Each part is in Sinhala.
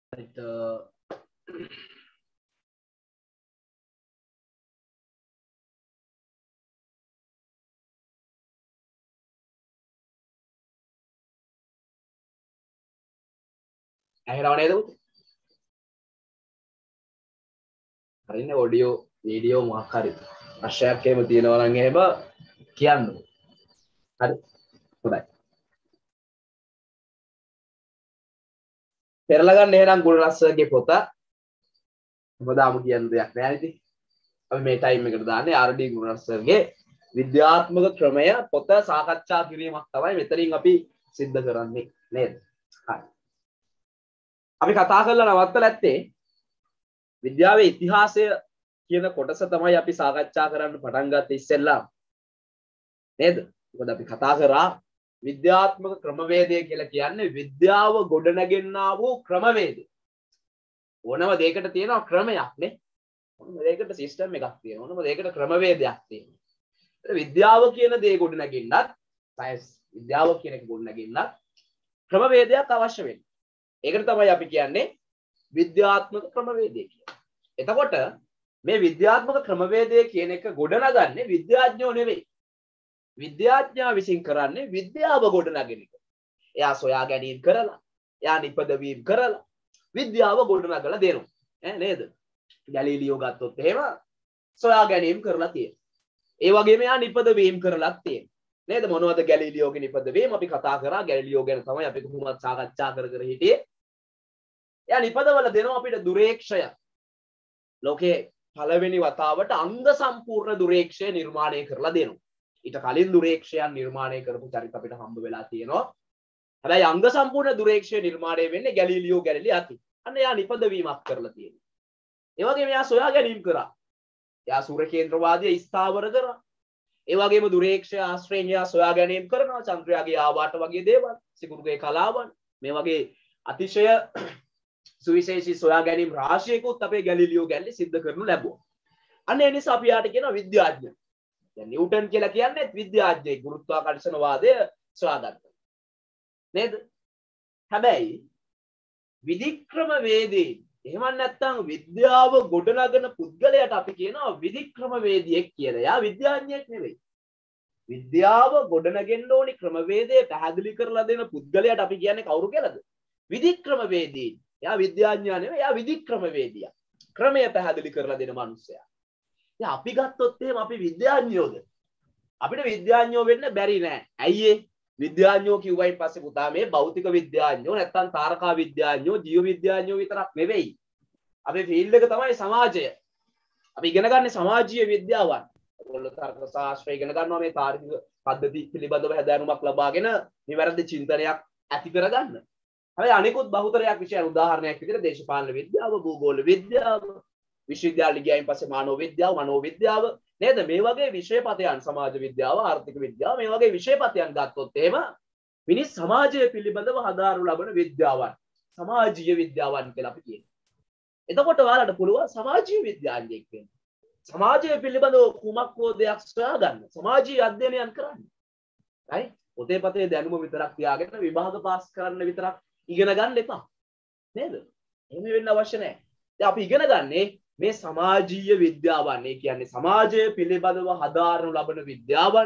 ඇහෙනව නේද? හරිනේ ඔඩියෝ වීඩියෝ මොකක් හරි ප්‍රශ්නයක් එහෙම තියෙනවා නම් එහෙම කියන්න. හරි. හොඳයි. පෙරලා ගන්න එහෙනම් ගුණරත්නගේ පොත. මොකදාම කියන්න දෙයක් නෑ නේද? අපි මේ ටයිම් එකට දාන්නේ ආර්.ඩී. ගුණරත්නගේ විද්‍යාත්මක ක්‍රමය පොත සාකච්ඡා කිරීමක් තමයි මෙතනින් අපි සිද්ධ කරන්නේ නේද? හරි. අපි කතා කරලා නවත්තලා ඇත්තේ විද්‍යාවේ ඉතිහාසය කියන කොටස තමයි අපි සාකච්ඡා කරන්න පටන් ගත්තේ ඉස්සෙල්ලා නේද? මොකද අපි කතා කරා විද්‍යාත්මක ක්‍රමවේදය කියලා කියන්නේ විද්‍යාව ගොඩනගෙන්නා වූ ක්‍රමවේදය. ඕනම දෙයකට තියෙනවා ක්‍රමයක් නේ. ඕනම දෙයකට සිස්ටම් එකක් තියෙනවා. ඕනම දෙයකට ක්‍රමවේදයක් තියෙනවා. විද්‍යාව කියන දේ ගොඩනගෙන්නත් සයන්ස් විද්‍යාව කියන එක ගොඩනගෙන්නත් ක්‍රමවේදයක් අවශ්‍ය වෙනවා. ඒකට තමයි අපි කියන්නේ විද්‍යාත්මක ක්‍රමවේදය කියලා. එතකොට මේ විද්‍යාත්මක ක්‍රමවේදය කියන එක ගොඩනගන්නේ විද්‍යාඥයෝ නෙවෙයි. විද්‍යාඥයා විසින් කරන්නේ විද්‍යාව ගොඩනගෙන එක. එයා සොයා ගැනීම කරලා, එයා නිපදවීම කරලා විද්‍යාව ගොඩනගලා දෙනවා. නේද? ගැලීලියෝ ගත්තොත් එහෙම සොයා ගැනීම කරලා තියෙනවා. ඒ වගේම එයා නිපදවීම කරලා තියෙනවා. නේද? මොනවද ගැලීලියෝගේ නිපදවීම? අපි කතා කරා ගැලීලියෝ ගැන තමයි අපි කොහොමද සාකච්ඡා කර හිටියේ. එයා නිපදවල දෙනවා අපිට දුරේක්ෂය. ලෝකේ පළවෙනි වතාවට අංග සම්පූර්ණ දුරේක්ෂය නිර්මාණය කරලා දෙනවා. ඊට කලින් දුරේක්ෂයන් නිර්මාණය කරපු චරිත අපිට හම්බ වෙලා තියෙනවා. හැබැයි අංග සම්පූර්ණ දුරේක්ෂය නිර්මාණය වෙන්නේ ගැලීලියෝ ගැලීලි අතින්. අන්න එයා නිපදවීමක් කරලා තියෙනවා. ඒ වගේම එයා සොයා ගැනීම කරා. එයා සූර්ය කේන්ද්‍රවාදය ස්ථාවර කරා. ඒ වගේම දුරේක්ෂය ආශ්‍රයෙන් එයා සොයා ගැනීම කරනවා. චන්ද්‍රයාගේ ආවාට වගේ දේවල්, සිකුරුගේ කලාවන් මේ වගේ අතිශය සුවිශේෂී සොයා ගැනීම රාශියකුත් අපේ ගැලීලියෝ ගැලීලි සිද්ධ කරනු ලැබුවා. අන්න ඒ නිසා අපි යාට කියනවා විද්‍යාඥ. දැන් නිව්ටන් කියලා කියන්නේ විද්‍යාඥයෙක් ගුරුත්වාකර්ෂණ වාදය සොයාගත්තා. නේද? හැබැයි විධික්‍රම වේදී එහෙම නැත්නම් විද්‍යාව ගොඩනගන පුද්ගලයාට අපි කියනවා විධික්‍රම වේදියෙක් කියලා. යා විද්‍යාඥයෙක් නෙවෙයි. විද්‍යාව ගොඩනගෙන්න ඕනි ක්‍රමවේදය පැහැදිලි කරලා දෙන පුද්ගලයාට අපි කියන්නේ කවුරු කියලාද? විධික්‍රම වේදී. යා විද්‍යාඥයා නෙවෙයි, යා විධික්‍රම වේදියා. ක්‍රමය පැහැදිලි කරලා දෙන මනුස්සයා. දැන් අපි ගත්තොත් එහෙම අපි විද්‍යාඥයෝද? අපිට විද්‍යාඥයෝ වෙන්න බැරි නෑ. ඇයි ඒ? විද්‍යාඥයෝ කිව්වයින් පස්සේ පුතා මේ භෞතික විද්‍යාඥයෝ නැත්තම් තාරකා විද්‍යාඥයෝ ජීව විද්‍යාඥයෝ විතරක් නෙවෙයි. අපේ ෆීල්ඩ් එක තමයි සමාජය. අපි ඉගෙන ගන්න සමාජීය විද්‍යාවන්. ඔයගොල්ලෝ තර්ක ශාස්ත්‍රය ඉගෙන ගන්නවා මේ තාර්කික පද්ධති පිළිබඳව හැදෑනුමක් ලබාගෙන නිවැරදි චින්තනයක් ඇති කරගන්න. හැබැයි අනිකුත් බහුතරයක් විෂයන් උදාහරණයක් විදිහට දේශපාලන විද්‍යාව, භූගෝල විද්‍යාව, විශ්වවිද්‍යාල ගියයින් පස්සේ මානව විද්‍යාව, මනෝවිද්‍යාව නේද? මේ වගේ විෂයපතයන්, සමාජ විද්‍යාව, ආර්ථික විද්‍යාව මේ වගේ විෂයපතයන් ගත්තොත් එහෙම මිනිස් සමාජය පිළිබඳව හදාරනු ලබන විද්‍යාවන් සමාජීය විද්‍යාවන් කියලා අපි කියනවා. එතකොට ඔයාලට පුළුවන් සමාජීය විද්‍යාඥයෙක් වෙන්න. සමාජය පිළිබඳව කුමක් හෝ දෙයක් සොයාගන්න. සමාජීය අධ්‍යයනයන් කරන්න. right? පොතේ පතේ දැනුම විතරක් තියාගෙන විභාග පාස් කරන්න විතරක් ඉගෙන ගන්න එපා. නේද? එහෙම වෙන්න අවශ්‍ය නැහැ. දැන් අපි ඉගෙන ගන්නේ මේ සමාජීය විද්‍යාවන්. ඒ කියන්නේ සමාජය පිළිබඳව හදාරනු ලබන විද්‍යාවන්.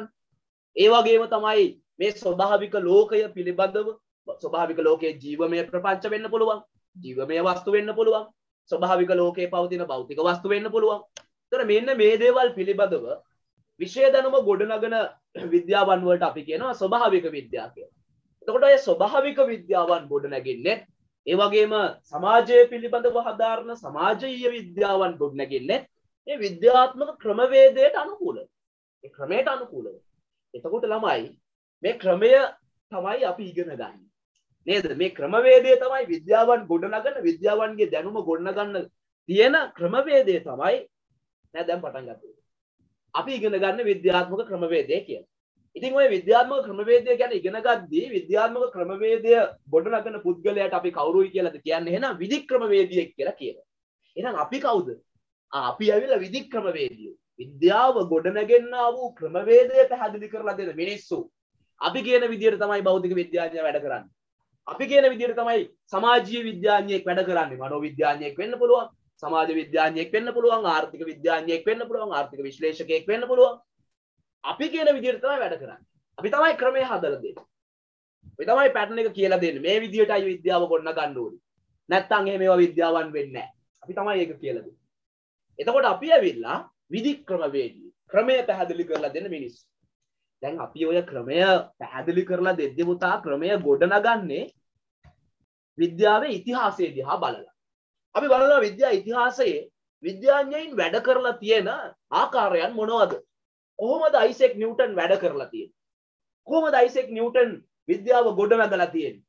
ඒ වගේම තමයි මේ ස්වභාවික ලෝකය පිළිබඳව ස්වභාවික ලෝකයේ ජීවමය ප්‍රපංච වෙන්න පුළුවන්. ජීවමය වස්තු වෙන්න පුළුවන්. ස්වභාවික ලෝකයේ පවතින භෞතික වස්තු වෙන්න පුළුවන්. ඒතර මෙන්න මේ දේවල් පිළිබඳව විෂය දැනුම ගොඩනගන විද්‍යාවන් වලට අපි කියනවා ස්වභාවික විද්‍යාව කියලා. එතකොට ඒ ස්වභාවික විද්‍යාවන් ගොඩනගන්නේ ඒ වගේම සමාජය පිළිබඳව හදාරන සමාජීය විද්‍යාවන් ගොඩනගන්නේ මේ විද්‍යාත්මක ක්‍රමවේදයට අනුකූලව. ඒ ක්‍රමයට අනුකූලව. එතකොට ළමයි මේ ක්‍රමය තමයි අපි ඉගෙන ගන්න. නේද? මේ ක්‍රමවේදය තමයි විද්‍යාවන් ගොඩනගන විද්‍යාවන්ගේ දැනුම ගොඩනගන්න තියෙන ක්‍රමවේදය තමයි නෑ දැන් පටන් ගත්තා. අපි ඉගෙන ගන්න විද්‍යාත්මක ක්‍රමවේදය කියලා. ඉතින් ඔය විද්‍යාත්මක ක්‍රමවේදය ගැන ඉගෙන ගද්දී විද්‍යාත්මක ක්‍රමවේදය ගොඩනගන පුද්ගලයාට අපි කවුරුයි කියලාද කියන්නේ? එහෙනම් විධික්‍රමවේදියෙක් කියලා කියනවා. එහෙනම් අපි කවුද? අපි ඇවිල්ලා විධික්‍රමවේදියෝ. විද්‍යාව ගොඩනගෙන්නා වූ ක්‍රමවේදය පැහැදිලි කරලා දෙන මිනිස්සු. අපි කියන විදිහට තමයි භෞතික විද්‍යාඥයා වැඩ කරන්නේ. අපි කියන විදිහට තමයි සමාජීය විද්‍යාඥයෙක් වැඩ කරන්නේ. මනෝවිද්‍යාඥයෙක් වෙන්න පුළුවන්, සමාජ විද්‍යාඥයෙක් වෙන්න පුළුවන්, ආර්ථික විද්‍යාඥයෙක් වෙන්න පුළුවන්, ආර්ථික විශ්ලේෂකයෙක් වෙන්න පුළුවන්. අපි කියන විදිහට තමයි වැඩ කරන්නේ. අපි තමයි ක්‍රමය හදලා දෙන්නේ. අපි තමයි පැටර්න් එක කියලා දෙන්නේ. මේ විදිහටයි විද්‍යාව ගොඩ නගන්න ඕනේ. නැත්තම් එහෙම ඒවා විද්‍යාවන් වෙන්නේ නැහැ. අපි තමයි ඒක කියලා දෙන්නේ. එතකොට අපි ඇවිල්ලා විධික්‍රමවේදී ක්‍රමය පැහැදිලි කරලා දෙන්න මිනිස්සු. දැන් අපි ඔය ක්‍රමය පැහැදිලි කරලා දෙද්දි පුතා ක්‍රමය ගොඩනගන්නේ විද්‍යාවේ ඉතිහාසය දිහා බලලා. අපි බලනවා විද්‍යා ඉතිහාසයේ විද්‍යාඥයින් වැඩ කරලා තියෙන ආකාරයන් මොනවද? කොහොමද අයිසෙක් නිව්ටන් වැඩ කරලා තියෙන්නේ? කොහොමද අයිසෙක් නිව්ටන් විද්‍යාව ගොඩනගලා තියෙන්නේ?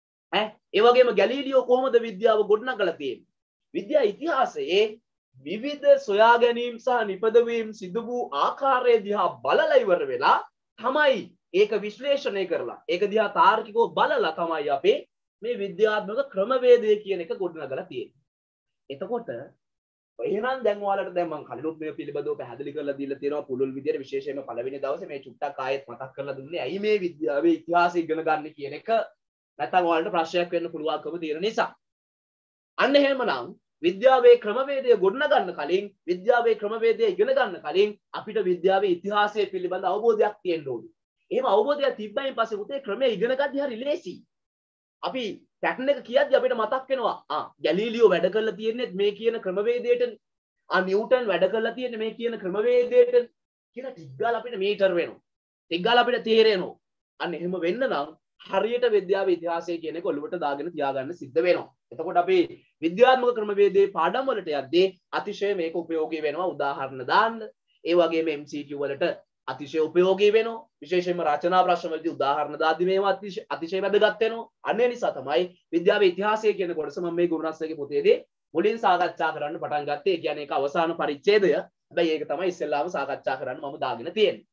ඒ වගේම ගැලීලියෝ කොහොමද විද්‍යාව ගොඩනගලා තියෙන්නේ? විද්‍යා ඉතිහාසයේ විවිධ සොයා ගැනීම් සහ නිපදවීම් සිදු වූ ආකාරය දිහා බලලා ඉවර වෙලා තමයි ඒක විශ්ලේෂණය කරලා ඒක දිහා තාර්කිකව බලලා තමයි අපේ මේ විද්‍යාත්මක ක්‍රමවේදය කියන එක ගොඩනගලා තියෙන්නේ. එතකොට එහෙනම් දැන් ඔයාලට දැන් මම කලිනුත් මේ පිළිබඳව පැහැදිලි කරලා දීලා තියෙනවා පුළුල් විදියට විශේෂයෙන්ම පළවෙනි දවසේ මේ චුට්ටක් ආයෙත් මතක් කරලා දුන්නේ ඇයි මේ විද්‍යාවේ ඉතිහාසය ඉගෙන ගන්න කියන එක නැත්නම් ඔයාලට ප්‍රශ්නයක් වෙන්න පුළුවන්කම තියෙන නිසා. අන්න එහෙමනම් විද්‍යාවේ ක්‍රමවේදය ගොඩනගන්න කලින් විද්‍යාවේ ක්‍රමවේදය ඉගෙන ගන්න කලින් අපිට විද්‍යාවේ ඉතිහාසය පිළිබඳ අවබෝධයක් තියෙන්න ඕනේ. එහෙම අවබෝධයක් තිබ්බයින් පස්සේ පුතේ ක්‍රමය ඉගෙන ගන්න හරි ලේසියි. අපි පැටර්න් එක කියද්දි අපිට මතක් වෙනවා ගැලීලියෝ වැඩ කරලා තියෙන්නේ මේ කියන ක්‍රමවේදයට නිව්ටන් වැඩ කරලා තියෙන්නේ මේ කියන ක්‍රමවේදයට කියලා ටික ගාලා අපිට මීටර් වෙනවා. ටික ගාලා අපිට තේරෙනවා. අන්න එහෙම වෙන්න නම් හරියට විද්‍යාවේ ඉතිහාසය කියන එක ඔළුවට දාගෙන තියාගන්න සිද්ධ වෙනවා. එතකොට අපි විද්‍යාත්මක ක්‍රමවේදයේ පාඩම් වලට යද්දී අතිශය මේක ප්‍රයෝගී වෙනවා. උදාහරණ දාන්න. ඒ වගේම MCQ වලට අතිශය ප්‍රයෝගී වෙනවා. විශේෂයෙන්ම රචනා ප්‍රශ්න වලදී උදාහරණ දාද්දී මේවා අතිශය වැදගත් වෙනවා. අන්න ඒ නිසා තමයි විද්‍යාවේ ඉතිහාසය කියන කොටස මම මේ ගුරුනාස්ගේ පොතේදී මුලින් සාකච්ඡා කරන්න පටන් ගත්තේ. ඒ කියන්නේ ඒක අවසාන පරිච්ඡේදය. හැබැයි ඒක තමයි ඉස්සෙල්ලාම සාකච්ඡා කරන්න මම දාගෙන තියෙන්නේ.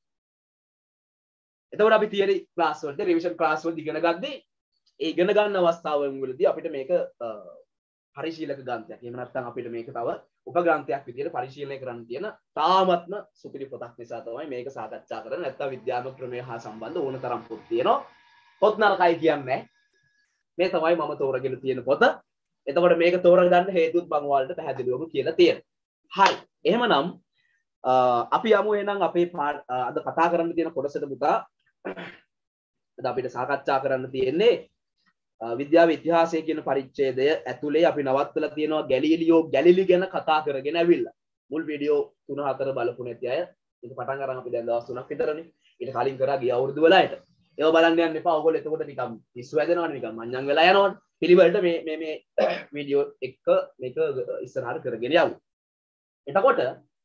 එතකොට අපි තියරි ක්ලාස් වලට රිවිෂන් ක්ලාස් වලදී ඉගෙන ගද්දී ඒ ඉගෙන ගන්න අවස්ථාවෙන් වලදී අපිට මේක පරිශීලක ග්‍රන්ථයක්. එහෙම නැත්නම් අපිට මේක තව උපග්‍රන්ථයක් විදිහට පරිශීලනය කරන්න තියෙන තාමත්ම සුපිරි පොතක් නිසා තමයි මේක සාකච්ඡා කරන්නේ. නැත්නම් විද්‍යාත්මක ක්‍රමය හා සම්බන්ධ ඕන තරම් පොත් තියෙනවා. පොත් නරකයි කියන්නේ මේ තමයි මම තෝරගෙන තියෙන පොත. එතකොට මේක තෝරගන්න හේතුත් මම ඔයාලට පැහැදිලිවම කියලා තියෙනවා. හරි. එහෙමනම් අපි යමු එහෙනම් අපේ අද කතා කරන්න තියෙන කොටසට පුතා. අද අපිට සාකච්ඡා කරන්න තියෙන්නේ විද්‍යාවේ ඉතිහාසය කියන පරිච්ඡේදය ඇතුලේ අපි නවත්තලා තියෙනවා ගැලීලියෝ ගැලිලි ගැන කතා කරගෙන ඇවිල්ලා. මුල් වීඩියෝ 3-4 බලපු නැති අය ඒක පටන් ගන්න අපි දැන් දවස් 3ක් විතරනේ. ඊට කලින් කරා ගිය අවුරුදු වලට. ඒව බලන්න යන්න එපා. ඔයගොල්ලෝ එතකොට නිකන් පිස්සු වැදෙනවනේ නිකන් මඤ්ඤම් වෙලා යනවනේ. පිළිවෙලට මේ වීඩියෝ එක මේක ඉස්සරහට කරගෙන යමු. එතකොට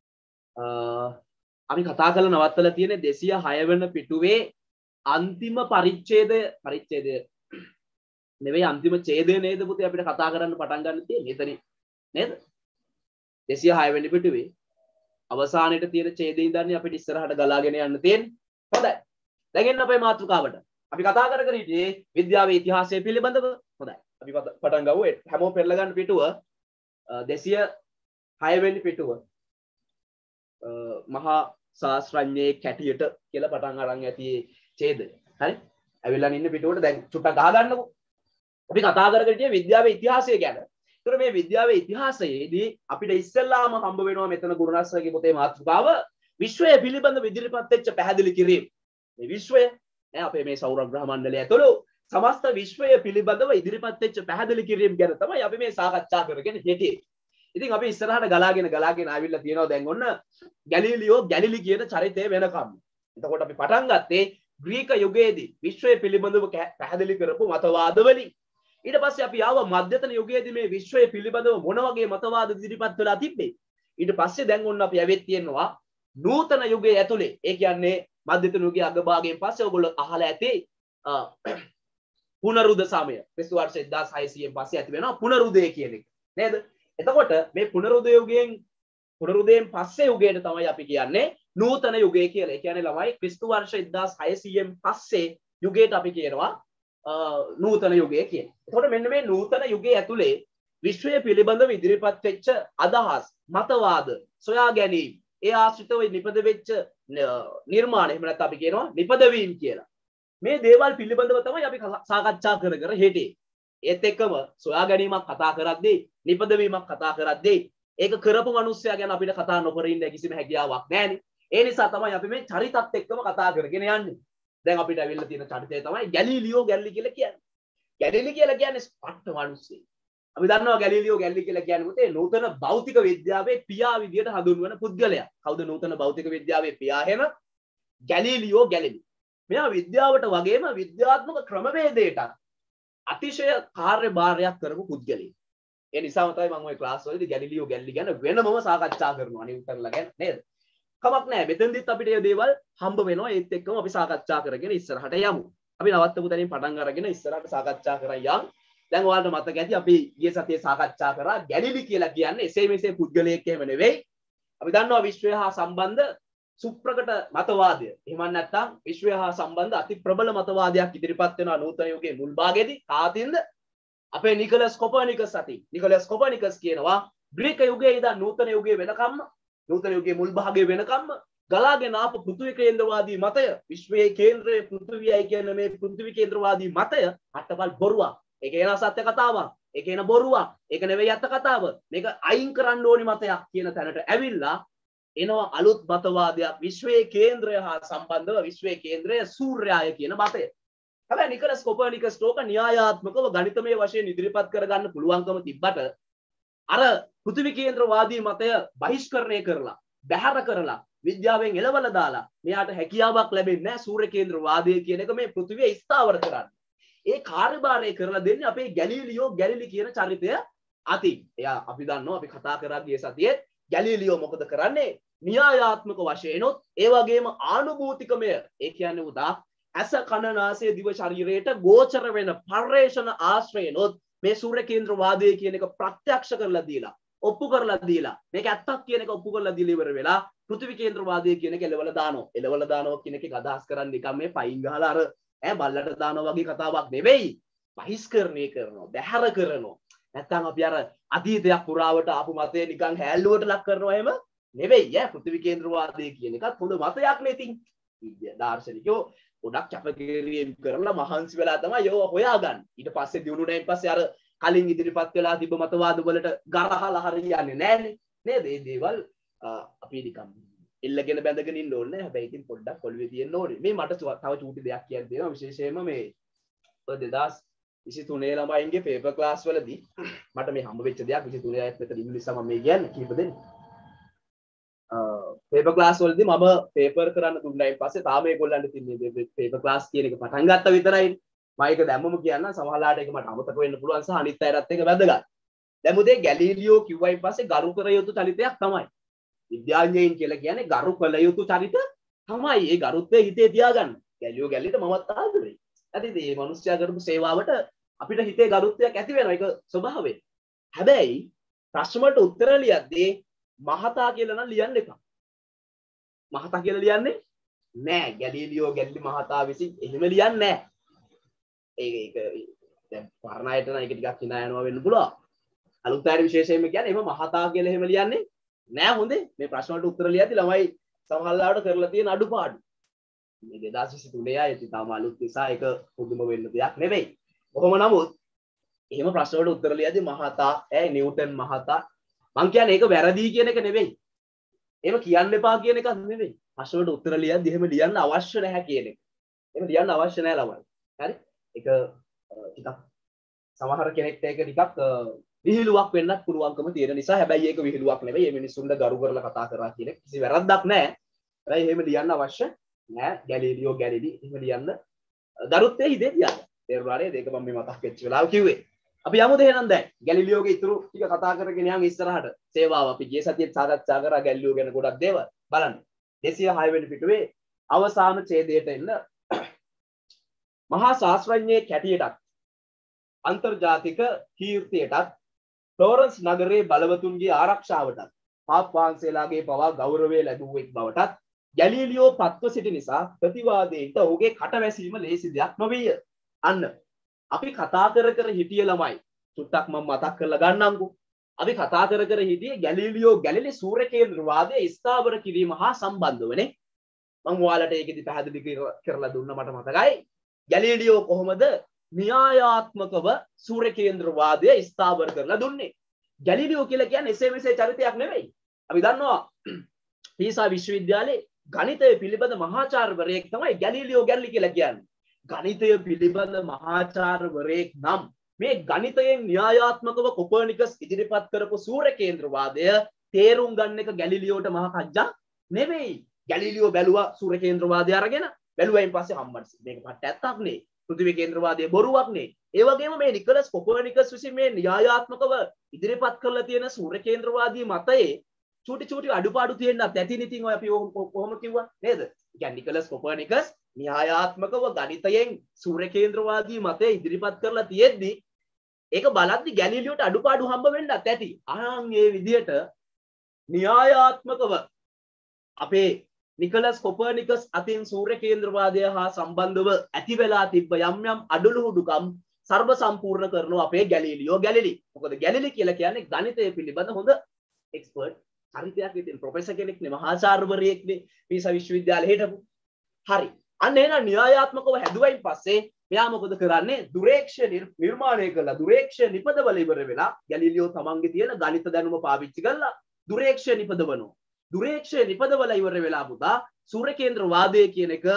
අපි කතා කරලා නවත්තලා තියෙන්නේ 206 වෙනි පිටුවේ අන්තිම පරිච්ඡේදය නෙවෙයි අන්තිම ඡේදය නේද පුතේ අපිට කතා කරන්න පටන් ගන්න තියෙන්නේ එතනින් නේද 206 වෙනි පිටුවේ අවසානයේට තියෙන ඡේදේ ඉඳන් අපිට ඉස්සරහට ගලාගෙන යන්න තියෙන්නේ හොඳයි දැන් එන්න අපේ මාතෘකාවට අපි කතා කර හිටියේ විද්‍යාවේ ඉතිහාසය පිළිබඳව හොඳයි අපි පටන් ගමු හැමෝම පෙරලා ගන්න පිටුව 206 වෙනි පිටුව මහා ශාස්ත්‍රඥයේ කැටියට කියලා පටන් අරන් ඇති ඡේදය හරි ඇවිල්ලා ඉන්න පිටුවට දැන් චුට්ටක් ගහ ගන්නකො අපි කතා කරගෙන හිටියේ විද්‍යාවේ ඉතිහාසය ගැන. ඒතර මේ විද්‍යාවේ ඉතිහාසයේදී අපිට ඉස්සෙල්ලාම හම්බ වෙනවා මෙතන ගුරුනාස්ගේ පොතේ මාතෘකාව විශ්වය පිළිබඳ ඉදිරිපත් වෙච්ච පැහැදිලි කිරීම. මේ විශ්වය අපේ මේ සෞර ග්‍රහ මණ්ඩලය ඇතුළු සමස්ත විශ්වය පිළිබඳව ඉදිරිපත් වෙච්ච පැහැදිලි කිරීම ගැන තමයි අපි මේ සාකච්ඡා කරගෙන හිටියේ. ඉතින් අපි ඉස්සරහට ගලාගෙන ආවිල්ලා තියෙනවා දැන් ඔන්න ගැලීලියෝ ගැලිලි කියන චරිතය වෙනකම්. එතකොට අපි පටන් ගත්තේ ග්‍රීක යුගයේදී විශ්වය පිළිබඳව පැහැදිලි කරපු මතවාද වලින්. ඊට පස්සේ අපි ආව මධ්‍යතන යුගයේදී මේ විශ්වය පිළිබඳව මොන වගේ මතවාද ඉදිරිපත් වෙලා තිබ්බේ. ඊට පස්සේ දැන් ඔන්න අපි ඇවිත් තියෙනවා නූතන යුගයේ ඇතුලේ. ඒ කියන්නේ මධ්‍යතන යුගයේ අගභාගයෙන් පස්සේ ඔයගොල්ලෝ අහලා ඇති පුනරුද සමය. ක්‍රිස්තු වර්ෂ 1600 පස්සේ ඇති වෙනවා පුනරුදය කියන එක. නේද? එතකොට මේ පුනරුදයෙන් පස්සේ යුගයට තමයි අපි කියන්නේ නූතන යුගය කියලා. ඒ කියන්නේ ළමයි ක්‍රිස්තු වර්ෂ 1600න් පස්සේ යුගයට අපි කියනවා නූතන යුගය කියලා. එතකොට මෙන්න මේ නූතන යුගයේ ඇතුලේ විශ්වය පිළිබඳව ඉදිරිපත් වෙච්ච අදහස්, මතවාද, සොයා ගැනීම, ඒ ආශ්‍රිතව නිපද වෙච්ච නිර්මාණ එහෙම නැත්නම් අපි කියනවා නිපදවීම කියලා. මේ දේවල් පිළිබඳව තමයි අපි සාකච්ඡා කර කර හිටියේ. ඒත් එක්කම සොයා ගැනීමක් කතා කරද්දී, නිපදවීමක් කතා කරද්දී ඒක කරපු මිනිස්සයා ගැන අපිට කතා නොකර ඉන්න කිසිම හැකියාවක් නැහැනේ. ඒ නිසා තමයි අපි මේ චරිතත් එක්කම කතා කරගෙන යන්නේ. දැන් අපිට ඇවිල්ලා තියෙන චරිතය තමයි ගැලීලියෝ ගැල්ලි කියලා කියන්නේ. ගැලීලි කියලා කියන්නේ ස්පට්ට මිනිස්සෙක්. අපි දන්නවා ගැලීලියෝ ගැල්ලි කියලා කියන්නේ මොකද? නූතන භෞතික විද්‍යාවේ පියා විදියට හඳුන්වන පුද්ගලයා. කවුද නූතන භෞතික විද්‍යාවේ පියා හැම? Galileo Galilei. මෙයා විද්‍යාවට වගේම විද්‍යාත්මක ක්‍රමවේදයට අතිශය කාර්යභාරයක් කරපු පුද්ගලයෙක්. ඒ නිසාම තමයි මම ওই ක්ලාස් වලදී ගැලීලියෝ ගැල්ලි ගැන වෙනමම සාකච්ඡා කරනවා නිව්ටන්ලා ගැන නේද? කමක් නැහැ. මෙතෙන්දිත් අපිට මේ දේවල් හම්බ වෙනවා. ඒත් එක්කම අපි සාකච්ඡා කරගෙන ඉස්සරහට යමු. අපි නවත්තපු තැනින් පටන් අරගෙන ඉස්සරහට සාකච්ඡා කරන් යමු. දැන් ඔයාලට මතක ඇති අපි ගිය සතියේ සාකච්ඡා කරා ගැලිලි කියලා කියන්නේ එසේ මෙසේ පුද්ගලයෙක් එහෙම නෙවෙයි. අපි දන්නවා විශ්වය හා සම්බන්ධ සුප්‍රකට මතවාදය. එහෙම නැත්නම් විශ්වය හා සම්බන්ධ අති ප්‍රබල මතවාදයක් ඉදිරිපත් වෙනවා නූතන යුගයේ මුල් භාගයේදී. කාතින්ද? අපේ නිකොලස් කොපර්නිකස් අතින්. නිකොලස් කොපර්නිකස් කියනවා ග්‍රීක යුගයේ ඉඳන් නූතන යුගයේ වෙනකම්ම නූතන යුගයේ මුල් භාගයේ වෙනකම්ම ගලාගෙන ආපු පෘථිවි කේන්ද්‍රවාදී මතය විශ්වයේ කේන්ද්‍රය පෘථිවියයි කියන මේ පෘථිවි කේන්ද්‍රවාදී මතය අටපල් බොරුවක්. ඒක එන සත්‍ය කතාවක්. ඒක එන බොරුවක්. ඒක නෙවෙයි අත්ත කතාව. මේක අයින් කරන්න ඕනි මතයක් කියන තැනට ඇවිල්ලා එනවා අලුත් මතවාදයක් විශ්වයේ කේන්ද්‍රය හා සම්බන්ධව විශ්වයේ කේන්ද්‍රය සූර්යය කියන මතය. හැබැයි නිකොලස් කොපර්නිකස් ටෝක න්‍යායාත්මකව ගණිතමය වශයෙන් ඉදිරිපත් කරගන්න පුළුවන්කම තිබ්බට අර පෘථිවි කේන්ද්‍රවාදී මතය බහිෂ්කරණය කරලා බැහැර කරලා විද්‍යාවෙන් එළවලා දාලා මෙයාට හැකියාවක් ලැබෙන්නේ නැහැ සූර්ය කේන්ද්‍රවාදය කියන එක මේ පෘථිවිය ස්ථාවර කරන්න. ඒ කාර්යභාරය කරලා දෙන්නේ අපේ ගැලීලියෝ ගැලිලි කියන චරිතය අතින්. එයා අපි දන්නවා අපි කතා කරා ගිය සතියේ ගැලීලියෝ මොකද කරන්නේ? න්‍යායාත්මක වශයෙන්ොත් ඒ වගේම ආනුභූතිකමය ඒ කියන්නේ උදා ඇස කන නාසය දිව ශරීරයට ගෝචර වෙන පර්යේෂණ ආශ්‍රයෙන්ොත් මේ සූර්ය කේන්ද්‍රවාදය කියන එක ප්‍රත්‍යක්ෂ කරලා දීලා ඔප්පු කරලා දීලා මේක ඇත්තක් කියන එක ඔප්පු කරලා දීලා ඉවර වෙලා පෘථිවි කේන්ද්‍රවාදය කියන එක එලවලා දානවා. එලවලා දානවා කියන එකේ අදහස් කරන්නේ නිකන් මේ පයින් ගහලා අර බල්ලට දානවා වගේ කතාවක් නෙවෙයි. බහිෂ්කරණය කරනවා, බැහැර කරනවා. නැත්තම් අපි අර අතීතයක් පුරාවට ආපු මතය නිකන් හැල්ලුවට ලක් කරනවා එහෙම නෙවෙයි. පෘථිවි කේන්ද්‍රවාදය කියන එකත් හොඳ මතයක් නේ ඉතින්. දාර්ශනිකයෝ ගොඩක් කැපකිරීම කරලා මහන්සි වෙලා තමයි ඒව හොයාගන්නේ. ඊට පස්සේ දිනුනෙන් පස්සේ අර කලින් ඉදිරිපත් වෙලා තිබ්බ මතවාද වලට ගරහලා හරියන්නේ නැහනේ. නේද? මේ දේවල් අපි නිකන් එල්ලගෙන බැඳගෙන ඉන්න ඕනේ. හැබැයි ඉතින් පොඩ්ඩක් ඔළුවේ තියෙන්න ඕනේ. මේ මට තව චූටි දෙයක් කියන්න තියෙනවා. විශේෂයෙන්ම මේ 2023 ළමයින්ගේ පේපර් ක්ලාස් වලදී මට මේ හම්බ වෙච්ච දෙයක් 23 අයත් මෙතන ඉන්න නිසා මම මේ කියන්නේ කීප දෙනෙක්. පේපර් ක්ලාස් වලදී මම පේපර් කරන්න දුන්නායින් පස්සේ තාම ඒගොල්ලන්ට තින්නේ පේපර් ක්ලාස් කියන එක පටන් ගත්තා විතරයි. මම ඒක දැම්මම කියන්න සමහරලාට ඒක මට අමතක වෙන්න පුළුවන් සහ අනිත් අයටත් ඒක වැදගත්. දැන් මුදේ ගැලීලියෝ කිව්වයින් පස්සේ ගරු කර යුතු චරිතයක් තමයි. විද්‍යාඥයින් කියලා කියන්නේ ගරු කළ යුතු චරිත තමයි. ඒ ගරුත්වය හිතේ තියාගන්න. ගැලියෝ ගැල්ලිට මමත් ආදරෙයි. හරිද? මේ මිනිස්සයා කරපු සේවාවට අපිට හිතේ ගරුත්වයක් ඇති වෙනවා. ඒක ස්වභාවය. හැබැයි ප්‍රශ්න වලට උත්තර ලියද්දී මහතා කියලා නම් ලියන්න එපා. මහතා කියලා ලියන්නේ නෑ. ගැලීලියෝ ගැල්ලි මහතා විසින් එහෙම ලියන්නේ නෑ. ඒක දැන් පරණයට නම් ඒක ටිකක් hina යනවා වෙන්න පුළුවන්. අලුත් අයට විශේෂයෙන්ම කියන්නේ එහෙම මහතා කියලා එහෙම ලියන්නේ නෑ. හොඳේ. මේ ප්‍රශ්න වලට උත්තර ලියද්දී ළමයි සමහරවිට කරලා තියෙන අඩුපාඩු. මේ 2023 ආයේ තාම අලුත් නිසා ඒක පුදුම වෙන්න දෙයක් නෙවෙයි. කොහොම නමුත් එහෙම ප්‍රශ්න වලට උත්තර ලියද්දී මහතා නිව්ටන් මහතා මං කියන්නේ ඒක වැරදි කියන එක නෙවෙයි. එහෙම කියන්න එපා කියන එකක් නෙවෙයි. ප්‍රශ්න වලට උත්තර ලියද්දී එහෙම ලියන්න අවශ්‍ය නැහැ කියන එක. එහෙම ලියන්න අවශ්‍ය නැහැ ළමයි. හරි? ඒක ටිකක් සමහර කෙනෙක්ට ඒක ටිකක් විහිළුවක් වෙන්නත් පුළුවන්කම තියෙන නිසා. හැබැයි ඒක විහිළුවක් නෙවෙයි. මේ මිනිස්සුන්ට ගරු කරලා කතා කරා කියන එක කිසි වැරද්දක් නැහැ. හැබැයි එහෙම ලියන්න අවශ්‍ය නැහැ. ගැලීලියෝ ගැලිලි එහෙම ලියන්න ගරුත්වයේ හිතේ තියාගන්න. තේරුණානේ? ඒක මම මේ මතක් වෙච්ච වෙලාව කිව්වේ. අපි යමුද එහෙනම් දැන් ගැලිලියෝගේ ඉතුරු ටික කතා කරගෙන යමු ඉස්සරහට. සේවාව අපි ගිය සතියේ සාකච්ඡා කරා ගැලිලියෝ ගැන ගොඩක් දේවල්. බලන්න. 206 වෙනි පිටුවේ අවසාන ඡේදයට එන්න මහා ශාස්ත්‍රඥයෙක් හැටියටත් අන්තර්ජාතික කීර්තියටත් ෆ්ලෝරන්ස් නගරයේ බලවතුන්ගේ ආරක්ෂාවටත් පාප් වහන්සේලාගේ පවා ගෞරවය ලැබුවෙක් බවටත් ගැලීලියෝ පත්ව සිටි නිසා ප්‍රතිවාදීන්ට ඔහුගේ කටවැසීම ලේසි දෙයක් නොවිය. අන්න අපි කතා කර කර හිටිය ළමයි චුට්ටක් මම මතක් කරලා ගන්නම්කෝ. අපි කතා කර කර හිටියේ ගැලීලියෝ ගැලිලි සූර්ය කේන්ද්‍රවාදයේ ස්ථාවර කිරීම හා සම්බන්ධවනේ. මම ඔයාලට ඒකෙදි පැහැදිලි කරලා දුන්න මට මතකයි. ගැලීලියෝ කොහොමද න්‍යායාත්මකව සූර්ය කේන්ද්‍රවාදය ස්ථාවර කරලා දුන්නේ? ගැලීලියෝ කියලා කියන්නේ එසේ මෙසේ චරිතයක් නෙවෙයි. අපි දන්නවා පීසා විශ්වවිද්‍යාලයේ ගණිතය පිළිබඳ මහාචාර්යවරයෙක් තමයි ගැලීලියෝ ගැලී කියලා කියන්නේ. ගණිතය පිළිබඳ මහාචාර්යවරයෙක් නම් මේ ගණිතයෙන් න්‍යායාත්මකව කොපර්නිකස් ඉදිරිපත් කරපු සූර්ය කේන්ද්‍රවාදය තේරුම් ගන්න එක ගැලීලියෝට මහා කජ්ජා නෙවෙයි. ගැලීලියෝ බැලුවා සූර්ය කේන්ද්‍රවාදය අරගෙන බැලුවයින් පස්සේ හම්බන්ස් මේක පට්ට ඇත්තක් නේ. පෘථිවි කේන්ද්‍රවාදයේ බොරුවක් නේ. ඒ වගේම මේ නිකලස් කොපර්නිකස් විසින් මේ න්‍යායාත්මකව ඉදිරිපත් කරලා තියෙන සූර්ය කේන්ද්‍රවාදී මතයේ චූටි අඩුපාඩු තියෙන්නත් ඇතින් ඉතින් ඔය අපි කොහොම කිව්වා නේද? කියන්නේ නිකලස් කොපර්නිකස් න්‍යායාත්මකව ගණිතයෙන් සූර්ය කේන්ද්‍රවාදී මතය ඉදිරිපත් කරලා තියෙද්දි ඒක බලද්දි ගැලීලියෝට අඩුපාඩු හම්බ වෙන්නත් ඇති. අහන් මේ විදිහට න්‍යායාත්මකව අපේ නිකලස් කොපර්නිකස් අතින් සූර්ය කේන්ද්‍රවාදය හා සම්බන්ධව ඇති වෙලා තිබ්බ යම් අඩලුහුඩුකම් සර්ව සම්පූර්ණ කරනවා අපේ ගැලීලියෝ ගැලීලි. මොකද ගැලීලි කියලා කියන්නේ ගණිතය පිළිබඳ හොඳ එක්ස්පර්ට් චරිතයක් ඉතින් ප්‍රොෆෙසර් කෙනෙක් නේ මහාචාර්යවරයෙක් නේ පීසා විශ්වවිද්‍යාලේ හිටපු. හරි. අන්න එන න්‍යායාත්මකව හැදුවයින් පස්සේ මෙයා මොකද කරන්නේ? දුරේක්ෂ නිර්මාණය කළා. දුරේක්ෂ නිපදවල ඉවර වෙලා ගැලීලියෝ තමන්ගේ තියෙන ගණිත දැනුම පාවිච්චි කරලා දුරේක්ෂ නිපදවනවා. දුරේක්ෂ නිපදවල ඉවර වෙලා පුතා සූර්ය කේන්ද්‍රවාදය කියන එක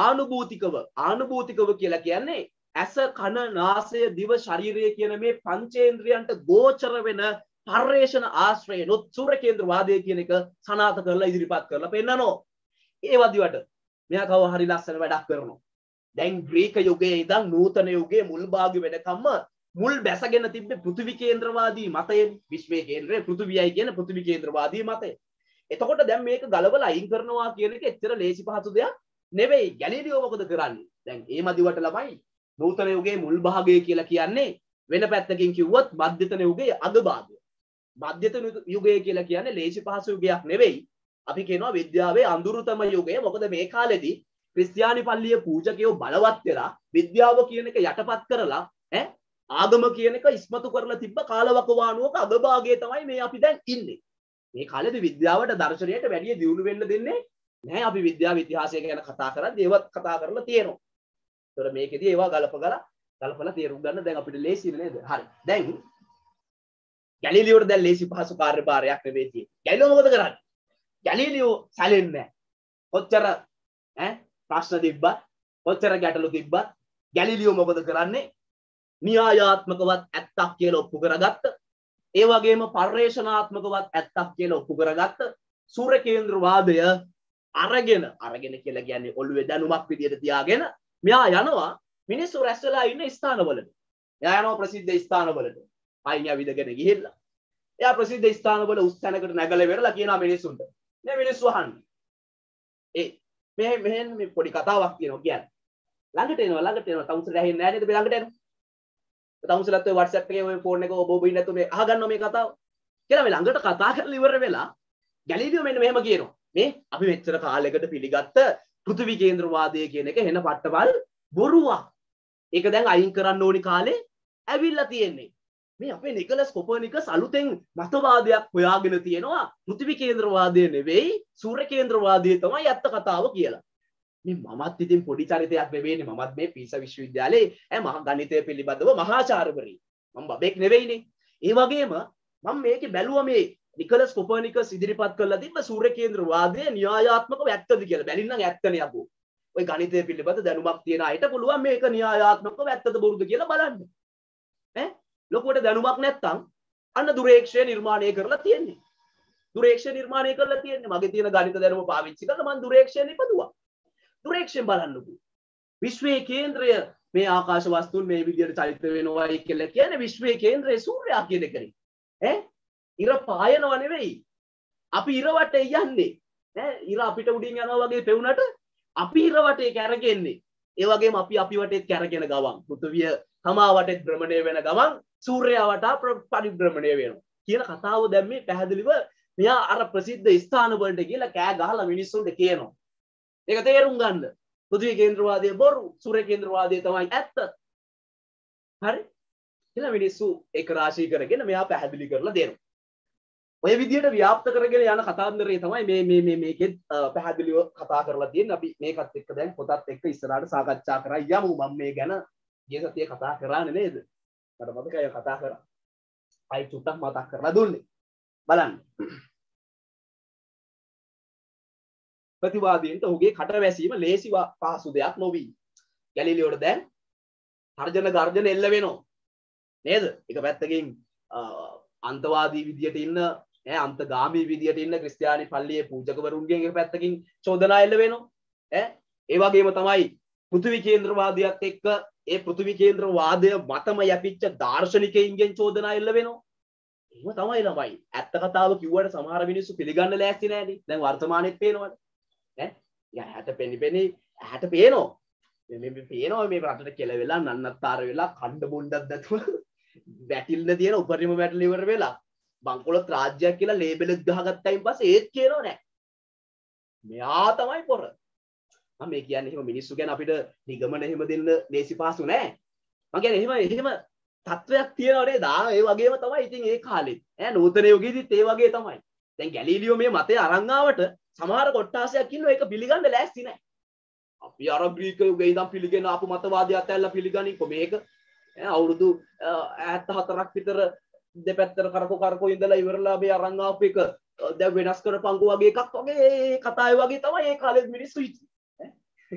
ආනුභූතිකව කියලා කියන්නේ ඇස කන නාසය දිව ශරීරය කියන මේ පංචේන්ද්‍රයන්ට ගෝචර වෙන පර්යේෂණ ආශ්‍රයනොත් සූර්ය කේන්ද්‍රවාදය කියන එක සනාථ කරලා ඉදිරිපත් කරලා පෙන්නනවා. ඒ වදිවට මෙයා කව හරි ලස්සන වැඩක් කරනවා. දැන් ග්‍රීක යුගයේ ඉඳන් නූතන යුගයේ මුල් භාගය වෙනකම්ම මුල් බැසගෙන තිබ්බේ පෘථිවි කේන්ද්‍රවාදී මතය. විශ්වයේ කේන්ද්‍රය පෘථිවියයි කියන පෘථිවි කේන්ද්‍රවාදී මතය. එතකොට දැන් මේක ගලවලා අයින් කරනවා කියන එක එච්චර ලේසි පහසු දෙයක් නෙවෙයි. ගැලීලියෝ මොකද කරන්නේ? දැන් ඒ මදිවට ළමයි නූතන යුගයේ මුල් භාගය කියලා කියන්නේ වෙන පැත්තකින් කිව්වොත් මධ්‍යතන යුගයේ අග භාගය. මධ්‍යතන යුගය කියලා කියන්නේ ලේසි පහසු යුගයක් නෙවෙයි. අපි කියනවා විද්‍යාවේ අඳුරුතම යුගය. මොකද මේ කාලෙදී ක්‍රිස්තියානි පල්ලිය පූජකයෝ බලවත් වෙලා විද්‍යාව කියන එක යටපත් කරලා ආගම කියන එක ඉස්මතු කරලා තිබ්බ කාලවකවානුවක අග භාගයේ තමයි මේ අපි දැන් ඉන්නේ. මේ කාලේදී විද්‍යාවට දර්ශනයට වැඩි දියුණු වෙන්න දෙන්නේ නැහැ. අපි විද්‍යාව ඉතිහාසය ගැන කතා කරද්දී ඒවත් කතා කරලා තියෙනවා. ඒතර මේකෙදී ඒවා ගලපලා තේරුම් ගන්න දැන් අපිට ලේසි නේද? හරි. දැන් ගැලීලියෝට දැන් ලේසි පහසු කාර්යභාරයක් නෙවෙයි තියෙන්නේ. ගැලීලියෝ මොකද කරන්නේ? ගැලීලියෝ සැලෙන්නේ නැහැ. කොච්චර ප්‍රශ්න තිබ්බත් කොච්චර ගැටලු තිබ්බත් ගැලීලියෝ මොකද කරන්නේ? න්‍යායාත්මකවත් ඇත්තක් කියලා ඔප්පු කරගත්ත. ඒ වගේම පර්යේෂණාත්මකවත් ඇත්තක් කියලා ඔප්පු කරගත්ත සූර්ය කේන්ද්‍රවාදය අරගෙන කියලා කියන්නේ ඔළුවේ දැනුමක් විදියට තියාගෙන මෙයා යනවා මිනිස්සු රැස් වෙලා ඉන්න ස්ථානවලට. එයා යනවා ප්‍රසිද්ධ ස්ථානවලට. පයින් ඇවිදගෙන ගිහිල්ලා. එයා ප්‍රසිද්ධ ස්ථානවල උස් තැනකට නැගලා ඉවරලා කියනවා මිනිස්සුන්ට. මේ මිනිස්සු අහන්නේ. මෙහෙන් මේ පොඩි කතාවක් කියනවා කියන්නේ. ළඟට එනවා. තමුසට ඇහෙන්නේ නැහැ නේද? මේ ළඟට එනවා. තමුසලත් ඔය WhatsApp එකේ ඔය ෆෝන් එක ඔබ ඉන්නේ නැතු මේ අහගන්නවා මේ කතාව. කියලා මේ ළඟට කතා කරලා ඉවර වෙලා ගැලීලියෝ මෙන්න මෙහෙම කියනවා. මේ අපි මෙච්චර කාලයකට පිළිගත්ත පෘථිවි කේන්ද්‍රවාදය කියන එක එන පට්ටවල් බොරුවක්. ඒක දැන් අයින් කරන්න ඕනි කාලේ ඇවිල්ලා තියෙන්නේ. මේ අපේ නිකලස් කොපර්නිකස් අලුතෙන් මතවාදයක් හොයාගෙන තියෙනවා. පෘථිවි කේන්ද්‍රවාදය නෙවෙයි සූර්ය කේන්ද්‍රවාදය තමයි ඇත්ත කතාව කියලා. මේ මමත් ඉතින් පොඩි චරිතයක් නෙවෙයිනේ. මමත් මේ පීසා විශ්වවිද්‍යාලයේ මහා ගණිතය පිළිබඳව මහාචාර්යවරයෙක්. මම බබෙක් නෙවෙයිනේ. ඒ වගේම මම මේකේ බැලුවා මේ නිකලස් කොපර්නිකස් ඉදිරිපත් කළා තිබ්බ සූර්ය කේන්ද්‍රවාදය න්‍යායාත්මකව ඇත්තද කියලා. බැලින්නම් ඇත්තනේ අබෝ. ඔය ගණිතය පිළිබඳ දැනුමක් තියෙන අයට පුළුවන් මේක න්‍යායාත්මකව ඇත්තද බොරුද කියලා බලන්න. ලොකුවට දැනුමක් නැත්තම් අන්න දුරේක්ෂය නිර්මාණය කරලා තියෙන්නේ. මගේ තියෙන ගණිත දැනුම පාවිච්චි කරලා මම දුරේක්ෂය නිපදුවා. දුරේක්ෂයෙන් බලන්නකෝ. විශ්වයේ කේන්ද්‍රය මේ ආකාශ වස්තුන් මේ විදිහට චලිත වෙනවායි කියලා කියන්නේ විශ්වයේ කේන්ද්‍රය සූර්යයා කියන එකනේ. ඉර පායනව නෙවෙයි. අපි ඉර වටේ යන්නේ. ඉර අපිට උඩින් යනවා වගේ පෙවුනට අපි ඉර වටේ කැරකෙන්නේ. ඒ වගේම අපි වටේත් කැරකෙන ගමන් පෘථිවිය තමා වටේත් භ්‍රමණය වෙන ගමන් සූර්යයා වටා පරිභ්‍රමණය වෙනවා. කියන කතාව දැන් මේ පැහැදිලිව මෙයා අර ප්‍රසිද්ධ ස්ථාන වලට ගිහලා කෑ ගහලා මිනිස්සුන්ට කියනවා. ඒක තේරුම් ගන්න. පෘථිවි කේන්ද්‍රවාදය බොරු, සූර්ය කේන්ද්‍රවාදය තමයි ඇත්ත. හරි? කියලා මිනිස්සු ඒක රාශී කරගෙන මෙයා පැහැදිලි කරලා දෙනවා. ඔය විදිහට ව්‍යාප්ත කරගෙන යන කතාන්දරේ තමයි මේකෙත් පැහැදිලිව කතා කරලා තියෙන්නේ. අපි මේකත් එක්ක දැන් පොතත් එක්ක ඉස්සරහට සාකච්ඡා කරා යමු. මම මේ ගැන ගිය සතියේ කතා කරානේ නේද? මට මතකයි කතා කරා. අයි චුට්ටක් මතක් කරලා දුන්නේ. බලන්න. ප්‍රතිවාදීන්ට ඔහුගේ කට වැසීම ලේසි පහසු දෙයක් නොවි. ගැලීලියෝට දැන් තර්ජන ගර්ජන එල්ල වෙනවා. නේද? එක පැත්තකින් අන්තවාදී විදියට ඉන්න අන්තගාමී විදියට ඉන්න ක්‍රිස්තියානි පල්ලියේ පූජකවරුන්ගෙන් එක පැත්තකින් චෝදනා එල්ල වෙනවා. ඒ වගේම තමයි පෘථිවි කේන්ද්‍රවාදයත් එක්ක ඒ පෘථිවි කේන්ද්‍රවාදය මතම යැපිච්ච දාර්ශනිකයින්ගෙන් චෝදනා එල්ල වෙනවා. එහෙම තමයි ළමයි. ඇත්ත කතාව කිව්වට සමහර මිනිස්සු පිළිගන්න ලෑස්ති නෑනේ. දැන් වර්තමානෙත් පේනවනේ. ඇහැට පෙනි ඇහැට පේනවා. මේ පේනවා මේ රටට කෙලවෙලා නන්නත්තර වෙලා කණ්ඩ බොණ්ඩක් දැතුව වැටිල්ල තියෙන උපරිම වැටල ඉවර වෙලා බංකොලොත් රාජ්‍යයක් කියලා ලේබල් එක ගහගත්තයින් පස්සේ ඒත් කියනෝ නෑ. මෙයා තමයි පොර. මම මේ කියන්නේ එහෙම මිනිස්සු ගැන අපිට නිගමන එහෙම දෙන්න ලේසි පාසු නෑ. මම කියන්නේ එහෙම තත්වයක් තියෙනව නේද? ඒ වගේම තමයි ඉතින් ඒ කාලෙත්. නූතන යුගයේදීත් ඒ වගේ තමයි. දැන් ගැලීලියෝ මේ මතය අරන් ආවට සමහර කොට්ටාසයක් ඉන්නවා ඒක පිළිගන්න ලෑස්ති නෑ. අපි අර ග්‍රීක යුගයේ ඉඳන් පිළිගෙන ආපු මතවාදයත් ඇල්ල පිළිගනින්කො මේක අවුරුදු 74ක් විතර දෙපැත්තට කරකෝ ඉඳලා ඉවරලා මේ අරන් ආපු එක දැන් වෙනස් කරපංකු වගේ එකක් වගේ ඒ කතාවේ වගේ තමයි ඒ කාලේ මිනිස්සු හිටියේ.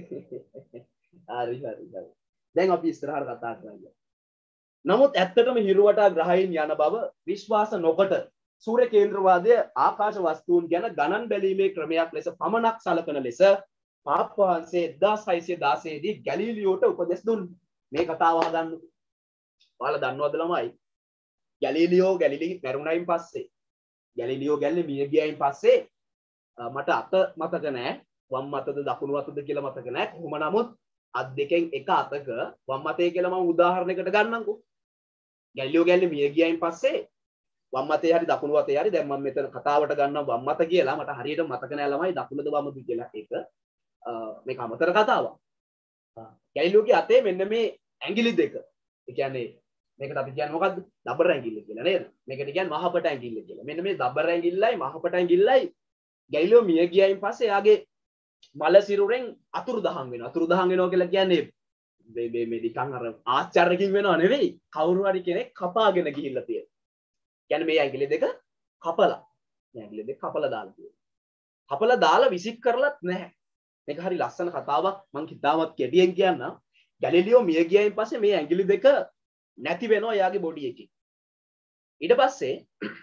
හරි. දැන් අපි ඉස්සරහට කතා කරන්නේ. නමුත් ඇත්තටම හිරුවටා ග්‍රහයින් යන බව විශ්වාස නොකොට සූර්ය කේන්ද්‍රවාදය ආකාශ වස්තුන් ගැන ගණන් බැලීමේ ක්‍රමයක් ලෙස පමණක් සලකන ලෙස පාප් වහන්සේ 1616 දී ගැලීලියෝට උපදෙස් දුන්නා. මේ කතාව අහගන්න. ඔයාලා දන්නවද ළමයි? ගැලීලියෝ මැරුණයින් පස්සේ ගැලීලියෝ ගැල්ලේ මිය ගියයින් පස්සේ මට අත මතක නැහැ. වම් අතද දකුණු අතද කියලා මතක නැහැ. කොහොම නමුත් අත් දෙකෙන් එක අතක වම් අතේ කියලා මම උදාහරණයකට ගන්නම්කෝ. ගැලීලියෝ ගැල්ලේ මිය ගියයින් පස්සේ වම් අතේ හරි දකුණු අතේ හරි දැන් මම මෙතන කතාවට ගන්නම් වම් අත කියලා මට හරියට මතක නැහැ ළමයි දකුණද වමද කියලා ඒක මේක අමතර කතාවක්. ගැලීලියෝගේ අතේ මෙන්න මේ ඇඟිලි දෙක. ඒ කියන්නේ මේකට අපි කියන්නේ මොකද්ද? දබර ඇඟිල්ල කියලා නේද? මේකට කියන්නේ මහපට ඇඟිල්ල කියලා. මෙන්න මේ දබර ඇඟිල්ලයි මහපට ඇඟිල්ලයි ගැලීලියෝ මිය ගියයින් පස්සේ එයාගේ මල සිරුරෙන් අතුරුදහන් වෙනවා. අතුරුදහන් වෙනවා කියලා කියන්නේ මේ නිකන් අර ආශ්චර්යකින් වෙනව නෙවෙයි. කවුරු හරි කෙනෙක් කපාගෙන ගිහිල්ලා තියෙනවා. කියන්නේ මේ ඇඟිලි දෙක කපලා. මේ ඇඟිලි දෙක කපලා දාලා තියෙනවා. කපලා දාලා විසික් කරලත් නැහැ. මේක හරි ලස්සන කතාවක්. මම කිතාවත් කෙටියෙන් කියන්නම්. ගැලීලියෝ මිය ගියයින් පස්සේ මේ ඇඟිලි දෙක නැති වෙනවා එයාගේ බොඩි එකේ. ඊට පස්සේ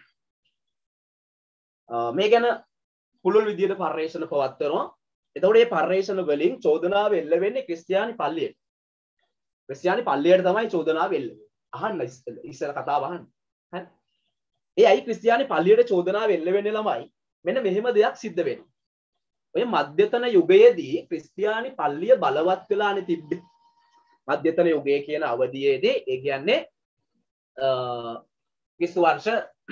මේ ගැන පුළුල් විදියට පර්යේෂණ පවත්වනවා. එතකොට මේ පර්යේෂණ වලින් චෝදනාව එල්ල වෙන්නේ ක්‍රිස්තියානි පල්ලියට. ක්‍රිස්තියානි පල්ලියට තමයි චෝදනාව එල්ල වෙන්නේ. අහන්න ඉස්සර කතාව අහන්න. හරි. ඒ අයි ක්‍රිස්තියානි පල්ලියට චෝදනාව එල්ල වෙන්නේ ළමයි. මෙන්න මෙහෙම දෙයක් සිද්ධ වෙනවා. ඔය මධ්‍යතන යුගයේදී ක්‍රිස්තියානි පල්ලිය බලවත් වෙලානේ තිබ්බේ. මධ්‍යතන යුගයේ කියන අවධියේදී ඒ කියන්නේ ක්‍රිස්තු වර්ෂ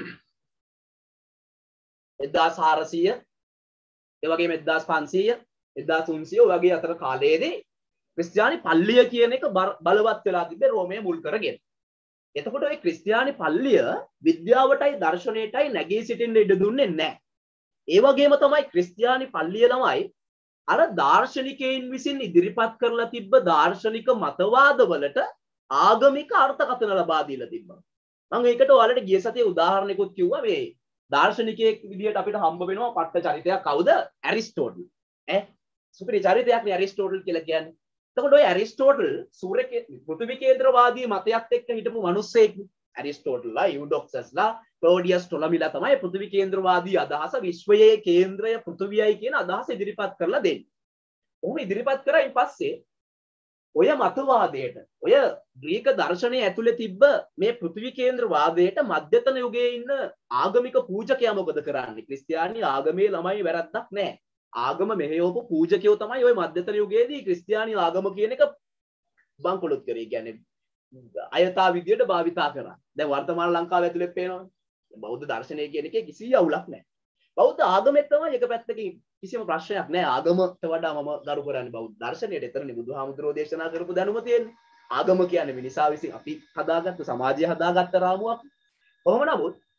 1400 ඒ වගේම 1500 1300 වගේ අතර කාලයේදී ක්‍රිස්තියානි පල්ලිය කියන එක බලවත් වෙලා තිබ්බේ රෝමයේ මුල් කරගෙන. එතකොට ওই ක්‍රිස්තියානි පල්ලිය විද්‍යාවටයි දර්ශනයටයි නැගී සිටින්න ඉඩ දුන්නේ නැහැ. ඒ වගේම තමයි ක්‍රිස්තියානි පල්ලිය ළමයි අර දාර්ශනිකයින් විසින් ඉදිරිපත් කරලා තිබ්බ දාර්ශනික මතවාදවලට ආගමික අර්ථකථන ලබා දීලා තිබ්බා. මම ඒකට ඔයාලට ගිය සතියේ උදාහරණයකුත් කිව්වා මේ දාර්ශනිකයෙක් විදියට අපිට හම්බ වෙනවා පට්ට චරිතයක් කවුද? ඇරිස්ටෝටල්. සුපිරි චරිතයක් නේ ඇරිස්ටෝටල් කියලා කියන්නේ. එතකොට ඔය ඇරිස්ටෝටල් පෘථිවි කේන්ද්‍රවාදී මතයත් එක්ක හිටපු මිනිස්සෙක්. ඇරිස්ටෝටල්ලා, යුඩොක්සස්ලා, ක්ලෝඩියස් ටොලමිලා තමයි පෘථිවි කේන්ද්‍රවාදී අදහස විශ්වයේ කේන්ද්‍රය පෘථිවියයි කියන අදහස ඉදිරිපත් කරලා දෙන්නේ. ඔහොම ඉදිරිපත් කරායින් පස්සේ ඔය මතවාදයට ඔය ග්‍රීක දර්ශනය ඇතුලේ තිබ්බ මේ පෘථිවි කේන්ද්‍රවාදයට මධ්‍යතන යුගයේ ඉන්න ආගමික පූජකයා මොකද කරන්නේ? ක්‍රිස්තියානි ආගමේ ළමයි වැරද්දක් නැහැ. ආගම මෙහෙයවපු පූජකයෝ තමයි ওই මධ්‍යතන යුගයේදී ක්‍රිස්තියානි ආගම කියන එක බංකොලොත් කරේ. කියන්නේ අයථා විදියට භාවිතා කරා. දැන් වර්තමාන ලංකාව ඇතුලේ පේනවා. බෞද්ධ දර්ශනය කියන එකේ කිසි අවුලක් නැහැ. බෞද්ධ ආගමෙත් තමයි එක පැත්තකින් කිසිම ප්‍රශ්නයක් නැහැ. ආගමට වඩා මම ගරු කරන්නේ බෞද්ධ දර්ශනයට. එතරනේ බුදුහාමුදුරෝ දේශනා කරපු දැනුම තියෙන්නේ. ආගම කියන්නේ මිනිසා විසින් අපි හදාගත්ත සමාජය හදාගත්ත රාමුවක්. කොහොම නමුත්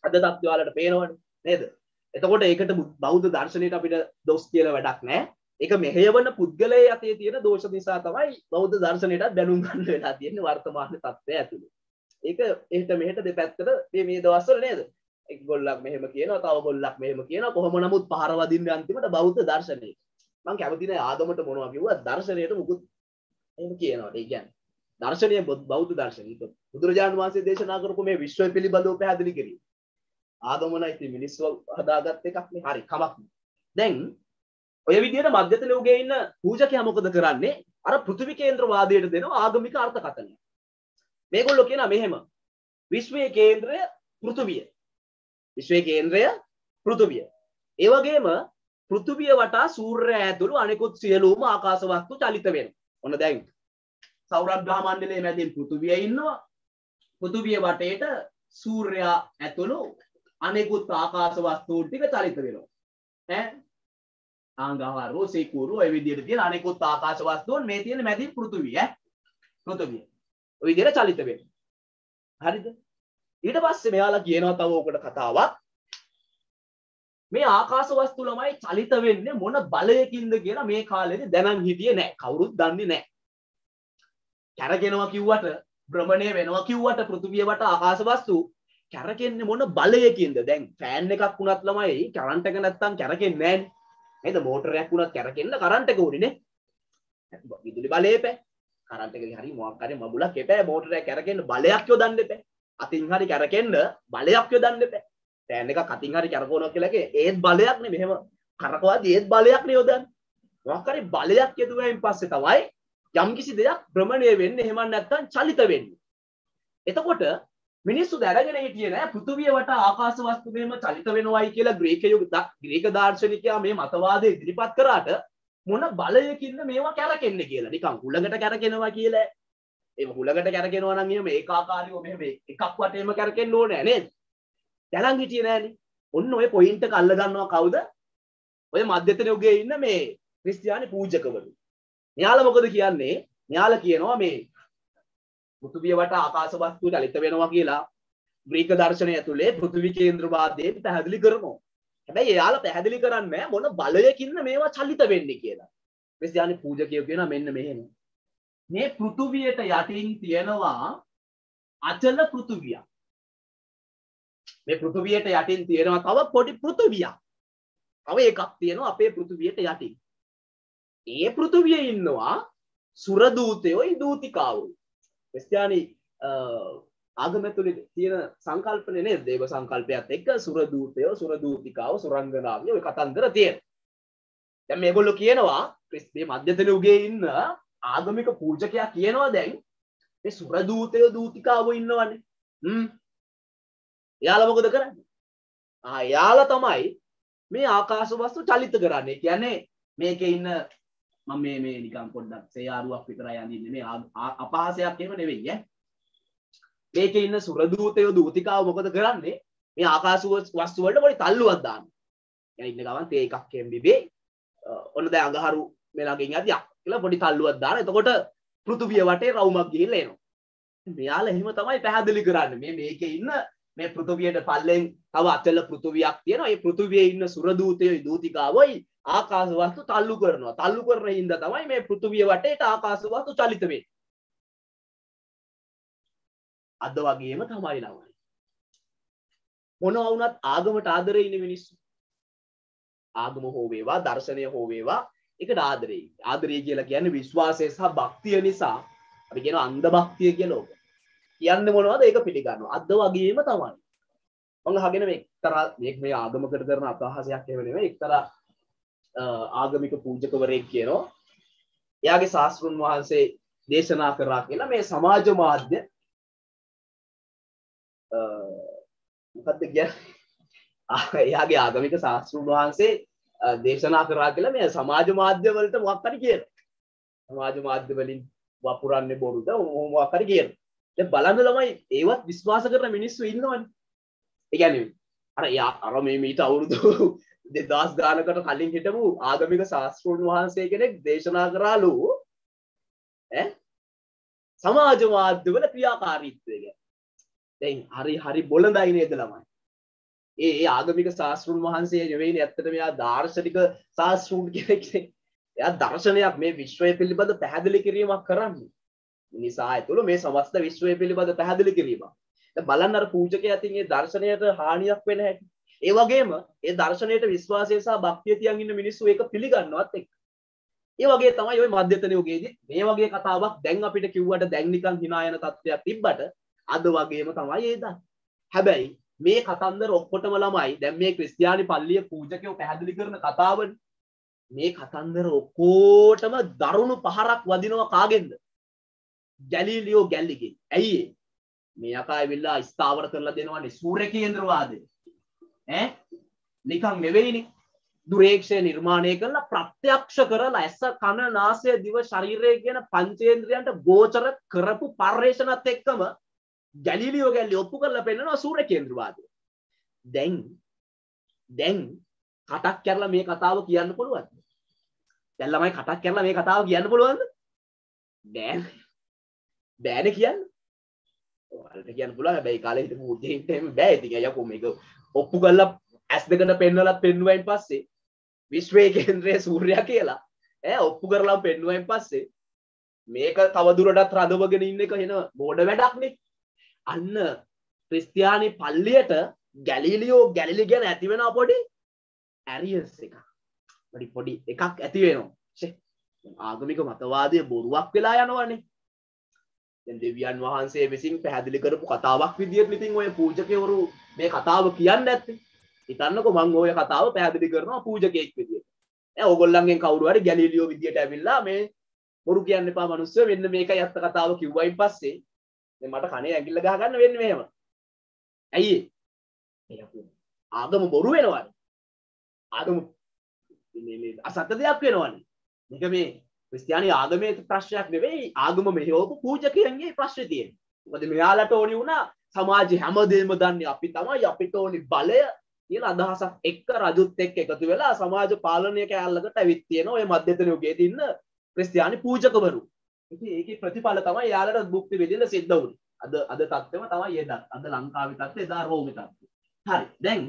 අද තත්ත්වය වලට පේනවනේ නේද? එතකොට ඒකට බෞද්ධ දර්ශනයට අපිට දොස් කියලා වැඩක් නැහැ. ඒක මෙහෙයවන පුද්ගලයේ අතේ තියෙන දෝෂ නිසා තමයි බෞද්ධ දර්ශනයට බැනුම් ගන්න වෙලා තියෙන්නේ වර්තමාන තත්ත්වය ඇතුළේ. ඒක එහෙට මෙහෙට දෙපැත්තට මේ දවස්වල නේද? එක් ගොල්ලක් මෙහෙම කියනවා, තව ගොල්ලක් මෙහෙම කියනවා. කොහොම නමුත් පහර වදින්නේ අන්තිමට බෞද්ධ දර්ශනයට. මම කැමති නැහැ ආගමට මොනවා කිව්වත් දර්ශනයට මුකුත් එහෙම කියනවා. ඒ කියන්නේ දර්ශනීය බෞද්ධ දර්ශනය. බුදුරජාණන් වහන්සේ දේශනා කරපු මේ විශ්වය පිළිබඳව පැහැදිලි කිරීම. ආගමනයි ඉතින් මිනිස්සු හදාගත්ත එකක් නේ. හරි කමක් නෑ. දැන් ඔය විදිහට මධ්‍යතන යුගයේ ඉන්න පූජකයා මොකද කරන්නේ? අර පෘථිවි කේන්ද්‍රවාදයට දෙනවා ආගමික අර්ථකථනය. මේගොල්ලෝ කියනවා මෙහෙම. විශ්වයේ කේන්ද්‍රය පෘථිවිය. විශ්වයේ කේන්ද්‍රය පෘථිවිය. ඒ වගේම පෘථිවිය වටා සූර්යයා ඇතුළු අනෙකුත් සියලුම ආකාශ වස්තු චලිත වෙනවා. ඔන්න දැන් සෞරග්‍රහ මණ්ඩලයේ මැදින් පෘථිවිය ඉන්නවා. පෘථිවිය වටේට සූර්යයා ඇතුළු අනෙකුත් ආකාශ වස්තුන් ටික චලිත වෙනවා. ඈ ආංගහාරෝ සීකුරු ඔය විදිහට තියෙන අනෙකුත් ආකාශ වස්තුන් මේ තියෙන මැදින් පෘථිවිය පෘථිවිය. ඔය විදිහට චලිත වෙනවා. හරිද? ඊට පස්සේ මෙයාලා කියනවා තව ඔකට කතාවක්. මේ ආකාශ වස්තු ළමයි චලිත වෙන්නේ මොන බලයකින්ද කියලා මේ කාලේදී දැනන් හිටියේ නැහැ. කවුරුත් දන්නේ නැහැ. කැරගෙනවා කිව්වට භ්‍රමණය වෙනවා කිව්වට පෘථිවිය වට ආකාශ වස්තු කැරකෙන්නේ මොන බලයකින්ද? දැන් ෆෑන් එකක් වුණත් ළමයි කරන්ට් එක නැත්තම් කැරකෙන්නේ නැහැනේ. නේද? මෝටරයක් වුණත් කැරකෙන්න කරන්ට් එක ඕනේ නේ. විදුලි බලය එපා. කරන්ට් එකේ හරි මොකක් හරි මබුලක් එපා. මෝටරයක් කැරකෙන්න බලයක් යොදන්න එපා. අතින් හරි කැරකෙන්න බලයක් යොදන්න එපා. ෆෑන් එකක් අතින් හරි කැරකවනවා කියලා ඒත් බලයක් නේ. මෙහෙම කරකවද්දි ඒත් බලයක් නේ යොදන්නේ. මොකක් හරි බලයක් යොදුවෙන් පස්සේ තමයි යම්කිසි දෙයක් භ්‍රමණය වෙන්නේ. එහෙම නැත්නම් චලිත වෙන්නේ. එතකොට මිනිස්සු දැනගෙන හිටියේ නෑ පෘථිවිය වට ආකාශ වස්තු මෙහෙම චලිත වෙනවයි කියලා ග්‍රීක දාර්ශනිකයා මේ මතවාදය ඉදිරිපත් කරාට මොන බලයකින්ද මේවා කැරකෙන්නේ කියලා. නිකන් හුලඟට කැරකෙනවා කියලා. ඒ හුලඟට කැරකෙනවා නම් එහෙම ඒකාකාරීව මෙහෙම එකක් වටේම කැරකෙන්න ඕනේ නේද? දැනන් හිටියේ නෑනේ. ඔන්න ඔය පොයින්ට් එක අල්ල ගන්නවා කවුද? ඔය මධ්‍යතන යුගයේ ඉන්න මේ ක්‍රිස්තියානි පූජකවරු. මෙයාලා මොකද කියන්නේ? මෙයාලා කියනවා මේ පෘථිවිය වට ආකාශ වස්තු චලිත වෙනවා කියලා ග්‍රීක දර්ශනය ඇතුලේ පෘථිවි කේන්ද්‍රවාදයෙන් පැහැදිලි කරනවා. හැබැයි එයාලා පැහැදිලි කරන්නේ මොන බලයකින්ද මේවා චලිත වෙන්නේ කියලා. ක්‍රිස්තියානි පූජකයෝ කියනවා මෙන්න මෙහෙම. මේ පෘථිවියට යටින් තියෙනවා අචල පෘථිවියක්. මේ පෘථිවියට යටින් තියෙනවා තව පොඩි පෘථිවියක්. තව එකක් තියෙනවා අපේ පෘථිවියට යටින්. ඒ පෘථිවියේ ඉන්නවා සුර දූතයෝයි දූතිකාවෝ. ක්‍රිස්තියානි ආගම තුළ තියෙන සංකල්පනේ නේද? දේව සංකල්පයත් එක්ක සුර දූතයෝ, සුර දූතිකාවෝ, සුරංගනාවියෝ ඔය කතන්දර තියෙනවා. දැන් මේගොල්ලෝ කියනවා මේ මධ්‍යතන යුගයේ ඉන්න ආගමික පූජකයා කියනවා දැන් මේ සුර දූතයෝ, දූතිකාවෝ ඉන්නවනේ. එයාලා මොකද කරන්නේ? එයාලා තමයි මේ ආකාශ වස්තු චලිත කරන්නේ. කියන්නේ මේකේ ඉන්න මම මේ නිකන් පොඩ්ඩක් සේයාරුවක් විතරයි අඳින්නේ. මේ අපහාසයක් එහෙම නෙවෙයි ඈ. මේකේ ඉන්න සුර දූතයෝ, දූතිකාව මොකද කරන්නේ? මේ ආකාශ වස්තු වලට පොඩි තල්ලුවක් දානවා. يعني ඉන්න ගමන් තේ එකක් එම්බිබේ ඔන්න දැන් අඟහරු මේ ළඟින් යදියා කියලා පොඩි තල්ලුවක් දාන. එතකොට පෘථුවිය වටේ රවුමක් ගිහිල්ලා එනවා. මෙයාලා එහෙම තමයි පැහැදිලි කරන්නේ. මේකේ ඉන්න මේ පෘථුවියට පල්ලෙන් තව අචල පෘථුවියක් තියෙනවා. ඒ පෘථුවියේ ඉන්න සුර දූතයෝයි දූතිකාවෝයි ආකාශ වස්තු තල්ලු කරනවා. තල්ලු කරන හින්දා තමයි මේ පෘථුවිය වටේට ආකාශ වස්තු චලිත වෙන්නේ. අද වගේම තමයි ළමයි. මොනවා වුණත් ආගමට ආදරේ ඉන්නේ මිනිස්සු. ආගම හෝ වේවා, දර්ශනය හෝ වේවා, ඒකට ආදරේ. ආදරේ කියලා කියන්නේ විශ්වාසය සහ භක්තිය නිසා. අපි කියනවා අන්ධ භක්තිය කියලා ඕක. කියන්නේ මොනවද? ඒක පිළිගන්නවා. අද වගේම තමයි. මම අහගෙන මේ එක්තරා මේ ආගමකට කරන අපහාසයක් එහෙම නෙමෙයි. එක්තරා ආගමික පූජකවරයෙක් කියනවා එයාගේ ශාස්ත්‍රුන් වහන්සේ දේශනා කරා කියලා මේ සමාජ මාධ්‍ය මොකද්ද කියන්නේ එයාගේ ආගමික ශාස්ත්‍රුන් වහන්සේ දේශනා කරා කියලා මේ සමාජ මාධ්‍ය වලට මොකක් හරි කියනවා. සමාජ මාධ්‍ය වලින් වපුරන්නේ බොරුද මොකක් හරි කියනවා. දැන් බලන්න ළමයි ඒවත් විශ්වාස කරන මිනිස්සු ඉන්නවනේ. ඒ කියන්නේ අර මේ මීට අවුරුදු 2000 ගානකට කලින් හිටපු ආගමික ශාස්ත්‍රඥ වහන්සේ කෙනෙක් දේශනා කරාලු සමාජ මාධ්‍යවල ක්‍රියාකාරීත්වය ගැන. දැන් හරි බොළඳයි නේද ළමයි? ඒ ආගමික ශාස්ත්‍රුන් වහන්සේ නෙවෙයිනේ ඇත්තට මෙයා දාර්ශනික ශාස්ත්‍රුන් කෙනෙක් නේ. එයා දර්ශනයක් මේ විශ්වය පිළිබඳ පැහැදිලි කිරීමක් කරන්නේ. නිසා ඇතුළු මේ සමස්ත විශ්වය පිළිබඳ පැහැදිලි කිරීමක්. දැන් බලන්න අර පූජකයා අතින් මේ දර්ශනයට හානියක් වෙන හැටි. ඒ වගේම ඒ දර්ශනයට විශ්වාසය සහ භක්තිය තියන් ඉන්න මිනිස්සු ඒක පිළිගන්නවත් එක්ක. ඒ වගේ තමයි ওই මධ්‍යතන යුගයේදී මේ වගේ කතාවක් දැන් අපිට කිව්වට දැන් නිකන් hina යන තත්ත්වයක් තිබ්බට අද වගේම තමයි ඒ දන්නේ. හැබැයි මේ කතන්දර ඔක්කොටම ළමයි දැන් මේ ක්‍රිස්තියානි පල්ලිය පූජකයෝ පැහැදිලි කරන කතාවනේ. මේ කතන්දර ඔක්කොටම දරුණු පහරක් වදිනවා කාගෙන්ද? ගැලීලියෝ ගැල්ලිගෙන්. ඇයි ඒ? මේ යකා ඇවිල්ලා ස්ථාවර කරලා දෙනවනේ සූර්ය කේන්ද්‍රවාදය. නිකන් නෙවෙයිනේ. දුරේක්ෂය නිර්මාණය කරලා ප්‍රත්‍යක්ෂ කරලා ඇස කන නාසය දිව ශරීරය කියන පංචේන්ද්‍රයන්ට ගෝචර කරපු පර්යේෂණත් එක්කම ගැලීලියෝ ගැල්ලි ඔප්පු කරලා පෙන්නනවා සූර්ය කේන්ද්‍රවාදය. දැන් කටක් කරලා මේ කතාව කියන්න පුළුවන්ද? දැන් ළමයි කටක් කරලා මේ කතාව කියන්න පුළුවන්ද? බෑනේ කියන්න. ඔයාලට කියන්න පුළුවන්. හැබැයි කාලේ හිටපු උදේට එහෙම බෑ. ඉතින් අයියෝ මේක ඔප්පු කරලා ඇස් දෙකට පෙන්නලා පෙන්නුවයින් පස්සේ විශ්වයේ කේන්ද්‍රයේ සූර්යයා කියලා ඔප්පු කරලා පෙන්නුවයින් පස්සේ මේක තව දුරටත් රඳවගෙන ඉන්න එක එන බෝඩ වැඩක් නේ. අන්න ක්‍රිස්තියානි පල්ලියට ගැලීලියෝ ගැලිලි ගැන ඇති වෙන පොඩි ඇරියස් එකක්. පොඩි එකක් ඇති වෙනවා. ආගමික මතවාදය බොරුවක් වෙලා යනවනේ. දැන් දෙවියන් වහන්සේ විසින් පැහැදිලි කරපු කතාවක් විදියට ඉතින් ඔය පූජකවරු මේ කතාව කියන්නේ නැත්තේ. හිතන්නකෝ මම ඔය කතාව පැහැදිලි කරනවා පූජකයෙක් විදියට. ඕගොල්ලන්ගෙන් කවුරු හරි ගැලීලියෝ විදියට ඇවිල්ලා මේ බොරු කියන්න එපා මිනිස්සු මෙන්න මේකයි අත්ත කතාව කිව්වයින් පස්සේ දැන් මට කනේ ඇඟිල්ල ගහ ගන්න වෙන්නේ මෙහෙම. ඇයි ඒ? ආගම බොරු වෙනවනේ. ආගම මේ අසත්‍ය දෙයක් වෙනවනේ. මේක මේ ක්‍රිස්තියානි ආගමේ ප්‍රශ්නයක් නෙවෙයි ආගම මෙහෙවපු පූජකයන්ගේ ප්‍රශ්නේ තියෙන්නේ. මොකද මෙයාලට ඕනි වුණා සමාජයේ හැමදේම දන්නේ අපි තමයි අපිට ඕනි බලය කියලා අදහසක් එක්ක රජුත් එක්ක එකතු වෙලා සමාජ පාලනය කැලලකට ඇවිත් තියෙන ඔය මධ්‍යතන යුගයේ ඉන්න ක්‍රිස්තියානි පූජකවරු. ඉතින් ඒකේ ප්‍රතිඵල තමයි යාලට භුක්ති විඳින්න සිද්ධ වුනේ. අද තත්ත්වෙම තමයි ඒ දත්. අද ලංකාවේ තත්ත්වය එදා රෝමේ තත්ත්වය. හරි.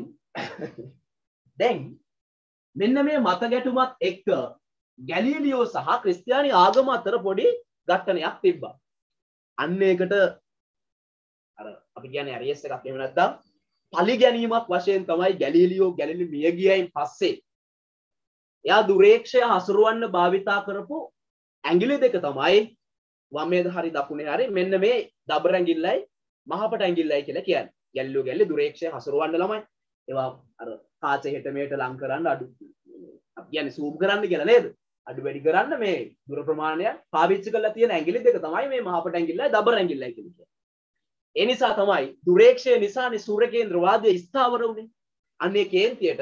දැන් මෙන්න මේ මත ගැටුමත් එක්ක ගැලීලියෝ සහ ක්‍රිස්තියානි ආගම අතර පොඩි ඝට්ටනයක් තිබ්බා. අන්න ඒකට අර අපි කියන්නේ ඇරියස් එකක් එහෙම නැත්නම් පලි ගැනීමක් වශයෙන් තමයි ගැලීලියෝ ගැලිලි මිය ගියයින් පස්සේ එයා දුරේක්ෂය හසුරවන්න භාවිතා කරපු ඇඟිලි දෙක තමයි වමේද හරි දකුණේ හරි මෙන්න මේ දබර ඇඟිල්ලයි මහපට ඇඟිල්ලයි කියලා කියන්නේ. ගැලිලියෝ ගැල්ලි දුරේක්ෂය හසුරවන්න ළමයි. ඒවා අර කාච හෙට මෙහෙට ලං කරන්න අඩු අපි කියන්නේ zoom කරන්න කියලා නේද? අඩු වැඩි කරන්න මේ දුර ප්‍රමාණය පාවිච්චි කරලා තියෙන ඇඟිලි දෙක තමයි මේ මහපට ඇඟිල්ලයි දබර ඇඟිල්ලයි කියන්නේ. ඒ නිසා තමයි දුරේක්ෂය නිසානේ සූර්ය කේන්ද්‍රවාදය ස්ථාවර වුනේ. අන්නේ කේන්තියට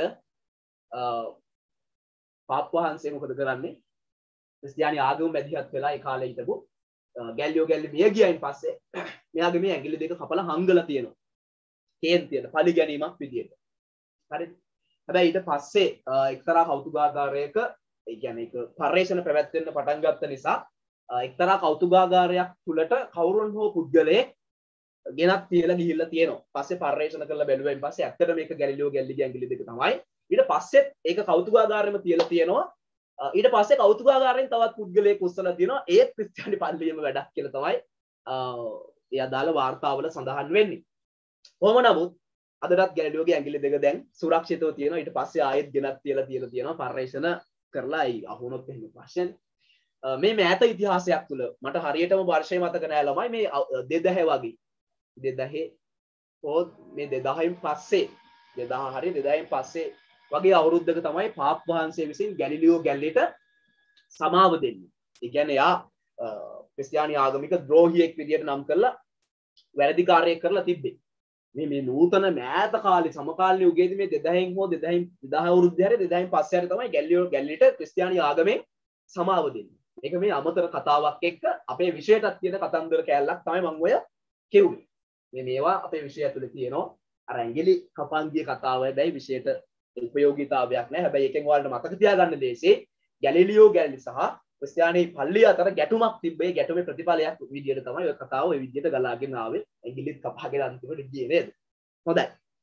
පාප් වහන්සේ මොකද කරන්නේ? ක්‍රිස්තියානි ආගම මැදිහත් වෙලා ඒ කාලේ හිටපු ගැලියෝ ගැල්ලි මිය ගියයින් පස්සේ මෙයාගේ මේ ඇඟිලි දෙක කපලා හංගලා තියෙනවා. කේන්තියට පලි ගැනීමක් විදියට. හරිද? හැබැයි ඊට පස්සේ එක්තරා කෞතුකාගාරයක ඒ කියන්නේ ඒක පර්යේෂණ පැවැත්වෙන්න පටන් ගත්ත නිසා එක්තරා කෞතුකාගාරයක් තුලට කවුරුන් හෝ පුද්ගලයෙක් ගෙනත් තියලා ගිහිල්ලා තියෙනවා. පස්සේ පර්යේෂණ කරලා බැලුවෙන් පස්සේ ඇත්තට මේක ගැලිලියෝ ගැල්ලිගේ ඇඟිලි දෙක තමයි. ඊට පස්සෙත් ඒක කෞතුකාගාරෙම තියලා තියෙනවා. ඊට පස්සේ කෞතුකාගාරයෙන් තවත් පුද්ගලයෙක් උස්සලා තියෙනවා. ඒත් ක්‍රිස්තියානි පල්ලියේම වැඩක් කියලා තමයි ඒ අදාළ වාර්තාවල සඳහන් වෙන්නේ. කොහොම නමුත් අදටත් ගැලිලියෝගේ ඇඟිලි දෙක දැන් සුරක්ෂිතව තියෙනවා. ඊට පස්සේ ආයෙත් ගෙනත් තියලා තියෙනවා පර්යේෂණ කරලා අහුනොත් එහෙම ප්‍රශ්නේ. මේ මෑත ඉතිහාසයක් තුල මට හරියටම වර්ෂය මතක නෑ ළමයි මේ 2000 වගේ 2000 හෝ මේ 2000න් පස්සේ 2000 හරි 2000න් පස්සේ වගේ අවුරුද්දක තමයි පාප් වහන්සේ විසින් ගැලිලියෝ ගැල්ලිට සමාව දෙන්නේ. ඒ කියන්නේ යා ක්‍රිස්තියානි ආගමික ද්‍රෝහියෙක් විදියට නම් කරලා වැරදි කාර්යයක් කරලා තිබ්බේ. මේ නූතන මෑත කාලේ සමකාලීන යුගයේදී මේ 2000න් හෝ 2000 අවුරුද්දේ හරි 2000න් පස්සේ හරි තමයි ගැලිලියෝ ගැල්ලිට ක්‍රිස්තියානි ආගමෙන් සමාව දෙන්නේ. මේක මේ අමතර කතාවක් එක්ක අපේ විෂයටත් තියෙන කතන්දර කැලලක් තමයි මම ඔය කියුවේ. මේවා අපේ විෂය ඇතුලේ තියෙනවා. අර ඇඟිලි කපන් ගිය කතාව හැබැයි විෂයට උපයෝගීතාවයක් නැහැ. හැබැයි එකෙන් ඔයාලට මතක තියාගන්න දෙසේ ගැලිලියෝ ගැල්ලි සහ ක්‍රිස්තියානි පල්ලිය අතර ගැටුමක් තිබ්බේ. ගැටුමේ ප්‍රතිඵලයක් විදියට තමයි ඔය කතාව ඔය විදියට ගලාගෙන ආවේ. ඇඟිලිත් කපාගෙන අන්තිමට ගියේ නේද? හොඳයි.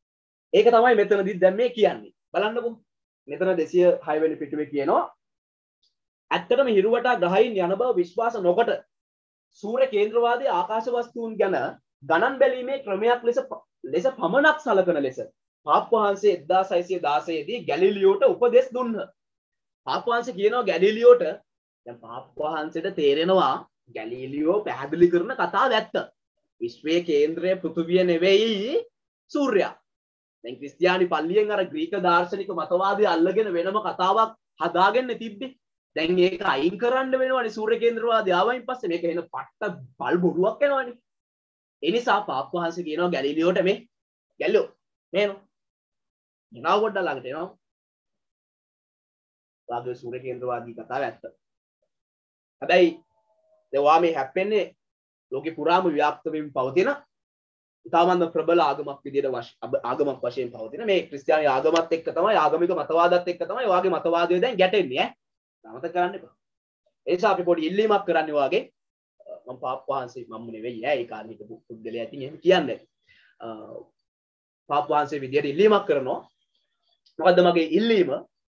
ඒක තමයි මෙතනදී දැන් මේ කියන්නේ. බලන්නකෝ. මෙතන 206 වෙනි පිටුවේ කියනවා ඇත්තටම හිරුවටා ග්‍රහයින් යන බව විශ්වාස නොකොට සූර්ය කේන්ද්‍රවාදී ආකාශ වස්තුන් ගැන ගණන් බැලීමේ ක්‍රමයක් ලෙස පමණක් සලකන ලෙස පාප් වහන්සේ 1616 දී ගැලීලියෝට උපදෙස් දුන්හ. පාප් වහන්සේ කියනවා ගැලීලියෝට දැන් පාප් වහන්සේට තේරෙනවා ගැලීලියෝ පැහැදිලි කරන කතාව ඇත්ත. විශ්වයේ කේන්ද්‍රය පෘථුවිය නෙවෙයි සූර්යයා. දැන් ක්‍රිස්තියානි පල්ලියෙන් අර ග්‍රීක දාර්ශනික මතවාදී අල්ලගෙන වෙනම කතාවක් හදාගෙන තිබ්බේ. දැන් ඒක අයින් කරන්න වෙනවනේ සූර්ය කේන්ද්‍රවාදී ආවයින් පස්සේ මේක එන පට්ට බල් බොරුවක් වෙනවනේ. ඒ නිසා පාප් වහන්සේ කියනවා ගැලීලියෝට මේ ගැල්ලෝ මේනෝ එනවා පොඩ්ඩක් ළඟට එනවා. වාගේ සූර්ය කේන්ද්‍රවාදී කතාව ඇත්ත. හැබැයි දැන් වා මේ හැප්පෙන්නේ ලෝකේ පුරාම ව්‍යාප්ත වෙමින් පවතින ඉතාමත් ප්‍රබල ආගමක් විදියට ආගමක් වශයෙන් පවතින මේ ක්‍රිස්තියානි ආගමත් එක්ක තමයි ආගමික මතවාදත් එක්ක තමයි වාගේ මතවාදය දැන් ගැටෙන්නේ ඈ. අමතක කරන්න එපා. ඒ නිසා අපි පොඩි ඉල්ලීමක් කරන්නේ වාගේ මම පාප් වහන්සේ මම නෙවෙයි ඈ ඒ කාර්මික පුද්ගලයා ඉතින් එහෙම කියන්නේ. පාප් වහන්සේ විදියට ඉල්ලීමක් කරනවා. මොකද්ද මගේ ඉල්ලීම?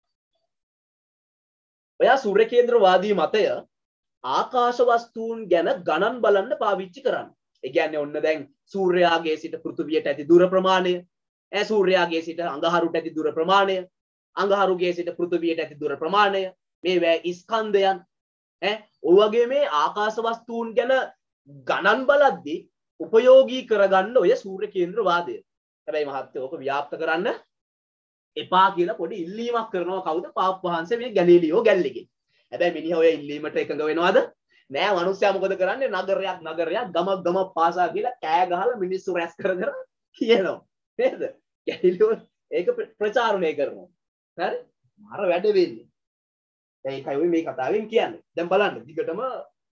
ඔයා සූර්ය කේන්ද්‍රවාදී මතය ආකාශ වස්තුන් ගැන ගණන් බලන්න පාවිච්චි කරන්න. ඒ කියන්නේ ඔන්න දැන් සූර්යයාගේ සිට පෘථිවියට ඇති දුර ප්‍රමාණය, සූර්යයාගේ සිට අඟහරුට ඇති දුර ප්‍රමාණය, අඟහරුගේ සිට පෘථිවියට ඇති දුර ප්‍රමාණය, මේවා ස්කන්ධයන් ඔය වගේ මේ ආකාශ වස්තුන් ගැන ගණන් බලද්දී උපයෝගී කරගන්න ඔය සූර්ය කේන්ද්‍රවාදය. හැබැයි මහත්තයෝ ඔක ව්‍යාප්ත කරන්න එපා කියලා පොඩි ඉල්ලීමක් කරනවා කවුද? පාප් වහන්සේ මේ ගැලීලියෝ ගැල්ලිගේ. හැබැයි මිනිහා ඔය ඉල්ලීමට එකඟ වෙනවද? නෑ. මිනිස්සයා මොකද කරන්නේ? නගරයක් ගමක් පාසා කියලා කෑ ගහලා මිනිස්සු රැස් කර කියනවා. නේද? ගැලීලියෝ ඒක ප්‍රචාරණය කරනවා. හරි? මාර වැඩ වෙන්නේ. දැන් ඒකයි ඔය මේ කතාවෙන් කියන්නේ. දැන් බලන්න දිගටම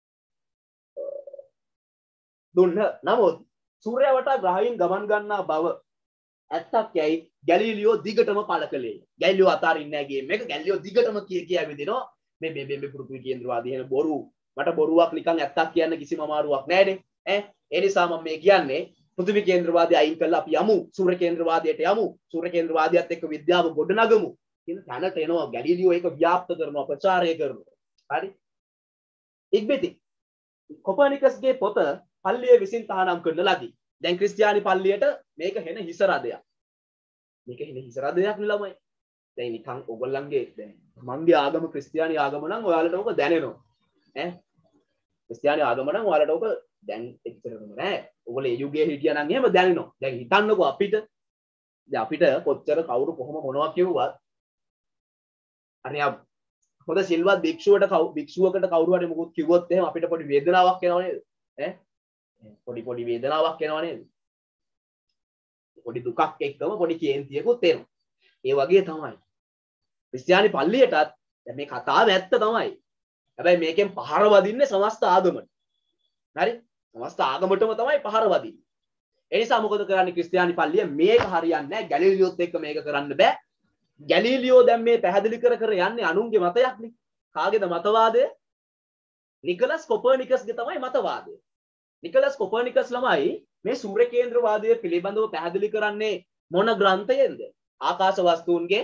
දුන්න නමුත් සූර්යයා වටා ග්‍රහයන් ගමන් ගන්නා බව ඇත්තක් යයි ගැලීලියෝ දිගටම පළ කළේ. ගැලීලියෝ අතාරින්නේ නැහැ ගේම් එක. ගැලීලියෝ දිගටම කියා විදිනවා මේ පෘථිවි කේන්ද්‍රවාදී වෙන බොරු. මට බොරුවක් නිකන් ඇත්තක් කියන්න කිසිම අමාරුවක් නැහැ නේ. ඒ නිසා මම මේ කියන්නේ පෘථිවි කේන්ද්‍රවාදී අයින් කරලා අපි යමු සූර්ය කේන්ද්‍රවාදයට යමු. සූර්ය කේන්ද්‍රවාදියත් එක්ක විද්‍යාව ගොඩනගමු. කියන තැනට එනවා ගැලීලියෝ ඒක ව්‍යාප්ත කරනවා ප්‍රචාරය කරනවා. හරි? ඉක්බිති කොපර්නිකස්ගේ පොත පල්ලිය විසින් තහනම් කරන ලදී. දැන් ක්‍රිස්තියානි පල්ලියට මේක හෙන හිස රදයක්. මේක හෙන හිස රදයක් නේ ළමයි. දැන් නිකන් ඔයගොල්ලන්ගේ දැන් මන්ගේ ආගම ක්‍රිස්තියානි ආගම නම් ඔයාලට ඔක දැනෙනවා. ක්‍රිස්තියානි ආගම නම් ඔයාලට ඔක දැන් එච්චරම නෑ. ඔයගොල්ලෝ ඒ යුගයේ හිටියා නම් එහෙම දැනෙනවා. දැන් හිතන්නකෝ අපිට කොච්චර කවුරු කොහොම මොනවා කිව්වත් අනේ හොඳ සිල්වත් භික්ෂුවකට කවුරු හරි මොකුත් කිව්වොත් එහෙම අපිට පොඩි වේදනාවක් එනවා නේද? පොඩි වේදනාවක් එනවා නේද? පොඩි දුකක් එක්කම පොඩි කේන්තියකුත් එනවා. ඒ වගේ තමයි. ක්‍රිස්තියානි පල්ලියටත් දැන් මේ කතාව ඇත්ත තමයි. හැබැයි මේකෙන් පහර වදින්නේ සමස්ත ආගමට. හරි? සමස්ත ආගමටම තමයි පහර වදින්නේ. ඒ නිසා මොකද කරන්නේ ක්‍රිස්තියානි පල්ලිය මේක හරියන්නේ නැහැ. ගැලීලියෝත් එක්ක මේක කරන්න බෑ. ගැලීලියෝ දැන් මේ පැහැදිලි කර යන්නේ අනුන්ගේ මතයක්නේ. කාගේද මතවාදය? නිකලස් කොපර්නිකස්ගේ තමයි මතවාදය. නිකලස් කොපර්නිකස් ළමයි මේ සූර්ය කේන්ද්‍රවාදය පිළිබඳව පැහැදිලි කරන්නේ මොන ග්‍රන්ථයෙන්ද? ආකාශ වස්තුන්ගේ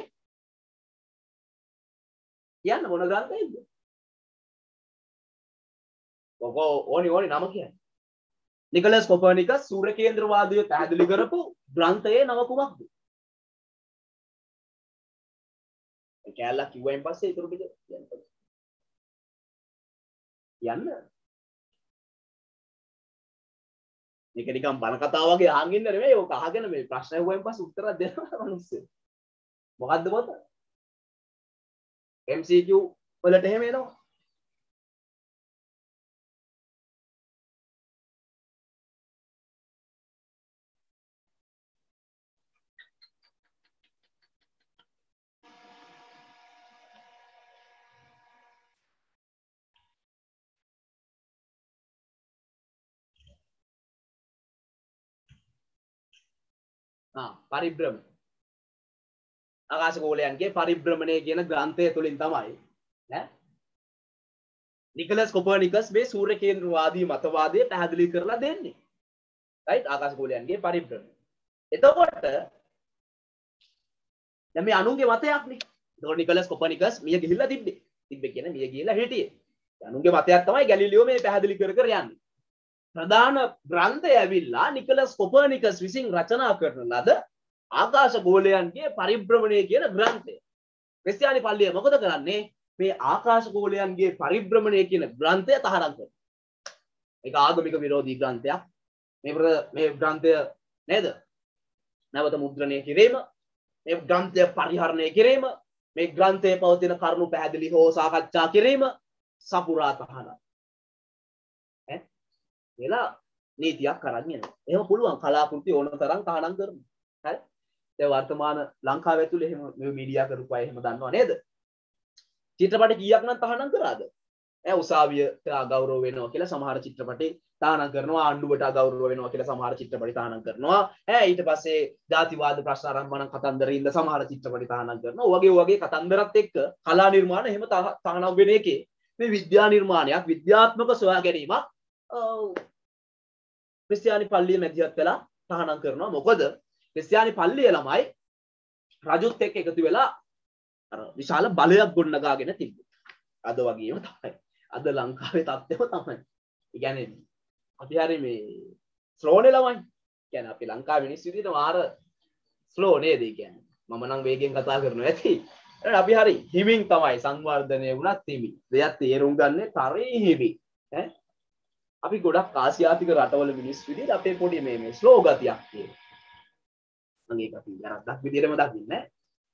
කියන්න මොන ග්‍රන්ථයෙන්ද? ඕනි නම කියන්නේ. නිකලස් කොපර්නිකස් සූර්ය කේන්ද්‍රවාදය පැහැදිලි කරපු ග්‍රන්ථයේ නම කුමක්ද? කැලලා කිව්වයින් පස්සේ ඊටු ටික කියන්න. මේක නිකන් බණ කතාව වගේ අහන් ඉන්න නෙමෙයි. ඔක අහගෙන මේ ප්‍රශ්න අහුවෙන් පස්සේ උත්තරයක් දෙනවා මිනිස්සු. මොකද්ද පොත? MCQ වලට එහෙම එනවා. පරිභ්‍රමණ ආකාශ ගෝලයන්ගේ පරිභ්‍රමණය කියන ග්‍රන්ථය තුලින් තමයි නිකලස් කොපර්නිකස් මේ සූර්ය කේන්ද්‍රවාදී මතවාදය පැහැදිලි කරලා දෙන්නේ. රයිට්? ආකාශ ගෝලයන්ගේ පරිභ්‍රමණය. එතකොට දැන් මේ අනුන්ගේ මතයක්නේ. ඒතකොට නිකලස් කොපර්නිකස් මිය ගිහිල්ලා තිබ්බේ කියන්නේ මිය ගිහිල්ලා හිටියේ. අනුන්ගේ මතයක් තමයි ගැලීලියෝ මේ පැහැදිලි කර කර යන්නේ. ප්‍රධාන ග්‍රන්ථය ඇවිල්ලා නිකලස් කොපර්නිකස් විසින් රචනා කරන ලද ආකාශ ගෝලයන්ගේ පරිභ්‍රමණය කියන ග්‍රන්ථය. ක්‍රිස්තියානි පල්ලිය මොකද කරන්නේ? මේ ආකාශ ගෝලයන්ගේ පරිභ්‍රමණය කියන ග්‍රන්ථය තහනම් කරනවා. ඒක ආගමික විරෝධී ග්‍රන්ථයක්. මේ ග්‍රන්ථය නේද? නැවත මුද්‍රණය කිරීම, මේ ග්‍රන්ථය පරිහරණය කිරීම, මේ ග්‍රන්ථයේ පවතින කරුණු පැහැදිලි හෝ සාකච්ඡා කිරීම සපුරා තහනම්. එලා නීතියක් කරන් යනවා. එහෙම පුළුවන් කලාකෘති ඕන තරම් තහනම් කරනවා. හරි? දැන් වර්තමාන ලංකාව ඇතුලේ එහෙම මේ මීඩියා කරපුවා එහෙම දන්නව නේද? චිත්‍රපට කීයක් නම් තහනම් කරාද? උසාවියට අගෞරව වෙනවා කියලා සමහර චිත්‍රපටි තහනම් කරනවා, ආණ්ඩුවට අගෞරව වෙනවා කියලා සමහර චිත්‍රපටි තහනම් කරනවා. ඊට පස්සේ ජාතිවාද ප්‍රශ්න ආරම්භන කතන්දරින්ද සමහර චිත්‍රපටි තහනම් කරනවා. ඔයගේ කතන්දරත් එක්ක කලා නිර්මාණ එහෙම තහනම් වෙන එකේ මේ විද්‍යා නිර්මාණයක්, විද්‍යාත්මක සොයා ගැනීමක් ක්‍රිස්තියානි පල්ලිය මැදිහත් වෙලා තහනම් කරනවා. මොකද ක්‍රිස්තියානි පල්ලිය ළමයි රජුත් එක්ක එකතු වෙලා අර විශාල බලයක් ගොඩනගාගෙන තිබ්බා. අද වගේම තමයි. අද ලංකාවේ තත්ත්වය තමයි. ඒ කියන්නේ අපි හරි මේ ස්ලෝනේ ළමයි. කියන්නේ අපි ලංකාවේ මිනිස්සු විදිහට මාර ස්ලෝ නේද? ඒ කියන්නේ මම නම් වේගෙන් කතා කරනවා ඇති. අපි හරි හිමින් තමයි සංවර්ධනය වුණත් හිමි. දෙයක් තේරුම් ගන්න තරී හිමි. අපි ගොඩක් ආසියාතික රටවල මිනිස්සු විදිහට අපේ පොඩි මේ ස්ලෝ ගතියක් තියෙනවා. මම ඒක අපි වැරද්දක් විදිහටම දකින්නේ නැහැ.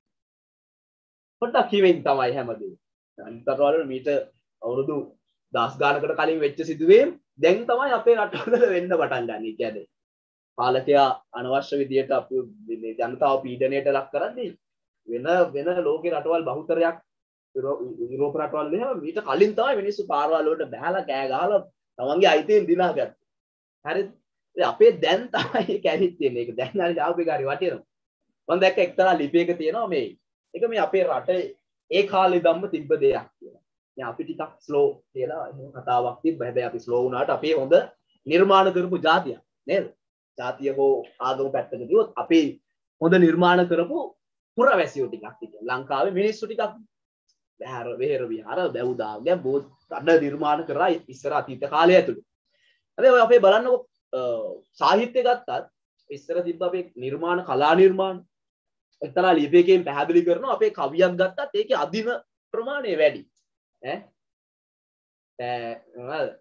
පොඩ්ඩක් හිමින් තමයි හැමදේම. අනිතරවල මීට අවුරුදු 10 ගානකට කලින් වෙච්ච සිදුවීම් දැන් තමයි අපේ රටවල වෙන්න පටන් ගන්න. ඒ කියන්නේ පාලකයා අනවශ්‍ය විදියට අපි මේ ජනතාව පීඩනයට ලක් කරන්නේ වෙන ලෝකේ රටවල් බහුතරයක් යුරෝප රටවල් එහෙම මීට කලින් තමයි මිනිස්සු පාරවල් වලට බහැලා කෑ ගහලා තමන්ගේ අයිතීන් දිනාගත්තා. හරිද? අපේ දැන් තමයි කැරිත් තියෙන්නේ. ඒක දැන් හරි ආපේකාරී වටිනවා. මම දැක්ක එක්තරා ලිපියක තියෙනවා මේ. ඒක මේ අපේ රටේ ඒ කාලේ ධම්ම තිබ්බ දෙයක් කියලා. දැන් අපි ටිකක් ස්ලෝ කියලා එහෙම කතාවක් තිබ්බ. හැබැයි අපි ස්ලෝ වුණාට අපේ හොඳ නිර්මාණ කරපු ජාතියක් නේද? ජාතිය හෝ ආගම පැත්තක දියොත් අපි හොඳ නිර්මාණ කරපු පුරවැසියෝ ටිකක් ඉතින් ලංකාවේ මිනිස්සු ටිකක් වෙහෙර විහාර බැවුදා ගැඹුත් අඩ නිර්මාණ කරා ඉස්සර අතීත කාලය ඇතුළේ. හැබැයි අපේ බලන්නකො සාහිත්‍ය ගත්තත් ඉස්සර තිබ්බ අපේ නිර්මාණ කලා නිර්මාණ එක්තරා ලිපියකින් පැහැදිලි කරනවා අපේ කවියක් ගත්තත් ඒකේ අදින ප්‍රමාණය වැඩි. මොනවද?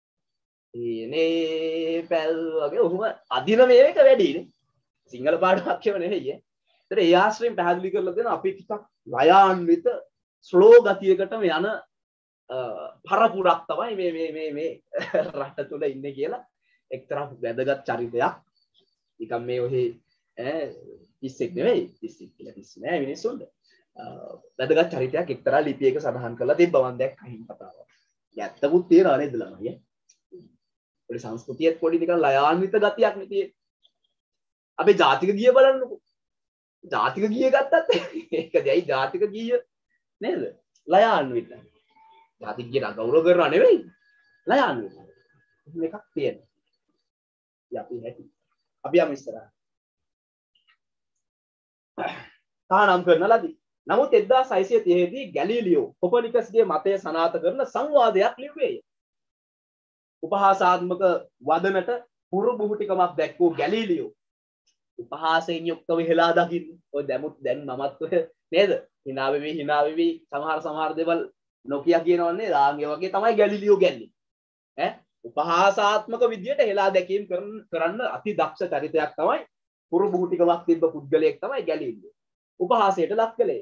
ඉනේ පැල් වගේ උහුම අදින මේක වැඩිනේ. සිංහල පාඩමක් කියව නෙවෙයි. ඒතර ඒ ආශ්‍රයෙන් පැහැදිලි කරලා දෙන අපි ටිකක් ලයාන්විත ස්ලෝ ගතියකටම යන පරපුරක් තමයි මේ රට තුල ඉන්නේ කියලා එක්තරා වැදගත් චරිතයක්. නිකම් මේ ඔහේ 30ක් නෙවෙයි 30 කියලා 30 නෑ මිනිස්සුන්ට. වැදගත් චරිතයක් එක්තරා ලිපියක සඳහන් කරලා තිබ්බා මම දැක්ක හිම් කතාවක්. ඇත්තකුත් තියෙනවා නේද ළමයි? පොඩි සංස්කෘතියත් පොඩි නිකන් ලයාන්විත ගතියක් නේ තියෙන්නේ. අපේ ජාතික ගීය බලන්නකෝ. ජාතික ගීය ගත්තත් ඒක දෙයි ජාතික ගීය නේද? ලයාන්විත. ජාතික ගීයට ගෞරව කරනවා නෙවෙයි. ලයාන්විත. මේකක් තියෙනවා. අපි හැටි. අපි යමු ඉස්සරහට. තහනම් කරන ලදී. නමුත් 1630 දී ගැලීලියෝ කොපර්නිකස්ගේ මතය සනාථ කරන සංවාදයක් ලිව්වේය. උපහාසාත්මක වදනට පුරුබුහුටිකමක් දැක්වූ ගැලීලියෝ උපහාසයෙන් යුක්තව හෙලා දකින්න. ඔය දැන් මමත් ඔය නේද? hina වෙවි සමහර දේවල් නොකිය කියනවන්නේ රාගය වගේ තමයි ගැලීලියෝ ගැන්නේ. උපහාසාත්මක විදියට හෙලා දැකීම් කරන්න අති දක්ෂ චරිතයක් තමයි පුරුබුහුටිකමක් තිබ්බ පුද්ගලයෙක් තමයි ගැලීලියෝ. උපහාසයට ලක් කළේය.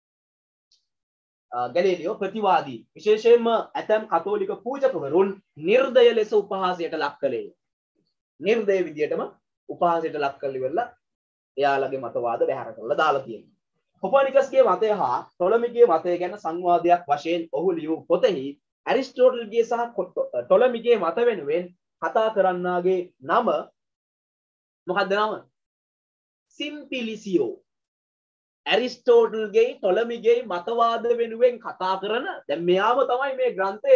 ගැලීලියෝ ප්‍රතිවාදී විශේෂයෙන්ම ඇතැම් කතෝලික පූජකවරුන් නිර්දය ලෙස උපහාසයට ලක් කළේය. නිර්දය විදියටම උපහාසයට ලක් කරලා ඉවරලා එයාලගේ මතවාද බැහැර කරලා දාලා තියෙනවා. කොපර්නිකස්ගේ මතය හා ටොලමිගේ මතය ගැන සංවාදයක් වශයෙන් ඔහු ලියූ පොතෙහි ඇරිස්ටෝටල්ගේ සහ ටොලමිගේ මත වෙනුවෙන් කතා කරන්නාගේ නම මොකක්ද නම? සිම්පිලිසියෝ. ඇරිස්ටෝටල්ගේ ටොලමිගේ මතවාද වෙනුවෙන් කතා කරන දැන් මෙයාම තමයි මේ ග්‍රන්ථය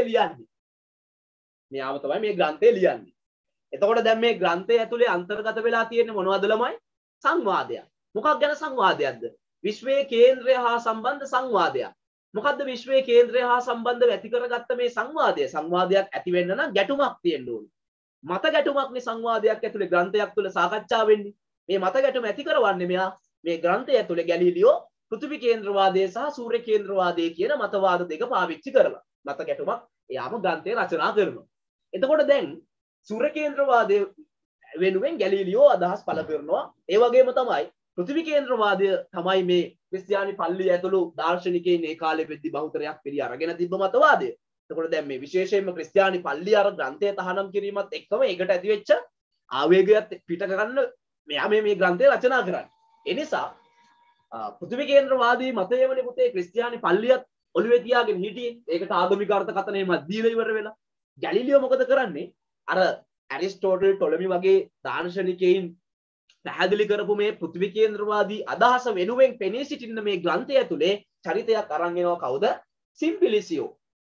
ලියන්නේ. එතකොට දැන් මේ ග්‍රන්ථය ඇතුලේ අන්තර්ගත වෙලා තියෙන්නේ මොනවද ළමයි? සංවාදයක්. මොකක් ගැන සංවාදයක්ද? විශ්වයේ කේන්ද්‍රය හා සම්බන්ධ සංවාදයක්. මොකද්ද විශ්වයේ කේන්ද්‍රය හා සම්බන්ධව ඇති කරගත්ත මේ සංවාදය? සංවාදයක් ඇති වෙන්න නම් ගැටුමක් තියෙන්න ඕනේ. මත ගැටුමක්නේ සංවාදයක් ඇතුලේ ග්‍රන්ථයක් තුල සාකච්ඡා වෙන්නේ. මේ මත ගැටුම ඇති කරවන්නේ මෙයා මේ ග්‍රන්ථය ඇතුලේ ගැලීලියෝ පෘථිවි කේන්ද්‍රවාදය සහ සූර්ය කේන්ද්‍රවාදය කියන මතවාද දෙක පාවිච්චි කරලා මත ගැටුමක් එයාම ග්‍රන්ථය රචනා කරනවා. එතකොට දැන් සූර්ය කේන්ද්‍රවාදය වෙනුවෙන් ගැලීලියෝ අදහස් පළ කරනවා. ඒ වගේම තමයි පෘථිවි කේන්ද්‍රවාදය තමයි මේ ක්‍රිස්තියානි පල්ලිය ඇතුළු දාර්ශනිකයින් ඒ කාලේ වෙද්දි බහුතරයක් පිළි අරගෙන තිබ්බ මතවාදය. එතකොට දැන් මේ විශේෂයෙන්ම ක්‍රිස්තියානි පල්ලිය අර ග්‍රන්ථය තහනම් කිරීමත් එක්කම ඒකට ඇති වෙච්ච ආවේගයත් පිට කරන්න මෙයා මේ ග්‍රන්ථය රචනා කරන්නේ. ඒ නිසා පෘථිවි කේන්ද්‍රවාදී මතයමනේ පුතේ ක්‍රිස්තියානි පල්ලියත් ඔළුවේ තියාගෙන හිටියේ. ඒකට ආගමික අර්ථකථනයමත් දීලා ඉවර වෙලා. ගැලීලියෝ මොකද කරන්නේ? අර ඇරිස්ටෝටල් ටොලමි වගේ දාර්ශනිකයින් පැහැදිලි කරපු මේ පෘථිවි කේන්ද්‍රවාදී අදහස වෙනුවෙන් පෙනී සිටින මේ ග්‍රන්ථය ඇතුලේ චරිතයක් අරන් එනවා කවුද? සිම්පිලිසියෝ.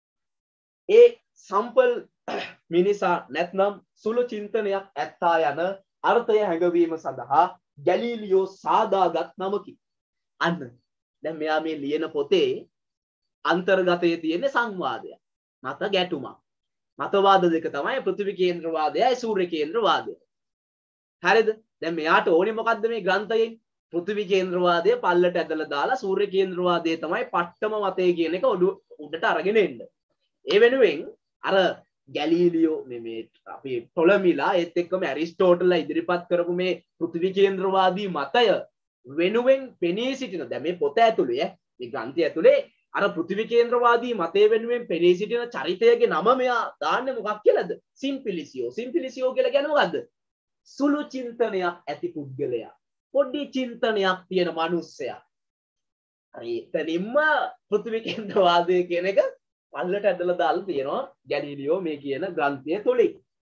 ඒ සම්පල් මිනිසා නැත්නම් සුළු චින්තනයක් ඇත්තා යන අර්ථය හැඟවීම සඳහා ගැලීලියෝ සාදාගත් නමකි. අන්න දැන් මෙයා මේ ලියන පොතේ අන්තර්ගතයේ තියෙන සංවාදය. මත ගැටුමක්. මතවාද දෙක තමයි පෘථිවි කේන්ද්‍රවාදයයි සූර්ය කේන්ද්‍රවාදයයි. හරිද? දැන් මෙයාට ඕනේ මොකද්ද මේ ග්‍රන්ථයෙන්? පෘථිවි කේන්ද්‍රවාදය පල්ලට ඇදලා දාලා සූර්ය කේන්ද්‍රවාදය තමයි පට්ටම මතය කියන එක උඩට අරගෙන එන්න. ඒ වෙනුවෙන් අර ගැලීලියෝ මේ අපි ටොලමිලා ඒත් එක්කම ඇරිස්ටෝටල්ලා ඉදිරිපත් කරපු මේ පෘථිවි කේන්ද්‍රවාදී මතය වෙනුවෙන් පෙනී සිටින දැන් මේ පොත ඇතුලේ මේ ග්‍රන්ථය ඇතුලේ අර පෘථිවි කේන්ද්‍රවාදී මතය වෙනුවෙන් පෙනී සිටින චරිතයගේ නම මෙයා දාන්නේ මොකක් කියලාද? සිම්පිලිසියෝ. සිම්පිලිසියෝ කියලා කියන්නේ මොකද්ද? සුළු චින්තනයක් ඇති පුද්ගලයා. පොඩි චින්තනයක් තියෙන මිනිස්සයා. හරි එතනින්ම පෘථිවි කේන්ද්‍රවාදය කියන එක පල්ලට ඇදලා දාලා තියෙනවා ගැලීලියෝ මේ කියන ග්‍රන්ථය තුලින්.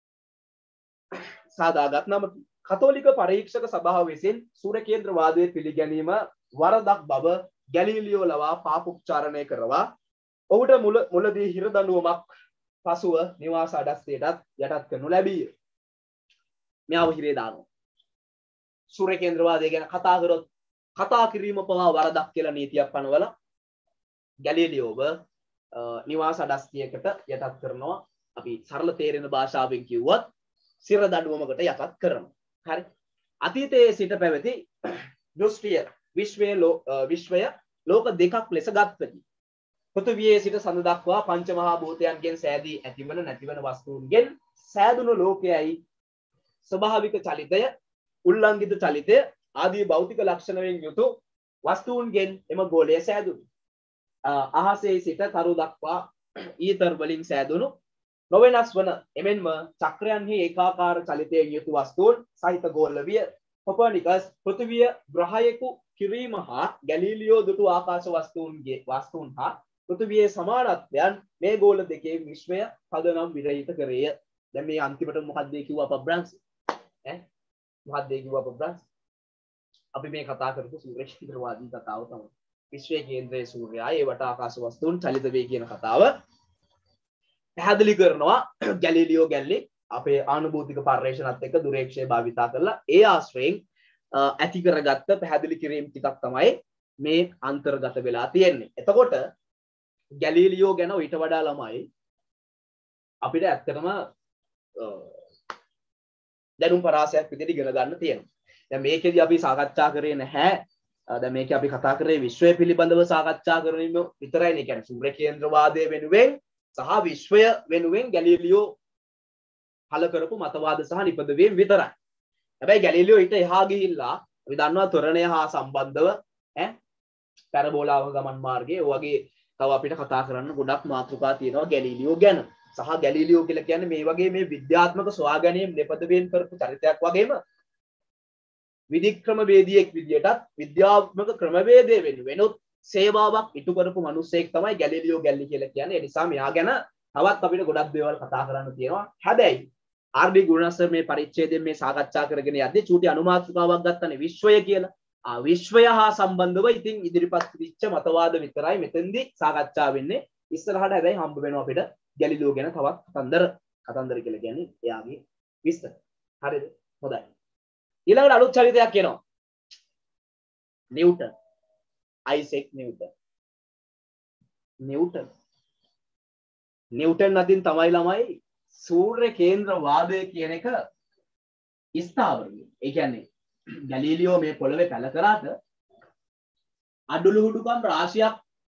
සාදාගත් නම කතෝලික පරීක්ෂක සභාව විසින් සූර්ය කේන්ද්‍රවාදයේ පිළිගැනීම වරදක් බව ගැලීලියෝ ලවා පාපුච්චාරණය කරවා ඔහුට මුලදී හිර දඬුවමක් පසුව නිවාස අඩස්ථයටත් යටත් කරනු ලැබීය. මෙයාව හිරේ දානවා. සූර්ය කේන්ද්‍රවාදය ගැන කතා කරොත් කතා කිරීම පවා වරදක් කියලා නීතියක් පනවලා ගැලීලියෝව නිවාස අඩස්ථියකට යටත් කරනවා. අපි සරල තේරෙන භාෂාවෙන් කිව්වොත් සිර දඬුවමකට යටත් කරනවා. හරි. අතීතයේ සිට පැවති දෘෂ්ටිය විශ්වය ලෝක දෙකක් ලෙස ගත්තා. පෘථිවියේ සිට සඳ දක්වා පංච මහා භූතයන්ගෙන් සෑදී ඇතිවන නැතිවන වස්තුන්ගෙන් සෑදුණු ලෝකයයි ස්වභාවික චලිතය, උල්ලංඝිත චලිතය ආදී භෞතික ලක්ෂණ වලින් යුතු වස්තුන්ගෙන් එම ගෝලය සෑදුණු. අහසේ සිට තරු දක්වා ඊතර වලින් සෑදුණු නොවෙනස් වන එමෙන්ම චක්‍රයන්හි ඒකාකාර චලිතයෙන් යුතු වස්තුන් සහිත ගෝලවිය කොපර්නිකස් පෘථිවිය ග්‍රහයෙකු කිරීම හා ගැලීලියෝ දුටු ආකාශ වස්තුන් හා පෘථිවියේ සමානත්වයන් මේ ගෝල දෙකේ විශ්වය පදනම් විරහිත කරේය. දැන් මේ අන්තිමට මොකක්ද කිව්වා අප්‍රාංශ? මොකක්ද කිව්වා අප්‍රාංශ? අපි මේ කතා කරපු සූර්ය කේන්ද්‍රවාදී කතාව තමයි. විශ්වයේ කේන්ද්‍රයේ සූර්යයා ඒ වට ආකාශ වස්තුන් චලිත වේ කියන කතාව පැහැදිලි කරනවා ගැලීලියෝ ගැල්ලි අපේ ආනුභූතික පර්යේෂණත් එක්ක දුරේක්ෂය භාවිතා කරලා ඒ ආශ්‍රයෙන් ඇති කරගත්ත පැහැදිලි කිරීම ටිකක් තමයි මේ අන්තර්ගත වෙලා තියෙන්නේ. එතකොට ගැලීලියෝ ගැන ඊට වඩා ළමයි අපිට ඇත්තටම දැනුම් පරාසයක් විදිහට ඉගෙන ගන්න තියෙනවා. දැන් මේකෙදි අපි සාකච්ඡා කරේ නැහැ. දැන් මේක අපි කතා කරේ විශ්වය පිළිබඳව සාකච්ඡා කරමින් විතරයි. ඒ කියන්නේ සූර්ය කේන්ද්‍රවාදය වෙනුවෙන් සහ විශ්වය වෙනුවෙන් ගැලීලියෝ පළ කරපු මතවාද සහ නිපදවීම් විතරයි. හැබැයි ගැලීලියෝ ඊට එහා ගිහිල්ලා අපි දන්නවා ත්වරණය හා සම්බන්ධව පැරබෝලාව ගමන් මාර්ගයේ වගේ තව අපිට කතා කරන්න ගොඩක් මාතෘකා තියෙනවා ගැලීලියෝ ගැන. සහ ගැලීලියෝ කියලා කියන්නේ මේ වගේ මේ විද්‍යාත්මක සොයාගැනීම් නිපදවීම් කරපු චරිතයක් වගේම විධික්‍රම වේදියෙක් විදියටත් විද්‍යාත්මක ක්‍රමවේදය වෙනුවෙනුත් සේවාවක් ඉටු කරපු මිනිසෙක් තමයි ගැලීලියෝ ගැල්ලි කියලා කියන්නේ. ඒ නිසා මෙයා ගැන තවත් අපිට ගොඩක් දේවල් කතා කරන්න තියෙනවා. හැබැයි ආර්.ඩී. ගුණසර් මේ පරිච්ඡේදයෙන් මේ සාකච්ඡා කරගෙන යද්දී චූටි අනුමාත්‍රිකාවක් ගත්තනේ විශ්වය කියලා. විශ්වය හා සම්බන්ධව ඉතින් ඉදිරිපත් වෙච්ච මතවාද විතරයි මෙතෙන්දී සාකච්ඡා වෙන්නේ. ඉස්සරහට හැබැයි හම්බ වෙනවා අපිට ගැලීලියෝ ගැන තවත් කතන්දර කියලා කියන්නේ එයාගේ විස්තර. හරිද? හොඳයි. ඊළඟට අලුත් චරිතයක් එනවා. නිව්ටන්. අයිසෙක් නිව්ටන් අතින් තමයි ළමයි සූර්ය කේන්ද්‍ර වාදය කියන එක ස්ථාවර වෙන්නේ. ඒ කියන්නේ ගැලීලියෝ මේ පොළවේ පැල කරාට අඩුලුහුඩුකම් රාශියක්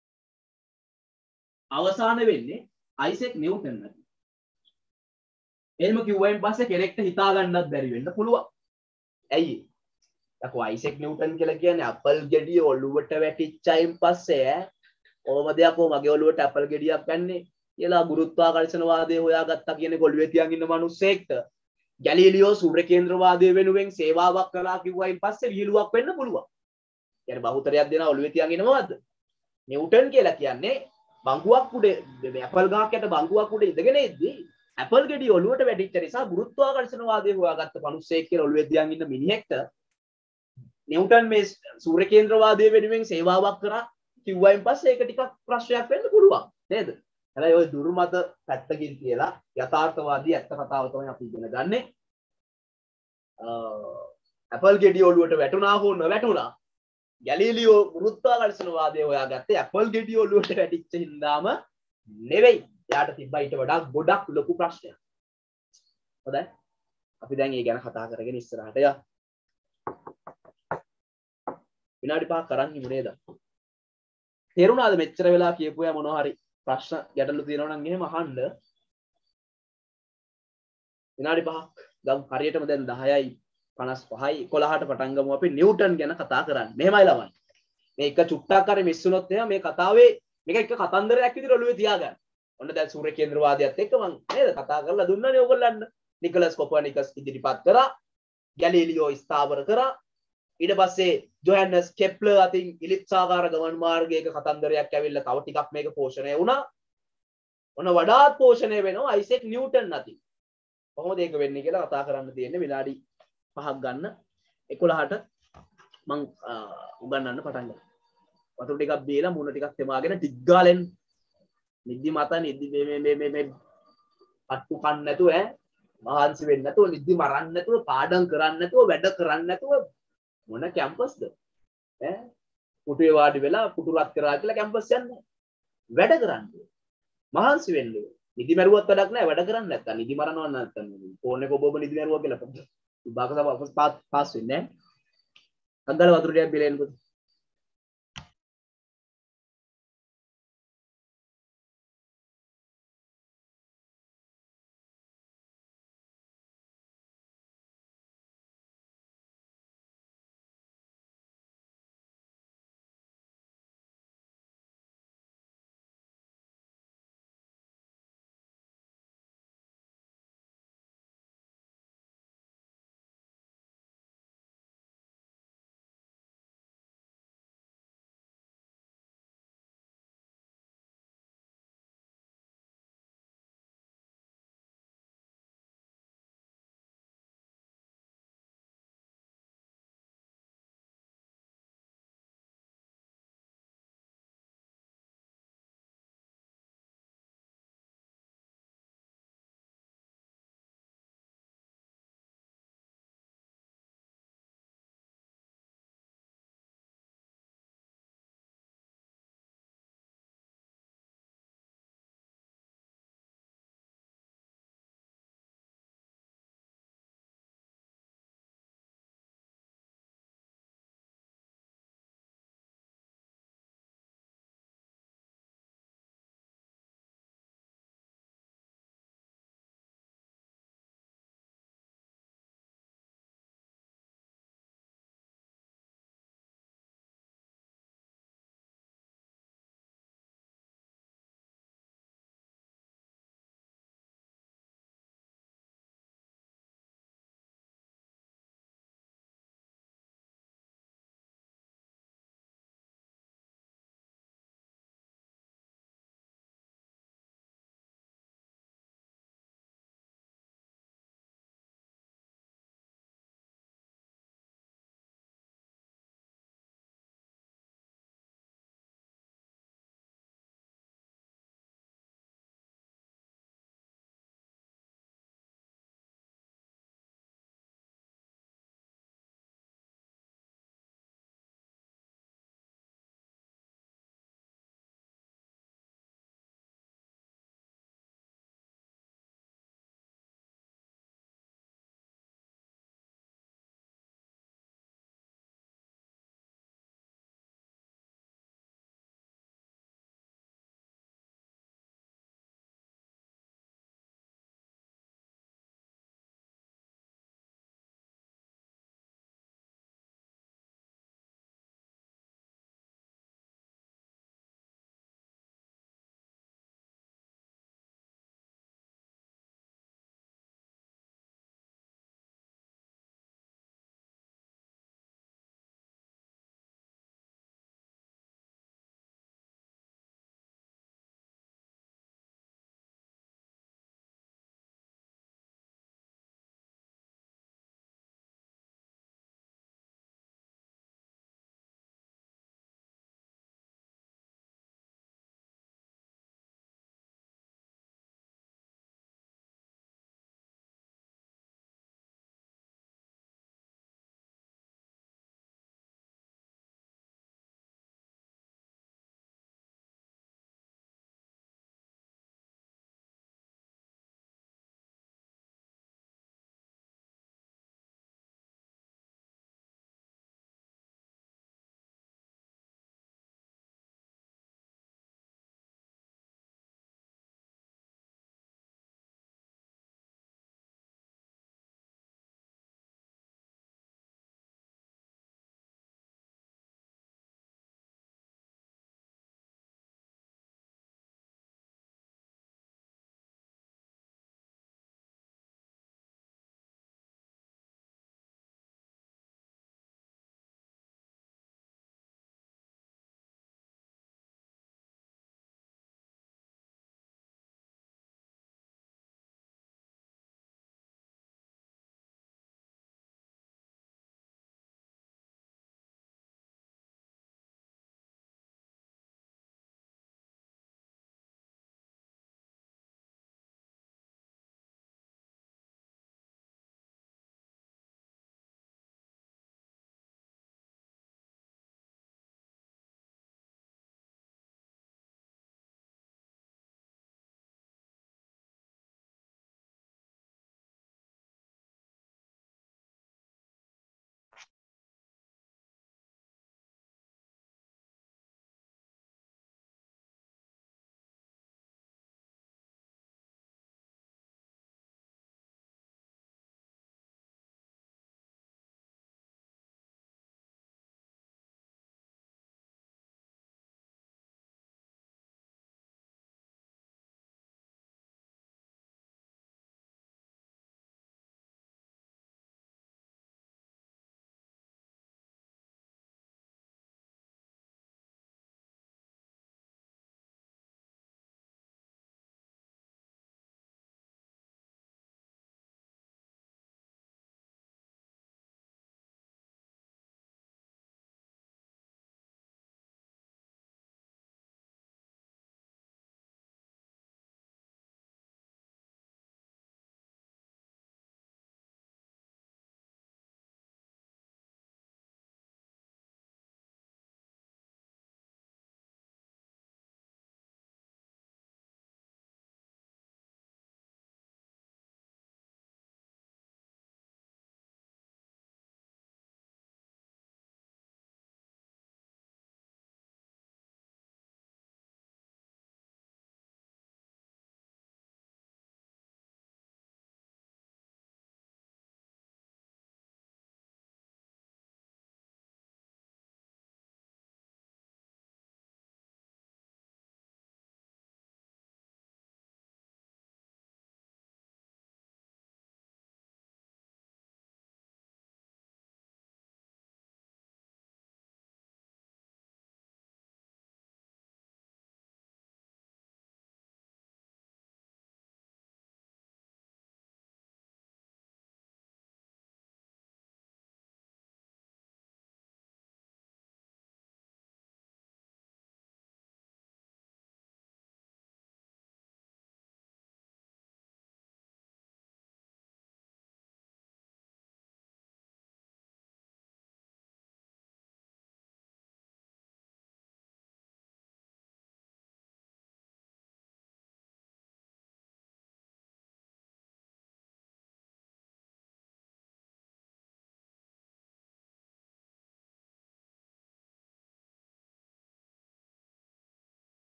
අවසාන වෙන්නේ අයිසෙක් නිව්ටන් අතින්. එහෙම කිව්වයින් පස්සේ කෙනෙක්ට හිතා ගන්නත් බැරි වෙන්න පුළුවන්. ඇයි? යකෝ අයිසෙක් නිව්ටන් කියලා කියන්නේ ඇපල් ගෙඩිය ඔළුවට වැටිච්චයින් පස්සේ ඕම දෙයක් මගේ ඔළුවට ඇපල් ගෙඩියක් ගන්නේ කියලා ගුරුත්වාකර්ෂණ වාදය හොයාගත්තා කියන්නේ ඔළුවේ තියන් ඉන්න මිනිස්සෙක්ට ගැලීලියෝ සූර්ය කේන්ද්‍ර වාදය වෙනුවෙන් සේවාවක් කළා කිව්වයින් පස්සේ විහිළුවක් වෙන්න පුළුවන්. يعني බහුතරයක් දෙනා ඔළුවේ තියන් ඉනවද? නිව්ටන් කියලා කියන්නේ බංගුවක් උඩ ඇපල් ගහක් යට බංගුවක් උඩ ඉඳගෙන ඉද්දි ඇපල් ගෙඩිය ඔළුවට වැටිච්ච නිසා ගුරුත්වාකර්ෂණ වාදය හොයාගත්ත මිනිස්සෙක් කියලා ඔළුවේ තියන් ඉන්න මිනිහෙක්ට නිව්ටන් මේ සූර්ය කේන්ද්‍ර වාදය වෙනුවෙන් සේවාවක් කරා කිව්වයින් පස්සේ ඒක ටිකක් ප්‍රශ්නයක් වෙන්න පුළුවන් නේද? හැබැයි ওই දුර්මත පැත්තකින් කියලා යථාර්ථවාදී ඇත්ත කතාව තමයි අපි ඉගෙන ගන්නෙ. ඇපල් ගෙඩිය ඔළුවට වැටුණා හෝ නොවැටුණා ගැලීලියෝ ගුරුත්වාකර්ෂණ වාදය හොයාගත්තේ ඇපල් ගෙඩිය ඔළුවට වැටිච්ච හින්දාම නෙවෙයි. එයාට තිබ්බා ඊට වඩා ගොඩක් ලොකු ප්‍රශ්නයක්. හොඳයි. අපි දැන් ඒ ගැන කතා කරගෙන ඉස්සරහට යමු. විනාඩි 5ක් කරන් ඉමු නේද? තේරුණාද මෙච්චර වෙලා කියපුවා මොනවා හරි ප්‍රශ්න ගැටලු තියෙනවා නම් එහෙම අහන්න. විනාඩි 5ක් ගමු. හරියටම දැන් 10යි 55යි 11ට පටන් ගමු අපි නිව්ටන් ගැන කතා කරන්න. මෙහෙමයි ළමයි. මේ එක චුට්ටක් හරි මිස් වුණොත් එහෙම මේ කතාවේ මේක එක කතන්දරයක් විදිහට ඔළුවේ තියාගන්න. ඔන්න දැන් සූර්ය කේන්ද්‍ර වාදයත් එක්ක මම නේද කතා කරලා දුන්නානේ ඕගොල්ලන්ට. නිකලස් කොපර්නිකස් ඉදිරිපත් කරා. ගැලීලියෝ ස්ථාවර කරා. ඊට පස්සේ ජොහැන්නස් කෙප්ලර් අතින් ඉලිප්සාකාර ගමන් මාර්ගයක කතන්දරයක් ඇවිල්ලා තව ටිකක් මේක පෝෂණය වුණා. ඔන්න වඩාත් පෝෂණය වෙනවා අයිසෙක් නිව්ටන් අතින්. කොහොමද ඒක වෙන්නේ කියලා කතා කරන්න තියෙන්නේ. විනාඩි 5ක් ගන්න. 11ට මම උගන්වන්න පටන් ගන්නවා. වතුර ටිකක් බීලා මුණ ටිකක් තෙමාගෙන ටික් ගාලෙන් නිදි මත නිදි මේ අට්ටු කන්න නැතුව මහන්සි වෙන්න නැතුව නිදි මරන්න නැතුව පාඩම් කරන්න නැතුව වැඩ කරන්න නැතුව මොන කැම්පස්ද ඈ පුටුවේ වාඩි වෙලා පුටු රත් කරා කියලා කැම්පස් යන්නේ වැඩ කරන්න මහන්සි වෙන්න නිදි මරුවත් වැඩක් නැහැ වැඩ කරන්න නැත්තම් නිදි මරනවා නැත්තම් ෆෝන් එක ඔබ නිදි මරුවා කියලා විභාග සභාව පාස් වෙන්නේ නැහැ අන්දල වතුර ටිකක් බිලා එන්නකො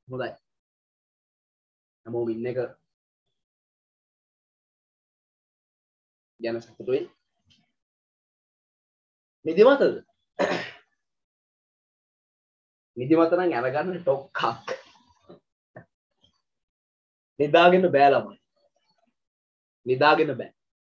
හොඳයි. හැමෝම ඉන්න එක ගැන සතුටුයි. නිදිමතද? නිදිමත නම් අරගන්න ටොක්ක්ක්. නිදාගෙන බෑ ළමයි. නිදාගෙන බෑ.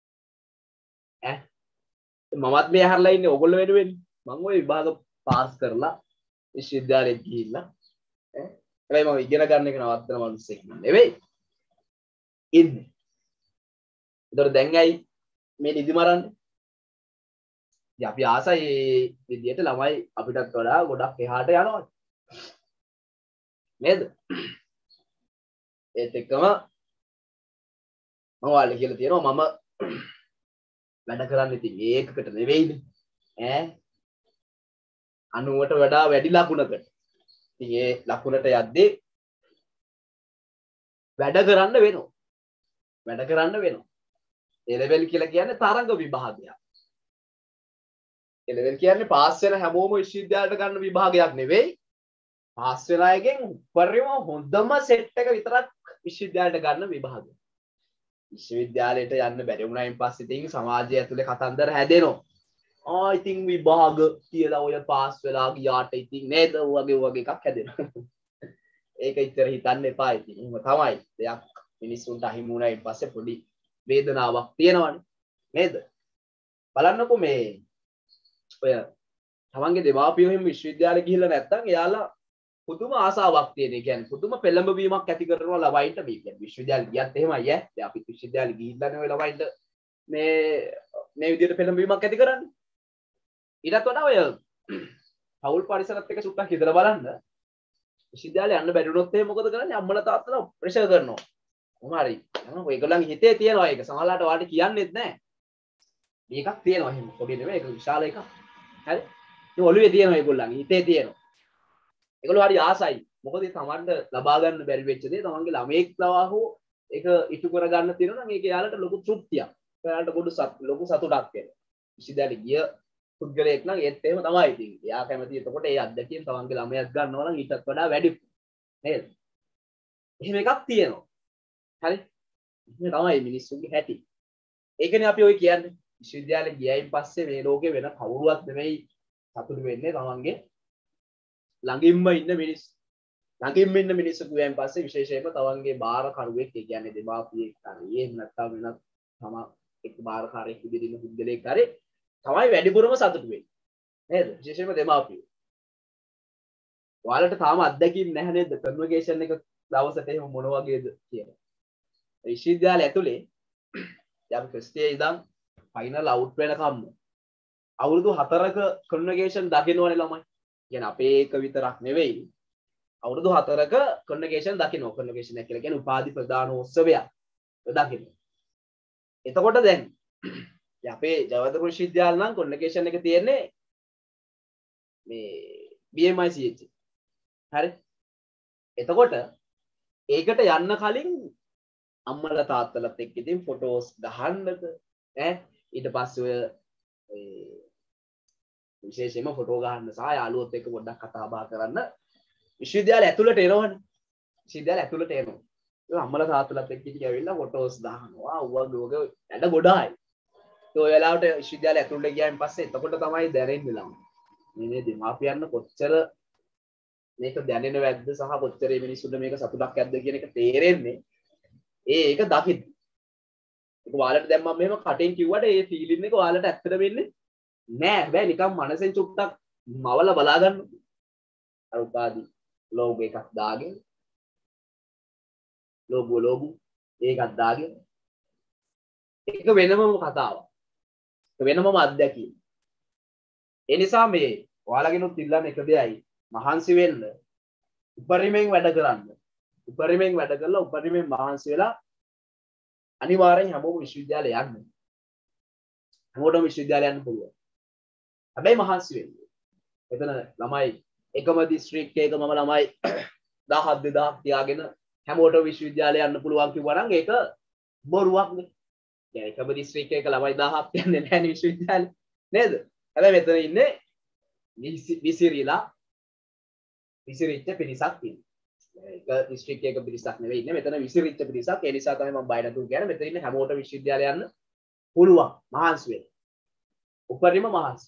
මමත් මේ හැරලා ඉන්නේ ඔයගොල්ලෝ වෙනුවෙන්. මම ওই විභාග පාස් කරලා විශ්වවිද්‍යාලෙට ගිහිල්ලා හැබැයි මම ඉගෙන ගන්න එක නවත්තන මිනිස්සෙක් නෙවෙයි. ඉන්නේ. ඒතර දැන් ඇයි මේ නිදි මරන්නේ? ඉතින් අපි ආසයි මේ විදියට ළමයි අපිටත් වඩා ගොඩක් එහාට යනවා. නේද? ඒත් එක්කම මම ඔයාලට කියලා තියෙනවා මම වැඩ කරන්නේ ඉතින් ඒකකට නෙවෙයිනේ. 90ට වඩා වැඩි ලකුණකට. ඉතින් ඒ ලකුණට යද්දී වැඩ කරන්න වෙනවා. වැඩ කරන්න වෙනවා. ඒ ලෙවල් කියලා කියන්නේ තරංග විභාගයක්. ඒ ලෙවල් කියන්නේ පාස් වෙන හැමෝම විශ්වවිද්‍යාලයට ගන්න විභාගයක් නෙවෙයි. පාස් වෙන අයගෙන් උපරිම හොඳම සෙට් එක විතරක් විශ්වවිද්‍යාලයට ගන්න විභාගයක්. විශ්වවිද්‍යාලයට යන්න බැරි වුණායින් පස්සේ ඉතින් සමාජය ඇතුලේ කතන්දර හැදෙනවා. ඉතින් විභාග කියලා ඔය පාස් වෙලා ගියාට ඉතින් නේද වගේ එකක් හැදෙනවා. ඒක ඉතර හිතන්න එපා ඉතින්. එහෙම තමයි. දෙයක් මිනිස්සුන්ට අහිමි වුණායින් පස්සේ පොඩි වේදනාවක් තියෙනවනේ. නේද? බලන්නකෝ මේ ඔය තමන්ගේ දෙමාපියෝ එහෙම විශ්වවිද්‍යාලෙ ගිහිල්ලා නැත්තම් එයාලා පුදුම ආසාවක් තියෙන. ඒ කියන්නේ පුදුම පෙළඹවීමක් ඇති කරනවා ළමයින්ට. මේ කියන්නේ විශ්වවිද්‍යාලෙ ගියත් එහෙමයි ඈ. දැන් අපි විශ්වවිද්‍යාලෙ ගිහිල්ලානේ ඔය ළමයින්ට මේ විදිහට පෙළඹවීමක් ඇති කරන්නේ. ඊටත් වඩා ඔය පෞල් පරිසරත් එක්ක සුට්ටක් හිතලා බලන්න. විශ්වවිද්‍යාලේ යන්න බැරි වුණොත් එහෙම මොකද කරන්නේ? අම්මලා තාත්තලා ප්‍රෙෂර් කරනවා. කොහොම හරි. ඒගොල්ලන්ගේ හිතේ තියෙනවා ඒක. සමහරලාට ඔයාලට කියන්නෙත් නැහැ. මේකක් තියෙනවා එහෙම. පොඩි නෙමෙයි ඒක විශාල එකක්. හරි? ඒ ඔළුවේ තියෙනවා ඒගොල්ලන්ගේ හිතේ තියෙනවා. ඒගොල්ලෝ හරි ආසයි. මොකද තමන්ට ලබා ගන්න බැරි වෙච්ච දේ තමන්ගේ ළමයෙක් ලවා හෝ ඒක ඉටු කර ගන්න තියෙනවා නම් ඒක යාලට ලොකු තෘප්තියක්. යාලට ලොකු සතුටක් වෙනවා. විශ්වවිද්‍යාලේ ගිය පුද්ගලයෙක් නම් ඒත් එහෙම තමයි ඉතින්. එයා කැමති එතකොට ඒ අත්දැකීම් තමන්ගේ ළමයාත් ගන්නවා නම් ඊටත් වඩා වැඩි. නේද? එහෙම එකක් තියෙනවා. හරි? මේ තමයි මිනිස්සුන්ගේ හැටි. ඒකනේ අපි ඔය කියන්නේ. විශ්වවිද්‍යාලේ ගියයින් පස්සේ මේ ලෝකේ වෙන කවුරුවත් නෙමෙයි සතුටු වෙන්නේ තමන්ගේ ළඟින්ම ඉන්න මිනිස්සු. ළඟින්ම ඉන්න මිනිස්සු ගියයින් පස්සේ විශේෂයෙන්ම තමන්ගේ බාරකරුවෙක් ඒ කියන්නේ දෙමාපියෙක් හරි එහෙම නැත්නම් වෙනත් තම එක් බාරකාරයෙක් විදිහට ඉන්න පුද්ගලයෙක් හරි තමයි වැඩිපුරම සතුටු වෙන්නේ. නේද? විශේෂයෙන්ම දෙමාපියෝ. ඔයාලට තාම අත්දැකීම් නැහැ නේද? කන්වර්සේෂන් එක දවසට එහෙම මොන වගේද කියලා. විශ්වවිද්‍යාලය ඇතුලේ යම් ක්‍රිස්තියේ ඉඳන් ෆයිනල් අවුට් වෙනකම් අවුරුදු 4ක කන්වර්සේෂන් දකින්නවනේ ළමයි. කියන්නේ අපේ එක විතරක් නෙවෙයි. අවුරුදු 4ක කන්වර්සේෂන් දකින්න. කන්වර්සේෂන් එක කියලා කියන්නේ උපාධි ප්‍රදානෝත්සවයක්. දකින්න. එතකොට දැන් අපේ ජවහර්ලාල් විශ්වවිද්‍යාල නම් කන්වර්සේෂන් එක තියෙන්නේ මේ BMICH. හරි? එතකොට ඒකට යන්න කලින් අම්මලා තාත්තලාත් එක්ක ඉතින් ෆොටෝස් ගහන්නද ඊට පස්සේ ඔය විශේෂයෙන්ම ෆොටෝ ගහන්න සහ යාළුවොත් එක්ක පොඩ්ඩක් කතා බහ කරන්න විශ්වවිද්‍යාලය ඇතුළට එනවනේ. විශ්වවිද්‍යාලය ඇතුළට එනවා. ඒ අම්මලා තාත්තලාත් එක්ක ඉතින් ඇවිල්ලා ෆොටෝස් දානවා. වගේ වැඩ ගොඩායි. ඒ ඔය වෙලාවට විශ්වවිද්‍යාලය ඇතුළට ගියාන් පස්සේ එතකොට තමයි දැනෙන්නේ ළමයි. මේ දෙමාපියන් කොච්චර මේක දැනෙන වැද්ද සහ කොච්චර මේ මිනිස්සුන්ට මේක සතුටක් ඇද්ද කියන එක තේරෙන්නේ ඒක දකින්න. ඒක ඔයාලට දැන් මම මෙහෙම කටින් කිව්වට ඒ ෆීලින් එක ඔයාලට ඇත්තට වෙන්නේ නෑ. හැබැයි නිකන් මනසෙන් චුට්ටක් මවලා බලා ගන්න. අර උපාදි ලෝගෝ එකක් දාගෙන ලෝගෝ ඒකක් දාගෙන ඒක වෙනමම කතාවක්. ඒක වෙනමම අත්දැකීම. ඒ නිසා මේ ඔයාලගෙනුත් ඉල්ලන්න එක දෙයයි මහන්සි වෙන්න. උපරිමයෙන් වැඩ කරන්න. උපරිමයෙන් වැඩ කරලා උපරිමයෙන් මහන්සි වෙලා අනිවාර්යෙන් හැමෝම විශ්වවිද්‍යාලය යන්න. හැමෝටම විශ්වවිද්‍යාලය යන්න පුළුවන්. හැබැයි මහන්සි වෙන්න. එතන ළමයි එකම දිස්ත්‍රික් එකකම ළමයි 1000 2000 තියාගෙන හැමෝටම විශ්වවිද්‍යාලය යන්න පුළුවන් කිව්වා නම් ඒක බොරුවක් නේ. يعني එකම දිස්ත්‍රික් එකක ළමයි 1000ක් යන්නේ නැහැ විශ්වවිද්‍යාලේ. නේද? හැබැයි මෙතන ඉන්නේ විසිරිච්ච පිරිසක් ඉන්නේ. එක district එකක පිරිසක් නෙවෙයි ඉන්නේ මෙතන විසිරිච්ච පිරිසක් ඒ නිසා තමයි මම බය නැතුව කියන්නේ මෙතන ඉන්න හැමෝටම විශ්වවිද්‍යාලය යන්න පුළුවන් මහන්සි වෙන්න උපරිම මහන්සි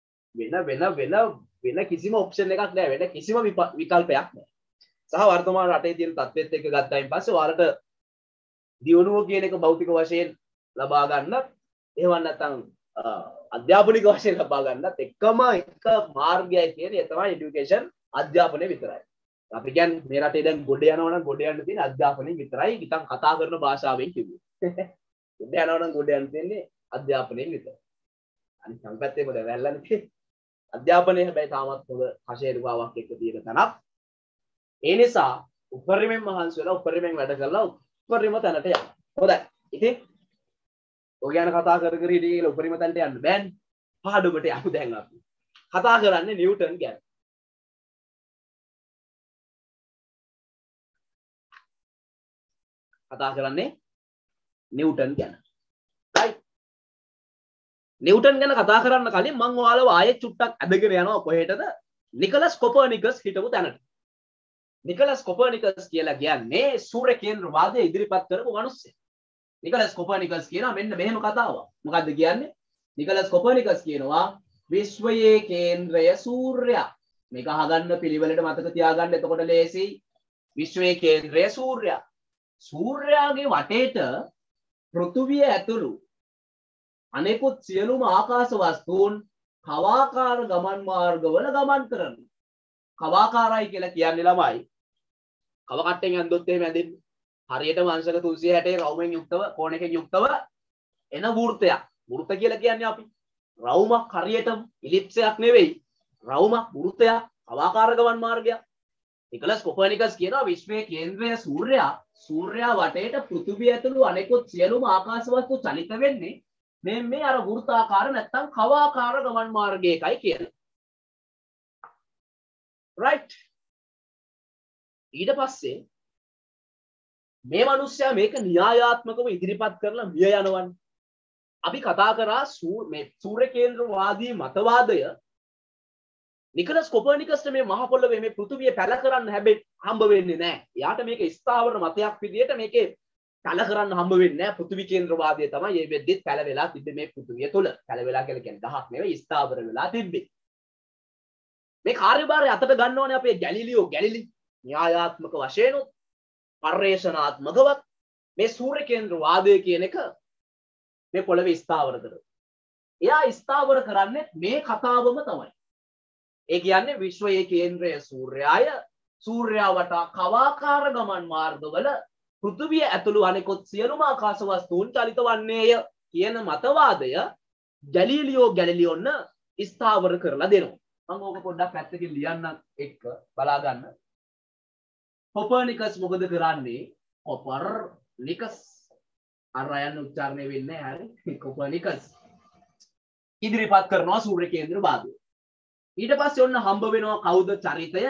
වෙන කිසිම ඔප්ෂන් එකක් නැහැ වෙන කිසිම විකල්පයක් නැහැ සහ වර්තමාන රටේ තියෙන තත්ත්වෙත් එක්ක ගත්තායින් පස්සේ ඔයාලට දියුණුව කියන එක භෞතික වශයෙන් ලබා ගන්නත් එහෙම නැත්නම් අධ්‍යාපනික වශයෙන් ලබා ගන්නත් එකම එක මාර්ගයයි කියන්නේ ඒ තමයි এডুকেෂන් අධ්‍යාපනය විතරයි. අපි කියන්නේ මේ රටේ දැන් ගොඩ යනවා නම් ගොඩ යන්න තියෙන අධ්‍යාපනය විතරයි. නිකන් කතා කරන භාෂාවෙන් කිව්වේ. ගොඩ යනවා නම් ගොඩ යන්න තියෙන්නේ අධ්‍යාපනයෙන් විතරයි. අනිත් සංපැත්තේ මොකද වැල්ලන්නේ තියෙන්නේ. අධ්‍යාපනය හැබැයි තාමත් හොඳ කෂේරුවාවක් එක්ක තියෙන තැනක්. ඒ නිසා උපරිමයෙන් මහන්සි වෙලා උපරිමයෙන් වැඩ කරලා උපරිම තැනට යන්න. හොඳයි. ඉතින් ඔය ගැන කතා කර කර ඉඳී කියලා උපරිම තැනට යන්න බෑනේ. පාඩමට යමු දැන් අපි. කතා කරන්නේ නිව්ටන් ගැන. කතා කරන්නේ නිව්ටන් ගැන. right නිව්ටන් ගැන කතා කරන්න කලින් මම ඔයාලව ආයෙත් චුට්ටක් අදගෙන යනවා කොහෙටද? නිකලස් කොපර්නිකස් හිටපු තැනට. නිකලස් කොපර්නිකස් කියලා කියන්නේ සූර්ය කේන්ද්‍රවාදය ඉදිරිපත් කරපු මිනිස්සෙක්. නිකලස් කොපර්නිකස් කියනවා මෙන්න මෙහෙම කතාවක්. මොකද්ද කියන්නේ? නිකලස් කොපර්නිකස් කියනවා විශ්වයේ කේන්ද්‍රය සූර්යයා. මේක අහගන්න පිළිවෙලට මතක තියාගන්න එතකොට ලේසි. විශ්වයේ කේන්ද්‍රය සූර්යයා. සූර්යාගේ වටේට පෘථුවිය ඇතුළු අනෙකුත් සියලුම ආකාශ වස්තුන් කවාකාර ගමන් මාර්ගවල ගමන් කරනවා. කවාකාරයි කියලා කියන්නේ ළමයි. කව කට්ටෙන් ඇඳොත් එහෙම ඇඳෙන්නේ. හරියටම අංශක 360 රවුමෙන් යුක්තව කෝණයකින් යුක්තව එන වෘත්තයක්. වෘත්ත කියලා කියන්නේ අපි රවුමක් හරියටම ඉලිප්සයක් නෙවෙයි. රවුමක් වෘත්තයක් කවාකාර ගමන් මාර්ගයක්. නිකලස් කොපර්නිකස් කියනවා විශ්වයේ කේන්ද්‍රය සූර්යයා. සූර්යයා වටේට පෘථිවිය ඇතුළු අනෙකුත් සියලුම ආකාශ වස්තු චලිත වෙන්නේ මේ අර වෘත්තාකාර නැත්තම් කවාකාර ගමන් මාර්ගයකයි කියලා. right ඊට පස්සේ මේ මිනිස්සයා මේක න්‍යායාත්මකව ඉදිරිපත් කරලා මිය යනවන්නේ. අපි කතා කරා මේ සූර්ය කේන්ද්‍රවාදී මතවාදය නිකලස් කොපර්නිකස්ට මේ මහ පොළොවේ මේ පෘථිවිය පැල කරන්න හැබැයි හම්බ වෙන්නේ නැහැ. එයාට මේක ස්ථාවර මතයක් විදියට මේකේ පැල කරන්න හම්බ වෙන්නේ නැහැ. පෘථිවි කේන්ද්‍රවාදය තමයි මේ වෙද්දිත් පැල වෙලා තිබ්බේ මේ පෘථිවිය තුල. පැල වෙලා කියලා කියන්නේ ගහක් නෙවෙයි ස්ථාවර වෙලා තිබ්බේ. මේ කාර්යභාරය අතට ගන්නවනේ අපේ ගැලිලි න්‍යායාත්මක වශයෙන් පර්යේෂණාත්මකවත් මේ සූර්ය කේන්ද්‍රවාදය කියන එක මේ පොළවේ ස්ථාවර කරනවා. එයා ස්ථාවර කරන්නේ මේ කතාවම තමයි. ඒ කියන්නේ විශ්වයේ කේන්ද්‍රය සූර්යයාය. සූර්යයා වටා කවාකාර ගමන් මාර්ගවල පෘථිවිය ඇතුළු අනෙකුත් සියලුම ආකාශ වස්තුන් චලිත වන්නේය කියන මතවාදය ගැලීලියෝන්න ස්ථාවර කරලා දෙනවා. මම ඕක පොඩ්ඩක් පැත්තකින් ලියන්නම් එක්ක බලා ගන්න. කොපර්නිකස් මොකද කරන්නේ? කොපර්නිකස් අර අයන්න උච්චාරණය වෙන්නේ හරි. කොපර්නිකස් ඉදිරිපත් කරනවා සූර්ය කේන්ද්‍රවාදය. ඊට පස්සේ ඔන්න හම්බ වෙනවා කවුද චරිතය?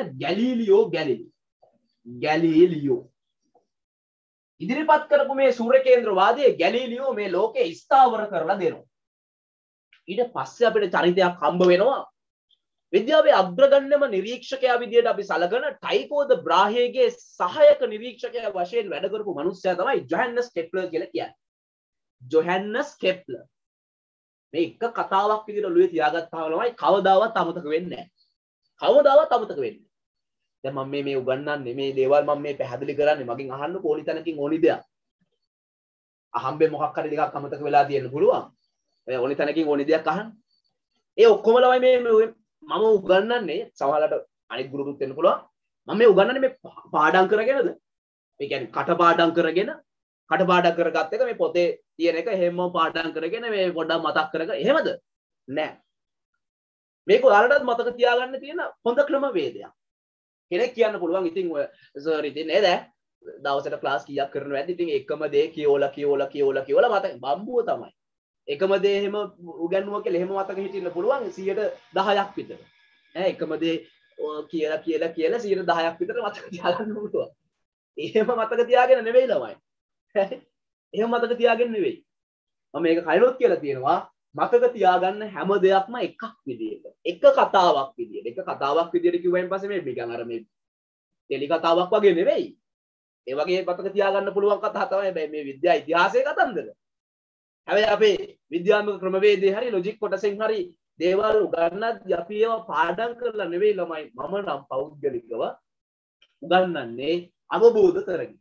ගැලීලියෝ ඉදිරිපත් කරපු මේ සූර්ය කේන්ද්‍රවාදයේ ගැලීලියෝ මේ ලෝකේ ස්ථාවර කරලා දෙනවා. ඊට පස්සේ අපිට චරිතයක් හම්බ වෙනවා විද්‍යාවේ අග්‍රගණ්‍යම නිරීක්ෂකයා විදියට අපි සලකන ටයිකෝ ද බ්‍රාහේගේ සහායක නිරීක්ෂකයා වශයෙන් වැඩ කරපු මිනිස්සයා තමයි ජොහන්ස් කෙප්ලර් කියලා කියන්නේ. ජොහන්ස් කෙප්ලර් මේ එක කතාවක් විදියට ඔළුවේ තියාගත්තාම තමයි කවදාවත් අමතක වෙන්නේ නැහැ. කවදාවත් අමතක වෙන්නේ නැහැ. දැන් මම මේ උගන්වන්නේ මේ දේවල් මම මේ පැහැදිලි කරන්නේ මගෙන් අහන්න පොලි තැනකින් ඕනි දෙයක්. අහම්බේ මොකක් හරි දෙකක් අමතක වෙලා තියෙන්න පුළුවන්. ඒ ඕනි තැනකින් ඕනි දෙයක් අහන්න. ඒ ඔක්කොම ළමයි මේ මම උගන්වන්නේ සමහරවිට අනිත් ගුරුතුත් වෙන්න පුළුවන්. මම මේ උගන්වන්නේ මේ පාඩම් කරගෙනද? ඒ කියන්නේ කටපාඩම් කරගෙන කටපාඩම් කරගත්ත එක මේ පොතේ තියෙන එක එහෙමම පාඩම් කරගෙන මේ පොඩ්ඩක් මතක් කරගන්න එහෙමද? නෑ. මේක ඔයාලටත් මතක තියාගන්න තියෙන හොඳ ක්‍රමවේදයක්. කෙනෙක් කියන්න පුළුවන් ඉතින් ඔය සර් ඉතින් නේද? දවසට ක්ලාස් කීයක් කරනවද? ඉතින් එකම දේ කියවලා මතක බම්බුව තමයි. එකම දේ එහෙම උගන්වුවා කියලා එහෙම මතක හිටින්න පුළුවන් 10%ක් විතර. එකම දේ කියලා 10%ක් විතර මතක තියාගන්න පුළුවන්. එහෙම මතක තියාගෙන නෙවෙයි ළමයි. එහෙම මතක තියාගෙන නෙවෙයි. මම මේක කලිනුත් කියලා තියෙනවා මතක තියාගන්න හැම දෙයක්ම එකක් විදියට. එක කතාවක් විදියට. එක කතාවක් විදියට කිව්වයින් පස්සේ මේ නිකන් අර මේ ටෙලි කතාවක් වගේ නෙවෙයි. ඒ වගේ මතක තියාගන්න පුළුවන් කතා තමයි මේ විද්‍යා ඉතිහාසයේ කතන්දර. හැබැයි අපේ විද්‍යාත්මක ක්‍රමවේදයේ හරි ලොජික් කොටසෙන් හරි දේවල් උගන්වද්දී අපි ඒවා පාඩම් කරලා නෙවෙයි ළමයි මම නම් පෞද්ගලිකව උගන්වන්නේ අවබෝධ කරගන්න.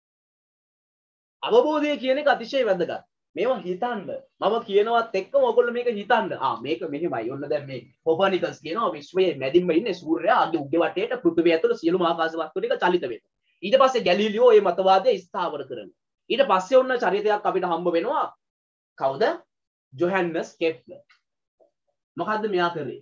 අවබෝධය කියන එක අතිශය වැදගත්. මේවා හිතන්න. මම කියනවත් එක්කම ඔයගොල්ලෝ මේක හිතන්න. මේක මෙහෙමයි. ඔන්න දැන් මේ කොපර්නිකස් කියනවා විශ්වයේ මැදින්ම ඉන්නේ සූර්යයාගේ උගේ වටේට පෘථිවිය ඇතුළේ සියලුම ආකාශ වස්තු ටික චලිත වෙනවා. ඊට පස්සේ ගැලීලියෝ මේ මතවාදය ස්ථාවර කරනවා. ඊට පස්සේ ඔන්න චරිතයක් අපිට හම්බ වෙනවා. කවුද? Johannes Kepler. මොකද්ද මෙයා කරේ?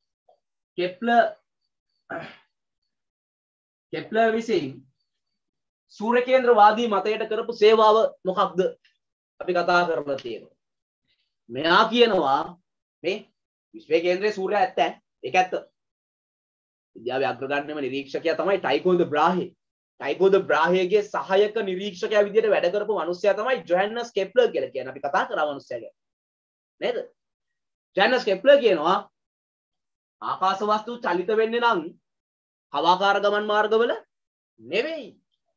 කෙප්ලර් විසින් සූර්ය කේන්ද්‍රවාදී මතයට කරපු සේවාව මොකක්ද අපි කතා කරලා තියෙනවා. මෙයා කියනවා මේ විශ්වයේ කේන්ද්‍රයේ සූර්යයා ඇත්ත ඒක ඇත්ත. විද්‍යාවේ අග්‍රගණ්‍යම නිරීක්ෂකයා තමයි ටයිකෝ ද බ්‍රාහේ. ටයිකෝ ද බ්‍රාහේගේ සහායක නිරීක්ෂකයා විදිහට වැඩ කරපු මිනිසයා තමයි ජොහන්ස් කෙප්ලර් කියලා කියන්නේ. අපි කතා කරා මිනිසයා ගැන. නේද? ජොහන්ස් කෙප්ලර් කියනවා ආකාශ වස්තු චලිත වෙන්නේ නම් හවාකාර ගමන් මාර්ගවල නෙවෙයි.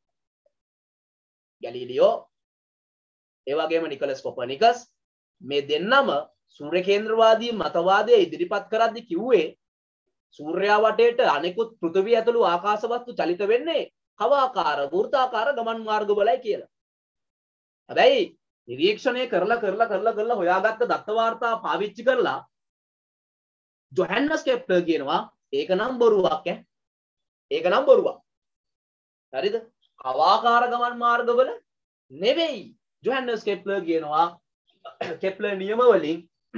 ගැලීලියෝ ඒ වගේම නිකොලස් කොපර්නිකස් මේ දෙන්නම සූර්ය කේන්ද්‍රවාදී මතවාදය ඉදිරිපත් කරද්දී කිව්වේ සූර්යයා වටේට අනෙකුත් පෘථිවිය ඇතුළු ආකාශ වස්තු චලිත වෙන්නේ හවාකාර වෘත්තාකාර ගමන් මාර්ගවලයි කියලා. හැබැයි නිරීක්ෂණය කරලා හොයාගත්ත දත්ත වාර්තා පාවිච්චි කරලා ජොහන්ස් කෙප්ලර් කියනවා ඒක නම් බොරුවක් ඒක නම් බොරුවක්. හරිද? හවාකාර ගමන් මාර්ගවල නෙවෙයි. ජොහන්ස් කෙප්ලර් කියනවා කෙප්ලර් නියම වලින්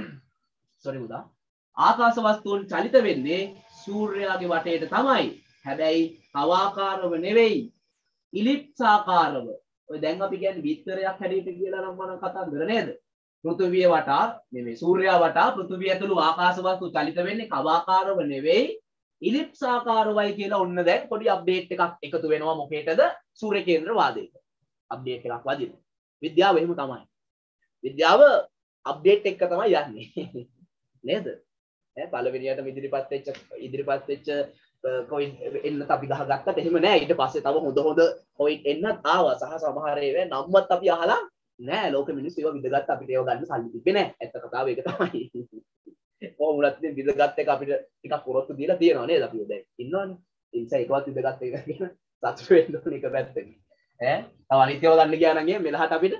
ආකාශ වස්තුන් චලිත වෙන්නේ සූර්යයාගේ වටේට තමයි. හැබැයි හවාකාරව නෙවෙයි. ඉලිප්සාකාරව. ඔය දැන් අපි කියන්නේ විස්තරයක් හැටියට කියලා නම් මම කතාන්දර නේද? පෘථිවිය වටා නෙමෙයි සූර්යයා වටා පෘථිවිය ඇතුළු ආකාශ වස්තු චලිත වෙන්නේ කවාකාරව නෙවෙයි ඉලිප්සාකාරවයි කියලා ඔන්න දැන් පොඩි අප්ඩේට් එකක් එකතු වෙනවා මොකේටද? සූර්ය කේන්ද්‍රවාදයට. අප්ඩේට් එකක් වදිනවා. විද්‍යාව එහෙම තමයි. විද්‍යාව අප්ඩේට් එක තමයි යන්නේ. නේද? පළවෙනියට ඉදිරිපත් වෙච්ච කොයින් එන්නත් අපි ගහගත්තට එහෙම නෑ. ඊට පස්සේ තව හොඳ කොයින් එන්නත් ආවා. සහ සමහර ඒවා නම්වත් අපි අහලා නෑ. ලෝක මිනිස්සු ඒවා විදගත්ත අපිට ඒවා ගන්න සල්ලි තිබ්බේ නෑ. ඇත්ත කතාව ඒක තමයි. කොහොමවත් ඉතින් විදගත් එක අපිට ටිකක් පොරොත්තු දීලා තියෙනවා නේද? අපි දැන් ඉන්නවනේ. ඒ නිසා ඒකවත් විදගත් එක කියන සතුට වෙන්න ඕන එක පැත්තකින්. තව අනිත් ඒවා ගන්න ගියා නම් එහෙම මෙලහට අපිට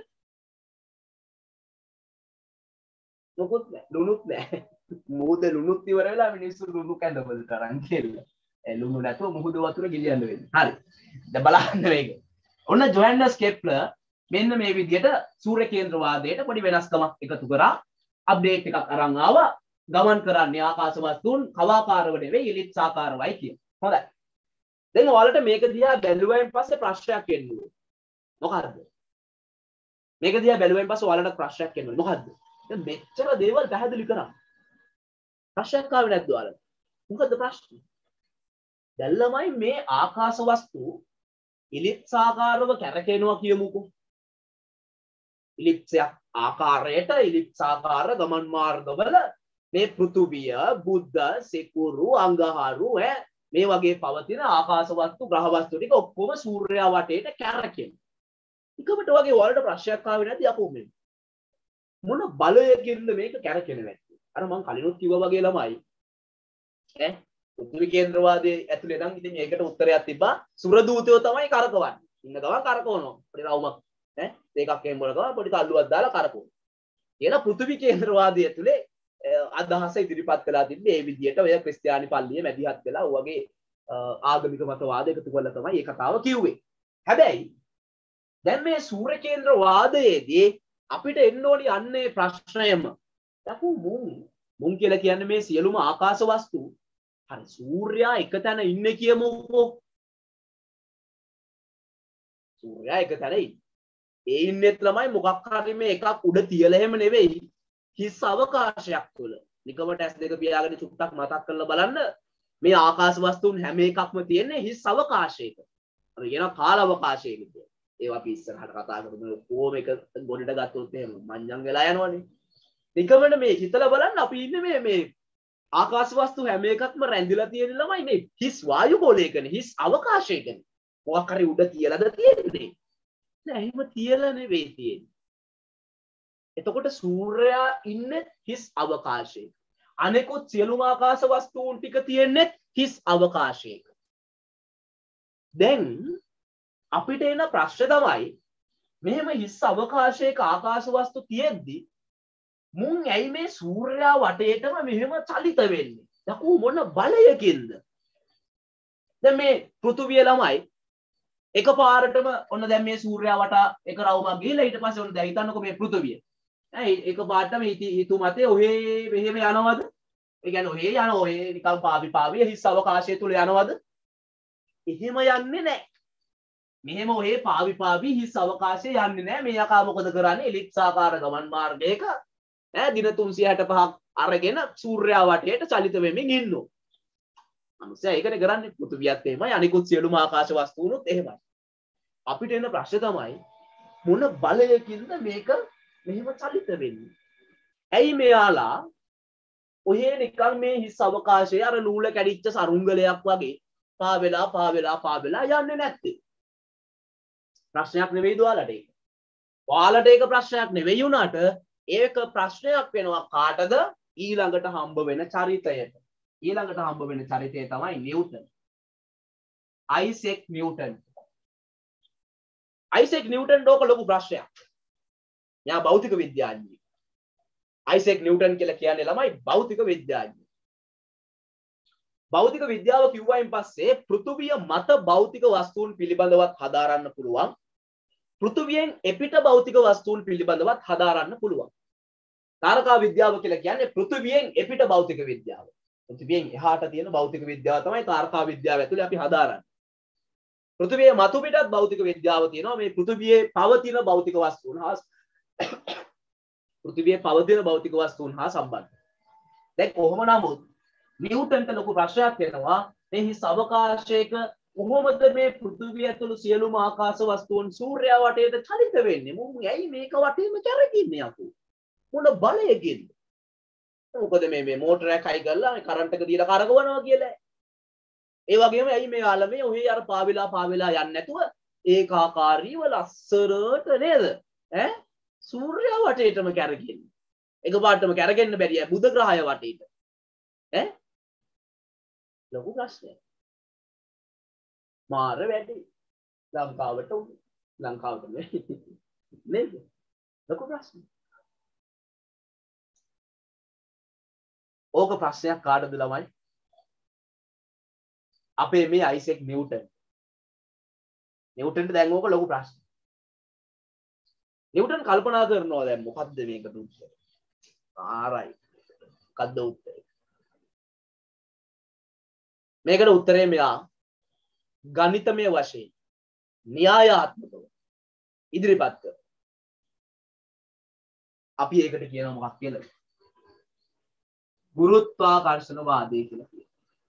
මොකුත් නෑ. ලුණුත් නෑ. මොහොතේ ලුණුත් ඉවර වෙලා මිනිස්සු ලුණු කැඳවල තරම් කියලා. ලුණු නැතුව මුහුද වතුර ගෙලියන්න වෙන්නේ. හරි. දැන් බලන්න මේක. ඔන්න ජොහන්ස් කෙප්ලර් මෙන්න මේ විදිහට සූර්ය කේන්ද්‍රවාදයට පොඩි වෙනස්කමක් එකතු කරා අප්ඩේට් එකක් අරන් ආවා. ගමන් කරන්නේ ආකාශ වස්තුන් කවාකාරව නෙවෙයි ඉලිප්සාකාරවයි කියන. හොඳයි. දැන් ඔයාලට මේක දිහා බැලුවයින් පස්සේ ප්‍රශ්නයක් එන්නේ. මොකද්ද? මේක දිහා බැලුවයින් පස්සේ ඔයාලට ප්‍රශ්නයක් එන්නේ. මොකද්ද? දැන් මෙච්චර දේවල් පැහැදිලි කරා. ප්‍රශ්නයක් ආවේ නැද්ද ඔයාලට? මොකද්ද ප්‍රශ්නේ? දැන් ළමයි මේ ආකාශ වස්තු ඉලිප්සාකාරව කැරකෙනවා කියමුකෝ. ඉලිප්සයක් ආකාරයට ඉලිප්සාකාර ගමන් මාර්ගවල මේ පෘථුවිය, බුද්ධ, සිකුරු, අඟහරු මේ වගේ පවතින ආකාශ වස්තු, ග්‍රහ වස්තු ටික ඔක්කොම සූර්යයා වටේට කැරකෙනවා. එකකට වගේ වලට ප්‍රශ්නයක් ආවේ නැති අපෝ මේ. මොන බලයකින්ද මේක කැරකෙන්නේ? අර මම කලිනුත් කිව්වා වගේ ළමයි. පෘථිවි කේන්ද්‍රවාදයේ ඇතුලේ නම් ඉතින් ඒකට උත්තරයක් තිබ්බා. සුර දූතයෝ තමයි කරකවන්නේ. ඉන්න ගමන් කරකවනවා. පොඩි රවුමක් ඒකක් එහෙම වල ගමන් පොඩි තල්ලුවක් දාලා කරකවනවා. කියලා පෘථිවි කේන්ද්‍රවාදයේ ඇතුලේ අදහස ඉදිරිපත් කළා තිබ්බේ මේ විදිහට ඔය ක්‍රිස්තියානි පල්ලිය මැදිහත් වෙලා ඔයගේ ආගමික මතවාද එකතු කරලා තමයි මේ කතාව කිව්වේ. හැබැයි දැන් මේ සූර්ය කේන්ද්‍රවාදයේදී අපිට එන්න ඕනි යන්නේ ප්‍රශ්නයම. යකෝ මුන් කියලා කියන්නේ මේ සියලුම ආකාශ වස්තු හරි සූර්යයා එක තැන ඉන්නේ කියමුකෝ. සූර්යයා එක තැන ඉන්නේ. ඒ ඉන්නෙත් ළමයි මොකක් හරි මේ එකක් උඩ තියලා එහෙම නෙවෙයි. හිස් අවකාශයක් තුල. නිකමට S2 පියාගෙන චුට්ටක් මතක් කරලා බලන්න මේ ආකාශ වස්තුන් හැම එකක්ම තියෙන්නේ හිස් අවකාශයක. අපි කියනවා කාල අවකාශයක කියලා. ඒවා අපි ඉස්සරහට කතා කරමු. කොහොම එක ගොඩට ගත්තොත් එහෙම මංජන් වෙලා යනවනේ. නිකමට මේ හිතලා බලන්න අපි ඉන්නේ මේ ආකාශ වස්තු හැම එකක්ම රැඳිලා තියෙන ළමයි මේ හිස් වායු ගෝලයකනේ හිස් අවකාශයකනේ මොකක් හරි උඩ තියලාද තියෙන්නේ නෑ එහෙම තියලා නෙවෙයි තියෙන්නේ එතකොට සූර්යයා ඉන්නේ හිස් අවකාශයක අනෙකුත් සියලුම ආකාශ වස්තුන් ටික තියෙන්නේ හිස් අවකාශයක දැන් අපිට එන ප්‍රශ්න තමයි මෙහෙම හිස් අවකාශයක ආකාශ වස්තු තියෙද්දි මුන් ඇයි මේ සූර්යයා වටේටම මෙහෙම චලිත වෙන්නේ? යකෝ මොන බලයකින්ද? දැන් මේ පෘථුවිය ළමයි එකපාරටම ඔන්න දැන් මේ සූර්යයා වටා එක රවුමක් ගිහලා ඊට පස්සේ ඔන්න දැන් හිතන්නකෝ මේ පෘථුවිය. ඈ එකපාරටම හිතු මතේ ඔහේ මෙහෙම යනවද? ඒ කියන්නේ ඔහේ යන ඔහේ නිකන් පාවි හිස් අවකාශය තුල යනවද? එහෙම යන්නේ නැහැ. මෙහෙම ඔහේ පාවි හිස් අවකාශයේ යන්නේ නැහැ. මේ යකා මොකද කරන්නේ? එලිප්සාකාර ගමන් මාර්ගයක දින 365ක් අරගෙන සූර්යයා වටේට චලිත වෙමින් ඉන්නවා. අනුසය ඒකනේ කරන්නේ පෘථිවියත් එහෙමයි අනිකුත් සියලුම ආකාශ වස්තුනුත් එහෙමයි. අපිට එන ප්‍රශ්නේ තමයි මොන බලයකින්ද මේක මෙහෙම චලිත වෙන්නේ? ඇයි මෙයාලා ඔහේ නිකන් මේ හිස් අවකාශයේ අර නූල කැඩිච්ච සරුංගලයක් වගේ පාවෙලා යන්නේ නැත්තේ? ප්‍රශ්නයක් නෙවෙයිද ඔයාලට ඒක? ඔයාලට ඒක ප්‍රශ්නයක් නෙවෙයි වුණාට ඒක ප්‍රශ්නයක් වෙනවා කාටද ඊළඟට හම්බ වෙන චරිතයට ඊළඟට හම්බ වෙන චරිතය තමයි නිව්ටන් අයිසෙක් නිව්ටන් ලෝක ලොකු ප්‍රශ්නයක් යා භෞතික විද්‍යාඥයෙක් අයිසෙක් නිව්ටන් කියලා කියන්නේ ළමයි භෞතික විද්‍යාඥයෙක් භෞතික විද්‍යාව කිව්වයින් පස්සේ පෘථුවිය මත භෞතික වස්තුන් පිළිබඳවත් හදාරන්න පුළුවන් පෘථුවියෙන් එපිට භෞතික වස්තුන් පිළිබඳවත් හදාරන්න පුළුවන්. තාරකා විද්‍යාව කියලා කියන්නේ පෘථුවියෙන් එපිට භෞතික විද්‍යාව. පෘථුවියෙන් එහාට තියෙන භෞතික විද්‍යාව තමයි තාරකා විද්‍යාව ඇතුලේ අපි හදාරන්නේ. පෘථුවියේ මතු පිටත් භෞතික විද්‍යාව තියෙනවා. මේ පෘථුවියේ පවතින භෞතික වස්තුන් හා සම්බන්ධ. දැන් කොහොම නමුත් නිව්ටන්ට ලොකු ප්‍රශ්නයක් වෙනවා. මේ හිස් අවකාශයක කොහොමද මේ පෘථිවිය ඇතුළු සියලුම ආකාශ වස්තුන් සූර්යයා වටේට චලිත වෙන්නේ? මුන් ඇයි මේක වටේම කැරකෙන්නේ යකෝ? මොන බලයකින්ද? මොකද මේ මෝටරයක් හයි කරලා මේ කරන්ට් එක දීලා කරකවනවා කියලා. ඒ වගේම ඇයි මේ ආලමේ ඔහේ අර පාවෙලා යන්නේ නැතුව ඒකාකාරීව ලස්සරට නේද? ඈ සූර්යයා වටේටම කැරකෙන්නේ. එකපාරටම කැරකෙන්න බැරිය බුධ ග්‍රහය වටේට. ඈ ලොකු ප්‍රශ්නයක්. මාර වැඩි ලංකාවට නේද ලොකු ප්‍රශ්න ඕක ප්‍රශ්නයක් කාටද ළමයි අපේ මේ අයිසෙක් නිව්ටන්ට දැන් ඕක ලොකු ප්‍රශ්න නිව්ටන් කල්පනා කරනවා දැන් මොකද්ද මේකට උත්තරේ ආරයි මොකද්ද උත්තරේ මේකට උත්තරේ මෙයා ගණිතමය වශයෙන් න්‍යායාත්මකව ඉදිරිපත් කර අපි ඒකට කියනවා මොකක් කියලාද ගුරුත්වාකර්ෂණවාදය කියලා කියනවා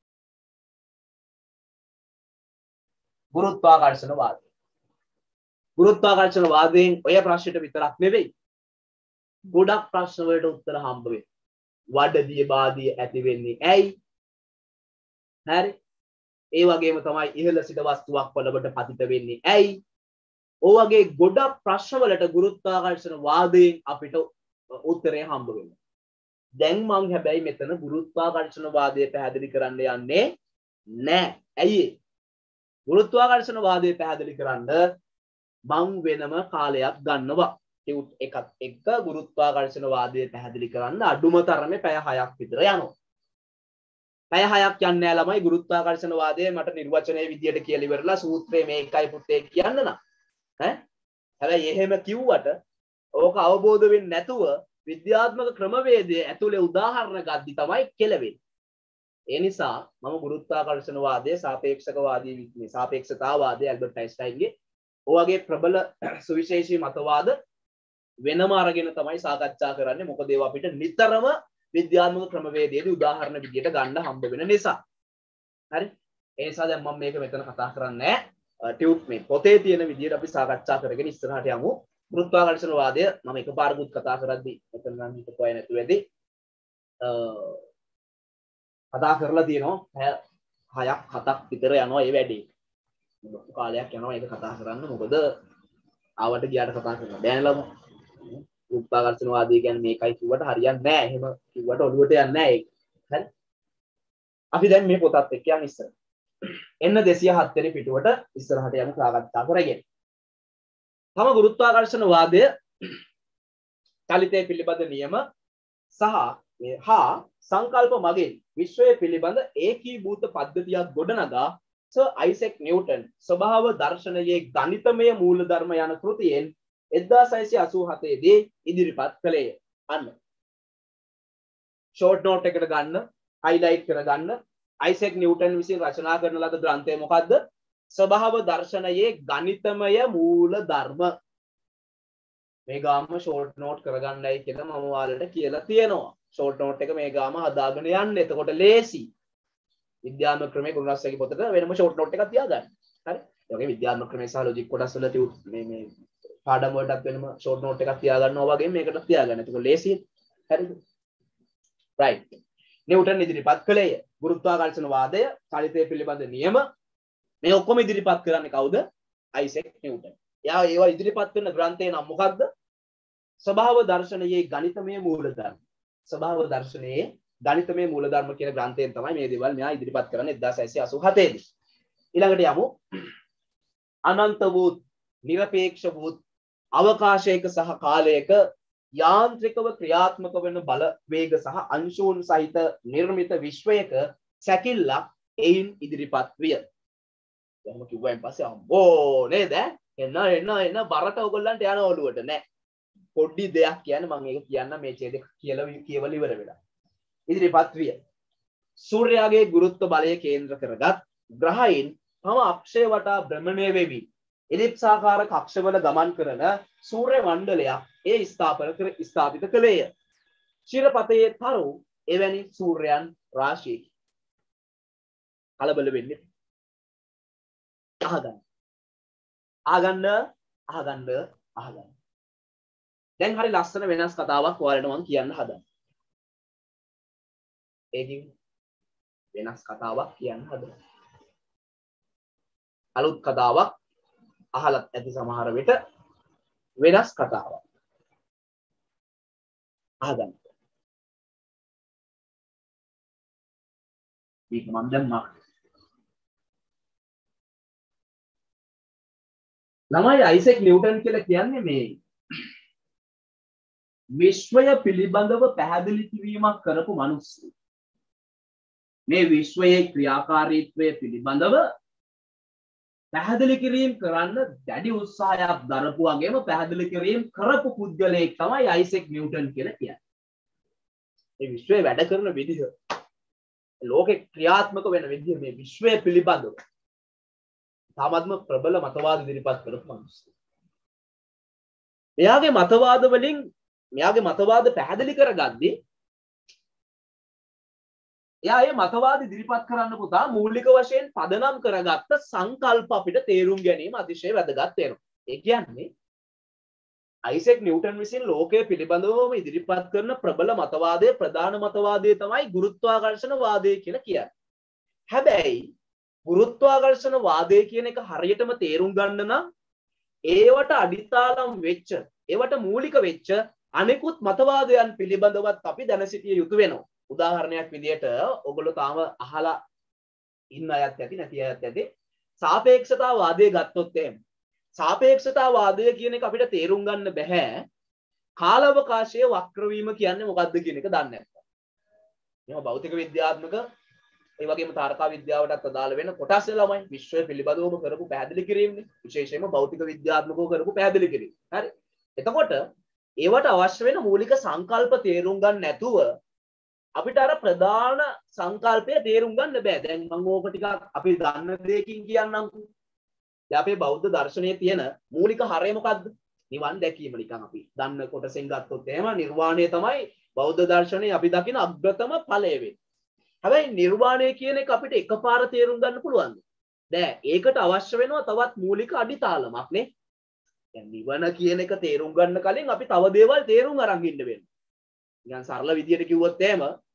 ගුරුත්වාකර්ෂණවාදයෙන් ඔය ප්‍රශ්නෙට විතරක් නෙවෙයි ගොඩක් ප්‍රශ්න වලට උත්තර හම්බ වෙනවා වඩදිය බාදිය ඇති වෙන්නේ ඇයි හරි ඒ වගේම තමයි ඉහළ සිට වස්තුවක් වලට පතිත වෙන්නේ ඇයි? ඔය වගේ ගොඩක් ප්‍රශ්න වලට ගුරුත්වාකර්ෂණ වාදයෙන් අපිට උත්තරය හම්බ වෙනවා. දැන් මම හැබැයි මෙතන ගුරුත්වාකර්ෂණ වාදය පැහැදිලි කරන්න යන්නේ නැහැ. ඇයි? ගුරුත්වාකර්ෂණ වාදය පැහැදිලි කරන්න මම වෙනම කාලයක් ගන්නවා. ඒකත් එක්ක ගුරුත්වාකර්ෂණ වාදය පැහැදිලි කරන්න අඩුම තරමේ පැය 6ක් විතර යනවා. පැය 6ක් යන්නේ නැහැ ළමයි ගුරුත්වාකර්ෂණ වාදය මට නිර්වචනයේ විදියට කියලා ඉවරලා සූත්‍රයේ මේකයි පුතේ කියන්න නම් හැබැයි එහෙම කිව්වට ඕක අවබෝධ වෙන්නේ නැතුව විද්‍යාත්මක ක්‍රමවේදයේ ඇතුලේ උදාහරණ ගද්දි තමයි කෙලවෙන්නේ. ඒ නිසා මම ගුරුත්වාකර්ෂණ වාදයේ සාපේක්ෂතාවාදය ඇල්බර්ට් අයින්ස්ටයින්ගේ ඔයගේ ප්‍රබල සුවිශේෂී මතවාද වෙනම අරගෙන තමයි සාකච්ඡා කරන්නේ. මොකද ඒවා අපිට නිතරම විද්‍යාත්මක ක්‍රමවේදයේදී උදාහරණ විදියට ගන්න හම්බ වෙන නිසා. හරි? ඒ නිසා දැන් මම මේක මෙතන කතා කරන්නේ ටියුබ් මේ පොතේ තියෙන විදියට අපි සාකච්ඡා කරගෙන ඉස්සරහට යමු. ගුරුත්වාකර්ෂණ වාදය මම එකපාරකුත් කතා කරද්දී මෙතන නම් හිතපොය නැතුව ඇති. කතා කරලා තියෙනවා 6ක් 7ක් විතර යනවා මේ වැඩේ. ලොකු කාලයක් යනවා ඒක කතා කරන්න. මොකද ආවට ගියාට කතා කරන්න බෑනේ ළමෝ. උත්පාදකර්ෂණවාදී කියන්නේ මේකයි කිව්වට හරියන්නේ නැහැ. එහෙම කිව්වට ඔළුවට යන්නේ නැහැ ඒක. හරි. අපි දැන් මේ පොතත් එක්ක යන් ඉස්සර. එන්න 207 වෙනි පිටුවට ඉස්සරහට යමු සාකච්ඡා කරගෙන. තම ගුරුත්වාකර්ෂණවාදය චලිතය පිළිබඳ නියම හා සංකල්ප මගින් විශ්වය පිළිබඳ ඒකීභූත පද්ධතියක් ගොඩනගා සර් අයිසෙක් නිව්ටන් ස්වභාව දර්ශනයේ ගණිතමය මූලධර්ම යන කෘතියෙන් 1687 දී ඉදිරිපත් කළේය. අන්න. ෂෝට් නෝට් එකට ගන්න, හයිලයිට් කරගන්න. අයිසෙක් නිව්ටන් විසින් රචනා කරන ලද ග්‍රන්ථය මොකද්ද? ස්වභාව දර්ශනයේ ගණිතමය මූලධර්ම. මේ ගාම ෂෝට් නෝට් කරගන්නයි කියලා මම ඔයාලට කියලා තියෙනවා. ෂෝට් නෝට් එක මේ ගාම හදාගෙන යන්න. එතකොට ලේසි. විද්‍යාත්මක ක්‍රමයේ ගුණරසගේ පොතට වෙනම ෂෝට් නෝට් එකක් තියාගන්න. හරි? ඒ වගේ විද්‍යාත්මක ක්‍රමයේ සහ ලොජික් කොටස් වල මේ පාඩම් වලටත් වෙනම ෂෝට් නෝට් එකක් තියාගන්නවා වගේ මේකටත් තියාගන්න. එතකොට ලේසි. හරිද? right. නිව්ටන් ඉදිරිපත් කළේය. ගුරුත්වාකර්ෂණ වාදය, චලිතය පිළිබඳ නියම මේ ඔක්කොම ඉදිරිපත් කරන්නේ කවුද? Isaac Newton. එයා ඒවා ඉදිරිපත් කරන ග්‍රන්ථය නම් මොකක්ද? ස්වභාව දර්ශනයේ ගණිතමය මූලධර්ම. ස්වභාව දර්ශනයේ ගණිතමය මූලධර්ම කියන ග්‍රන්ථයෙන් තමයි මේ දේවල් මෙයා ඉදිරිපත් කරන්නේ 1687 දී. ඊළඟට යමු. අනන්ත වූ, නිරපේක්ෂ වූ අවකාශයක සහ කාලයක යාන්ත්‍රිකව ක්‍රියාත්මක වන බලවේග සහ අංශුන් සහිත නිර්මිත විශ්වයක සැකිල්ලක් එයින් ඉදිරිපත් විය. එහෙම කිව්වයින් පස්සේ අම්බෝ නේද? එන්න බරට ඔයගොල්ලන්ට යන ඔළුවට නෑ. පොඩි දෙයක් කියන්නේ මම ඒක කියන්න මේ ඡේදය කියවල ඉවර වෙලා. ඉදිරිපත් විය. සූර්යාගේ ගුරුත්ව බලය කේන්ද්‍ර කරගත් ග්‍රහයින් තම අක්ෂය වටා භ්‍රමණය වෙවි. එලිප්සාකාර කක්ෂවල ගමන් කරන සූර්ය මණ්ඩලයක් ඒ ස්ථාපිත කළේය. ශිරපතයේ තරු එවැනි සූර්යයන් රාශියකි. කලබල වෙන්නේ. අහගන්න. දැන් හරි ලස්සන වෙනස් කතාවක් ඔයාලට මම කියන්න හදනවා. ඒකේ වෙනස් කතාවක් කියන්න හදනවා. අලුත් කතාවක් අහලත් ඇති සමහර විට වෙනස් කතාවක්. අහගන්න. මේක මම දැම්මා. ළමයි අයිසෙක් නිව්ටන් කියලා කියන්නේ මේ විශ්වය පිළිබඳව පැහැදිලි කිරීමක් කරපු මිනිස්සු. මේ විශ්වයේ ක්‍රියාකාරීත්වය පිළිබඳව පැහැදිලි කිරීම කරන්න දැඩි උත්සාහයක් දරපු වගේම පැහැදිලි කිරීම කරපු පුද්ගලයෙක් තමයි අයිසෙක් නිව්ටන් කියලා කියන්නේ. මේ විශ්වයේ වැඩ කරන විදිහ, ලෝකේ ක්‍රියාත්මක වෙන විදිහ, මේ විශ්වය පිළිබඳව තාමත්ම ප්‍රබල මතවාද ඉදිරිපත් කරපු මිනිස්සු. එයාගේ මතවාද වලින් මෙයාගේ මතවාද පැහැදිලි කරගද්දී එයා ඒ මතවාද ඉදිරිපත් කරන්න පුතා මූලික වශයෙන් පදනම් කරගත්ත සංකල්ප අපිට තේරුම් ගැනීම අතිශය වැදගත් වෙනවා. ඒ කියන්නේ අයිසෙක් නිව්ටන් විසින් ලෝකය පිළිබඳවම ඉදිරිපත් කරන ප්‍රබල මතවාදයේ ප්‍රධාන මතවාදය තමයි ගුරුත්වාකර්ෂණ වාදය කියලා කියන්නේ. හැබැයි ගුරුත්වාකර්ෂණ වාදය කියන එක හරියටම තේරුම් ගන්න නම් ඒවට අඩිතාලම් වෙච්ච, ඒවට මූලික වෙච්ච අනෙකුත් මතවාදයන් පිළිබඳවත් අපි දැන සිටිය යුතු වෙනවා. උදාහරණයක් විදියට ඔයගොල්ලෝ තාම අහලා ඉන්න අයත් ඇති නැති අයත් ඇති සාපේක්ෂතාවාදය ගත්තොත් එහෙම සාපේක්ෂතාවාදය කියන එක අපිට තේරුම් ගන්න බෑ කාලාවකාශයේ වක්‍ර වීම කියන්නේ මොකක්ද කියන එක දන්නේ නැත්නම්. මේවා භෞතික විද්‍යාත්මක ඒ වගේම තාරකා විද්‍යාවටත් අදාළ වෙන කොටස් ළමයි විශ්වය පිළිබඳවම කරපු පැහැදිලි කිරීමනේ. විශේෂයෙන්ම භෞතික විද්‍යාත්මකව කරපු පැහැදිලි කිරීම. හරි. එතකොට ඒවට අවශ්‍ය වෙන මූලික සංකල්ප තේරුම් ගන්න නැතුව අපිට අර ප්‍රධාන සංකල්පය තේරුම් ගන්න බෑ. දැන් මම ඕක ටිකක් අපි දන්න දෙයකින් කියන්නම්කෝ. දැන් අපේ බෞද්ධ දර්ශනයේ තියෙන මූලික හරය මොකද්ද? නිවන් දැකීම. නිකන් අපි දන්න කොටසෙන් ගත්තොත් එහෙම නිර්වාණය තමයි බෞද්ධ දර්ශනයේ අපි දකින අග්‍රතම ඵලය වෙන්නේ. හැබැයි නිර්වාණය කියන එක අපිට එකපාර තේරුම් ගන්න පුළුවන්ද? නෑ. ඒකට අවශ්‍ය වෙනවා තවත් මූලික අඩිතාලමක් නේ. දැන් නිවන කියන එක තේරුම් ගන්න කලින් අපි තව දේවල් තේරුම් අරන් ඉන්න වෙනවා. නිකන් සරල විදියට කිව්වොත් එහෙම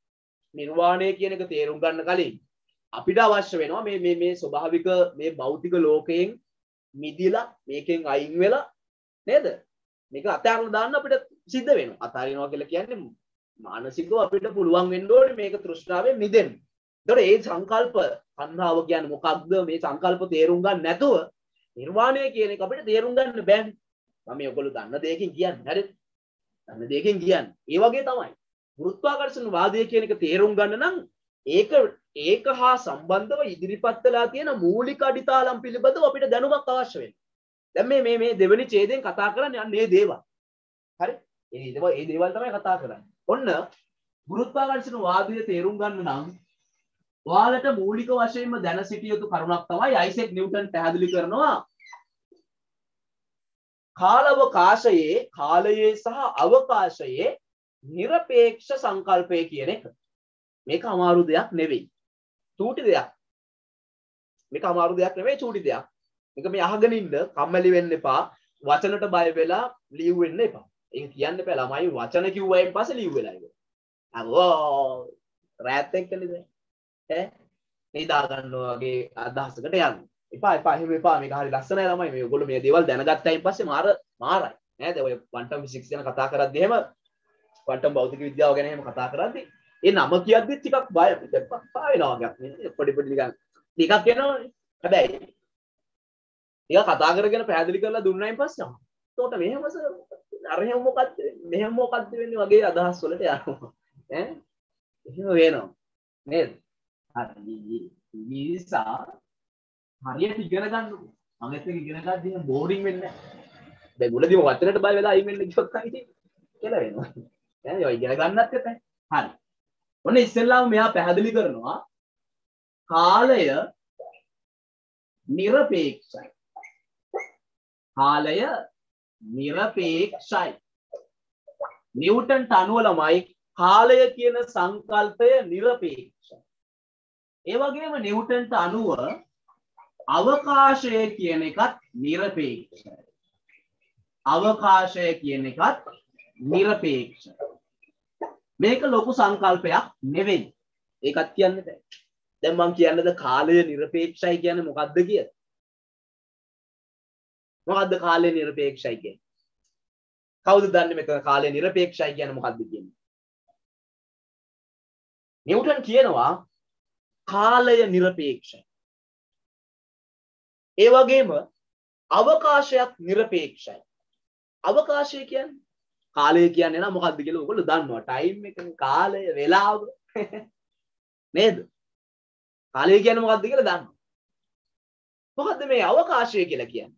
නිර්වාණය කියන එක තේරුම් ගන්න කලින් අපිට අවශ්‍ය වෙනවා මේ ස්වභාවික මේ භෞතික ලෝකයෙන් මිදිලා මේකෙන් අයින් වෙලා නේද? මේක අතහැරලා දාන්න අපිට සිද්ධ වෙනවා. අතහරිනවා කියලා කියන්නේ මානසිකව අපිට පුළුවන් වෙන්න ඕනේ මේක තෘෂ්ණාවෙන් මිදෙන්න. ඒතකොට ඒ සංකල්ප සංහාව කියන්නේ මොකක්ද? මේ සංකල්ප තේරුම් ගන්න නැතුව නිර්වාණය කියන එක අපිට තේරුම් ගන්න බෑනේ. මම මේ ඔයගොල්ලෝ දන්න දෙයකින් කියන්නේ. හරිද? දන්න දෙයකින් කියන්නේ. ඒ වගේ තමයි. ගුරුත්වාකර්ෂණ වාදය කියන එක තේරුම් ගන්න නම් ඒක හා සම්බන්ධව ඉදිරිපත් වෙලා තියෙන මූලික අඩිතාලම් පිළිබඳව අපිට දැනුමක් අවශ්‍ය වෙනවා. දැන් මේ දෙවෙනි ඡේදයෙන් කතා කරන්නේ අන්න මේ දේවල්. හරි? ඒ දේවල් තමයි කතා කරන්නේ. ඔන්න ගුරුත්වාකර්ෂණ වාදය තේරුම් ගන්න නම් ඔයාලට මූලික වශයෙන්ම දැන සිටිය යුතු කරුණක් තමයි අයිසෙක් නිව්ටන් පැහැදිලි කරනවා කාලයේ සහ අවකාශයේ නිරපේක්ෂ සංකල්පය කියන එක. මේක අමාරු දෙයක් නෙවෙයි. චූටි දෙයක්. මේක අමාරු දෙයක් නෙවෙයි චූටි දෙයක්. මේක මේ අහගෙන ඉන්න කම්මැලි වෙන්න එපා. වචනට බය වෙලා ලියු වෙන්න එපා. ඒක කියන්න එපා ළමයි වචන කිව්වයින් පස්සේ ලියු වෙලා ඉවර. අගෝ රෑත් එක්කනේ දැන්. නිදා ගන්නවා වගේ අදහසකට යන්න. එපා එහෙම එපා. මේක හරි ලස්සනයි ළමයි. මේ ඔයගොල්ලෝ මේ දේවල් දැනගත්තයින් පස්සේ මාරයි. නේද? ඔය ක්වොන්ටම් ෆිසික්ස් ගැන කතා කරද්දී එහෙම ක්වොන්ටම් භෞතික විද්‍යාව ගැන එහෙම කතා කරද්දී ඒ නම කියද්දි ටිකක් බය වෙනවා වගේ. පොඩි නිකන් ටිකක් එනවනේ. හැබැයි ටික කතා කරගෙන පැහැදිලි කරලා දුන්නායින් පස්සේ එතකොට මෙහෙම අරහෙම මොකක්ද මෙහෙම මොකක්ද වෙන්නේ වගේ අදහස් වලට යනවා. එහෙම වෙනවා. නේද? හරි. නිසා හරියට ඉගෙන ගන්නකො. මම එක්ක ඉගෙන ගද්දී බෝරින් වෙන්නේ නැහැ. දැන් මුලදීම වචනට බය වෙලා අයින් වෙන්න කිව්වොත් අයිති කියලා වෙනවා. දැන් ඔය ඉගෙන ගන්නත් එපා. හරි. ඔන්න ඉස්සෙල්ලාම මෙයා පැහැදිලි කරනවා කාලය නිරපේක්ෂයි. කාලය නිරපේක්ෂයි. නිව්ටන්ට අනුව ළමයි කාලය කියන සංකල්පය නිරපේක්ෂයි. ඒ වගේම නිව්ටන්ට අනුව අවකාශය කියන එකත් නිරපේක්ෂයි. අවකාශය කියන එකත් නිරපේක්ෂයි. මේක ලොකු සංකල්පයක් නෙවෙයි. ඒකත් කියන්න බෑ. දැන් මම කියන්නද කාලය නිරපේක්ෂයි කියන්නේ මොකද්ද කියලා? මොකද්ද කාලය නිරපේක්ෂයි කියන්නේ? කවුද දන්නේ මෙතන කාලය නිරපේක්ෂයි කියන්නේ මොකද්ද කියන්නේ? නිව්ටන් කියනවා කාලය නිරපේක්ෂයි. ඒ වගේම අවකාශයත් නිරපේක්ෂයි. අවකාශය කියන්නේ කාලය කියන්නේ නම් මොකද්ද කියලා ඔයගොල්ලෝ දන්නවා. ටයිම් එකනේ කාලය වේලාව නේද? කාලය කියන්නේ මොකද්ද කියලා දන්නවා. මොකද්ද මේ අවකාශය කියලා කියන්නේ?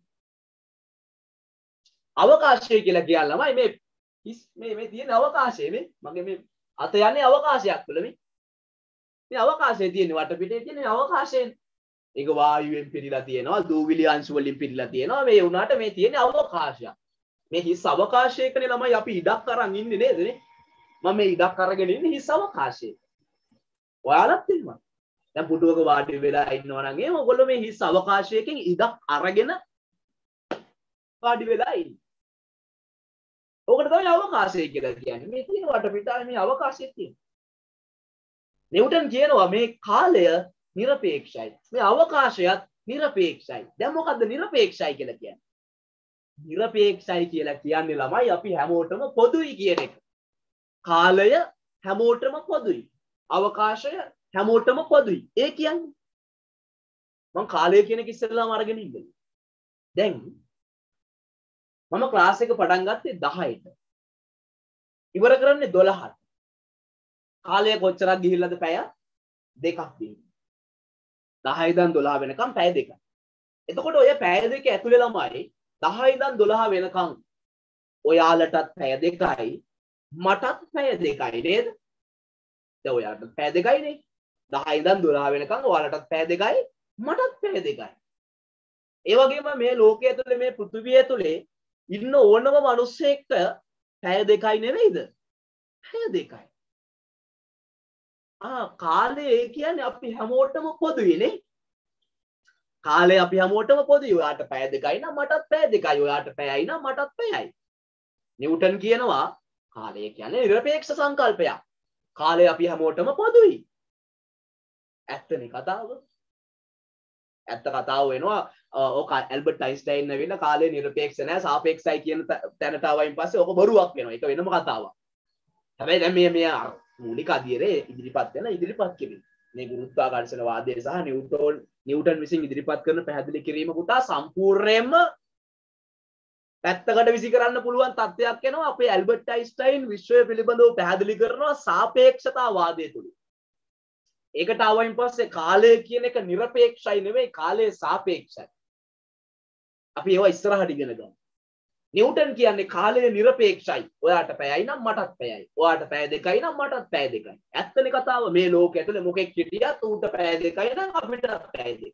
අවකාශය කියලා කියන්නේ මේ තියෙන අවකාශය මගේ මේ අත යන්නේ අවකාශයක් තුළ මේ අවකාශයේ තියෙන වටපිටේ තියෙන අවකාශයෙන් ඒක වායුවෙන් පිරීලා තියෙනවා දූවිලි අංශු වලින් පිරීලා තියෙනවා මේ වුණාට මේ තියෙන අවකාශයක් මේ හිස් අවකාශයකනේ ළමයි අපි ඉඩක් අරන් ඉන්නේ නේද නේ මම මේ ඉඩක් අරගෙන ඉන්නේ හිස් අවකාශයක ඔයාලත් ඉන්නවා දැන් පුටුවක වාඩි වෙලා ඉන්නවා නම් එහෙම ඔයගොල්ලෝ මේ හිස් අවකාශයකින් ඉඩක් අරගෙන වාඩි වෙලා ඉන්නේ ඕකට තමයි අවකාශය කියලා කියන්නේ මේ තියෙන වටපිටාවේ මේ අවකාශය තියෙන නිව්ටන් කියනවා මේ කාලය නිරපේක්ෂයි මේ අවකාශයත් නිරපේක්ෂයි දැන් මොකද්ද නිරපේක්ෂයි කියලා කියන්නේ නිරපේක්ෂයි කියලා කියන්නේ ළමයි අපි හැමෝටම පොදුයි කියන එක කාලය හැමෝටම පොදුයි අවකාශය හැමෝටම පොදුයි ඒ කියන්නේ මම කාලය කියන එක ඉස්සෙල්ලාම අරගෙන ඉන්නේ දැන් මම ක්ලාස් එක පටන් ගත්තේ 10ට ඉවර කරන්නේ 12ට කාලය කොච්චරක් ගිහිල්ලාද පැය දෙකක් දෙන්නේ 10 ඉඳන් 12 වෙනකම් පැය දෙකක් එතකොට ඔය පැය දෙක ඇතුලේ ළමයි 10 ඉඳන් 12 වෙනකම් ඔයාලටත් පැය දෙකයි මටත් පැය දෙකයි නේද දැන් ඔයාලට පැය දෙකයිනේ 10 ඉඳන් 12 වෙනකම් ඔයාලටත් පැය දෙකයි මටත් පැය දෙකයි ඒ වගේම මේ ලෝකයේ ඇතුලේ මේ පෘථිවිය ඇතුලේ ඉන්න ඕනම මිනිස්සෙක්ට පැය දෙකයි නෙවෙයිද පැය දෙකයි කාලය කියන්නේ අපි හැමෝටම පොදුයිනේ කාලය අපි හැමෝටම පොදුයි ඔයාට පැය දෙකයි නම් මටත් පැය දෙකයි ඔයාට පැයයි නම් මටත් පැයයි නිව්ටන් කියනවා කාලය කියන්නේ නිරපේක්ෂ සංකල්පයක් කාලය අපි හැමෝටම පොදුයි. ඇත්තනේ කතාව. ඇත්ත කතාව වෙනවා. ඔක ඇල්බර්ට් අයින්ස්ටයින් නවිලා කාලය නිරපේක්ෂ නැහැ සාපේක්ෂයි කියන තැනට ආවයින් පස්සේ ඔක බොරුවක් වෙනවා. ඒක වෙනම කතාවක්. හැබැයි දැන් මේ මූලික අධ්‍යයනයේ ඉදිරිපත් කිරීම. මේ ගුරුත්වාකර්ෂණ වාදය සහ නිව්ටන් විසින් ඉදිරිපත් කරන පැහැදිලි කිරීම පුතා සම්පූර්ණයෙන්ම පැත්තකට විසි කරන්න පුළුවන් තත්ත්වයක් වෙනවා. අපේ ඇල්බර්ට් අයින්ස්ටයින් විශ්වය පිළිබඳව පැහැදිලි කරනවා සාපේක්ෂතාවාදය තුල. ඒකට ආවයින් පස්සේ කාලය කියන එක নিরপেক্ষයි නෙවෙයි කාලය සාපේක්ෂයි. අපි ඒවා ඉස්සරහට ඉගෙන ගමු. නිව්ටන් කියන්නේ කාලය নিরপেক্ষයි. ඔයාට පැයයි නම් මටත් පැයයි. ඔයාට පැය දෙකයි නම් මටත් පැය දෙකයි. ඇත්තනේ කතාව. මේ ලෝකෙ ඇතුලේ මොකෙක් හිටියත් ඌට පැය දෙකයි නම් අපිට පැය දෙකයි.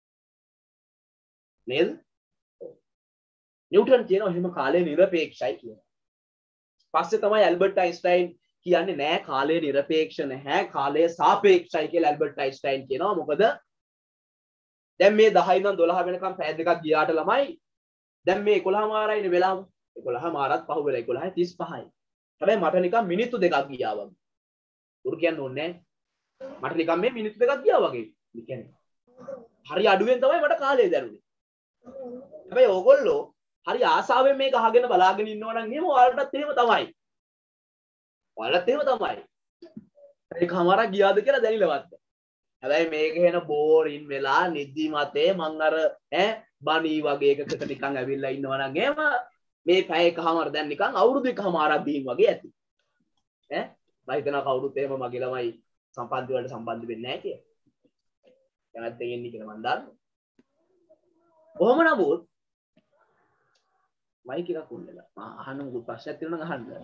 නේද? නිව්ටන් කියනවා එහෙම කාලය নিরপেক্ষයි කියලා. පස්සේ තමයි ඇල්බර්ට් අයින්ස්ටයින් කියන්නේ නෑ කාලය নিরপেক্ষ නැහැ කාලය සාපේක්ෂයි කියලා ඇල්බර්ට් අයින්ස්ටයින් කියනවා. මොකද දැන් මේ 10 ඉඳන් 12 වෙනකම් පැය දෙකක් ගියාට ළමයි දැන් මේ 11 මාරයිනේ වෙලාව. 11 මාරත් පහු වෙලා 11:35යි. හැබැයි මට නිකන් මිනිත්තු දෙකක් ගියා වගේ. උරු කියන්න ඕනේ නෑ. මට නිකන් මේ මිනිත්තු දෙකක් ගියා වගේ. ඒ කියන්නේ හරි අඩුවෙන් තමයි මට කාලය දැනුනේ. හැබැයි ඕගොල්ලෝ හරි ආසාවෙන් මේක අහගෙන බලාගෙන ඉන්නවා නම් එහෙම ඔයාලටත් එහෙම තමයි. ඔයාලත් එහෙම තමයි. ඒකමාරක් ගියාද කියලා දැනෙලවත්. හැබැයි මේක වෙන බෝරින් වෙලා නිදි මතේ මං අර බණී වගේ එකකට නිකන් ඇවිල්ලා ඉන්නවා නම් එහෙම මේ පැය එකමාර දැන් නිකන් අවුරුදු එකමාරක් දීන් වගේ ඇති. මම හිතනවා කවුරුත් එහෙම මගේ ළමයි සම්පන්ති වලට සම්බන්ධ වෙන්නේ නැහැ කියලා. දැන් එන්නේ කියලා මම දන්නවා. කොහොම නමුත් මයික් එකක් උන්නලා මම අහන්න මොකද ප්‍රශ්නයක් තියෙනවා නම් අහන්න.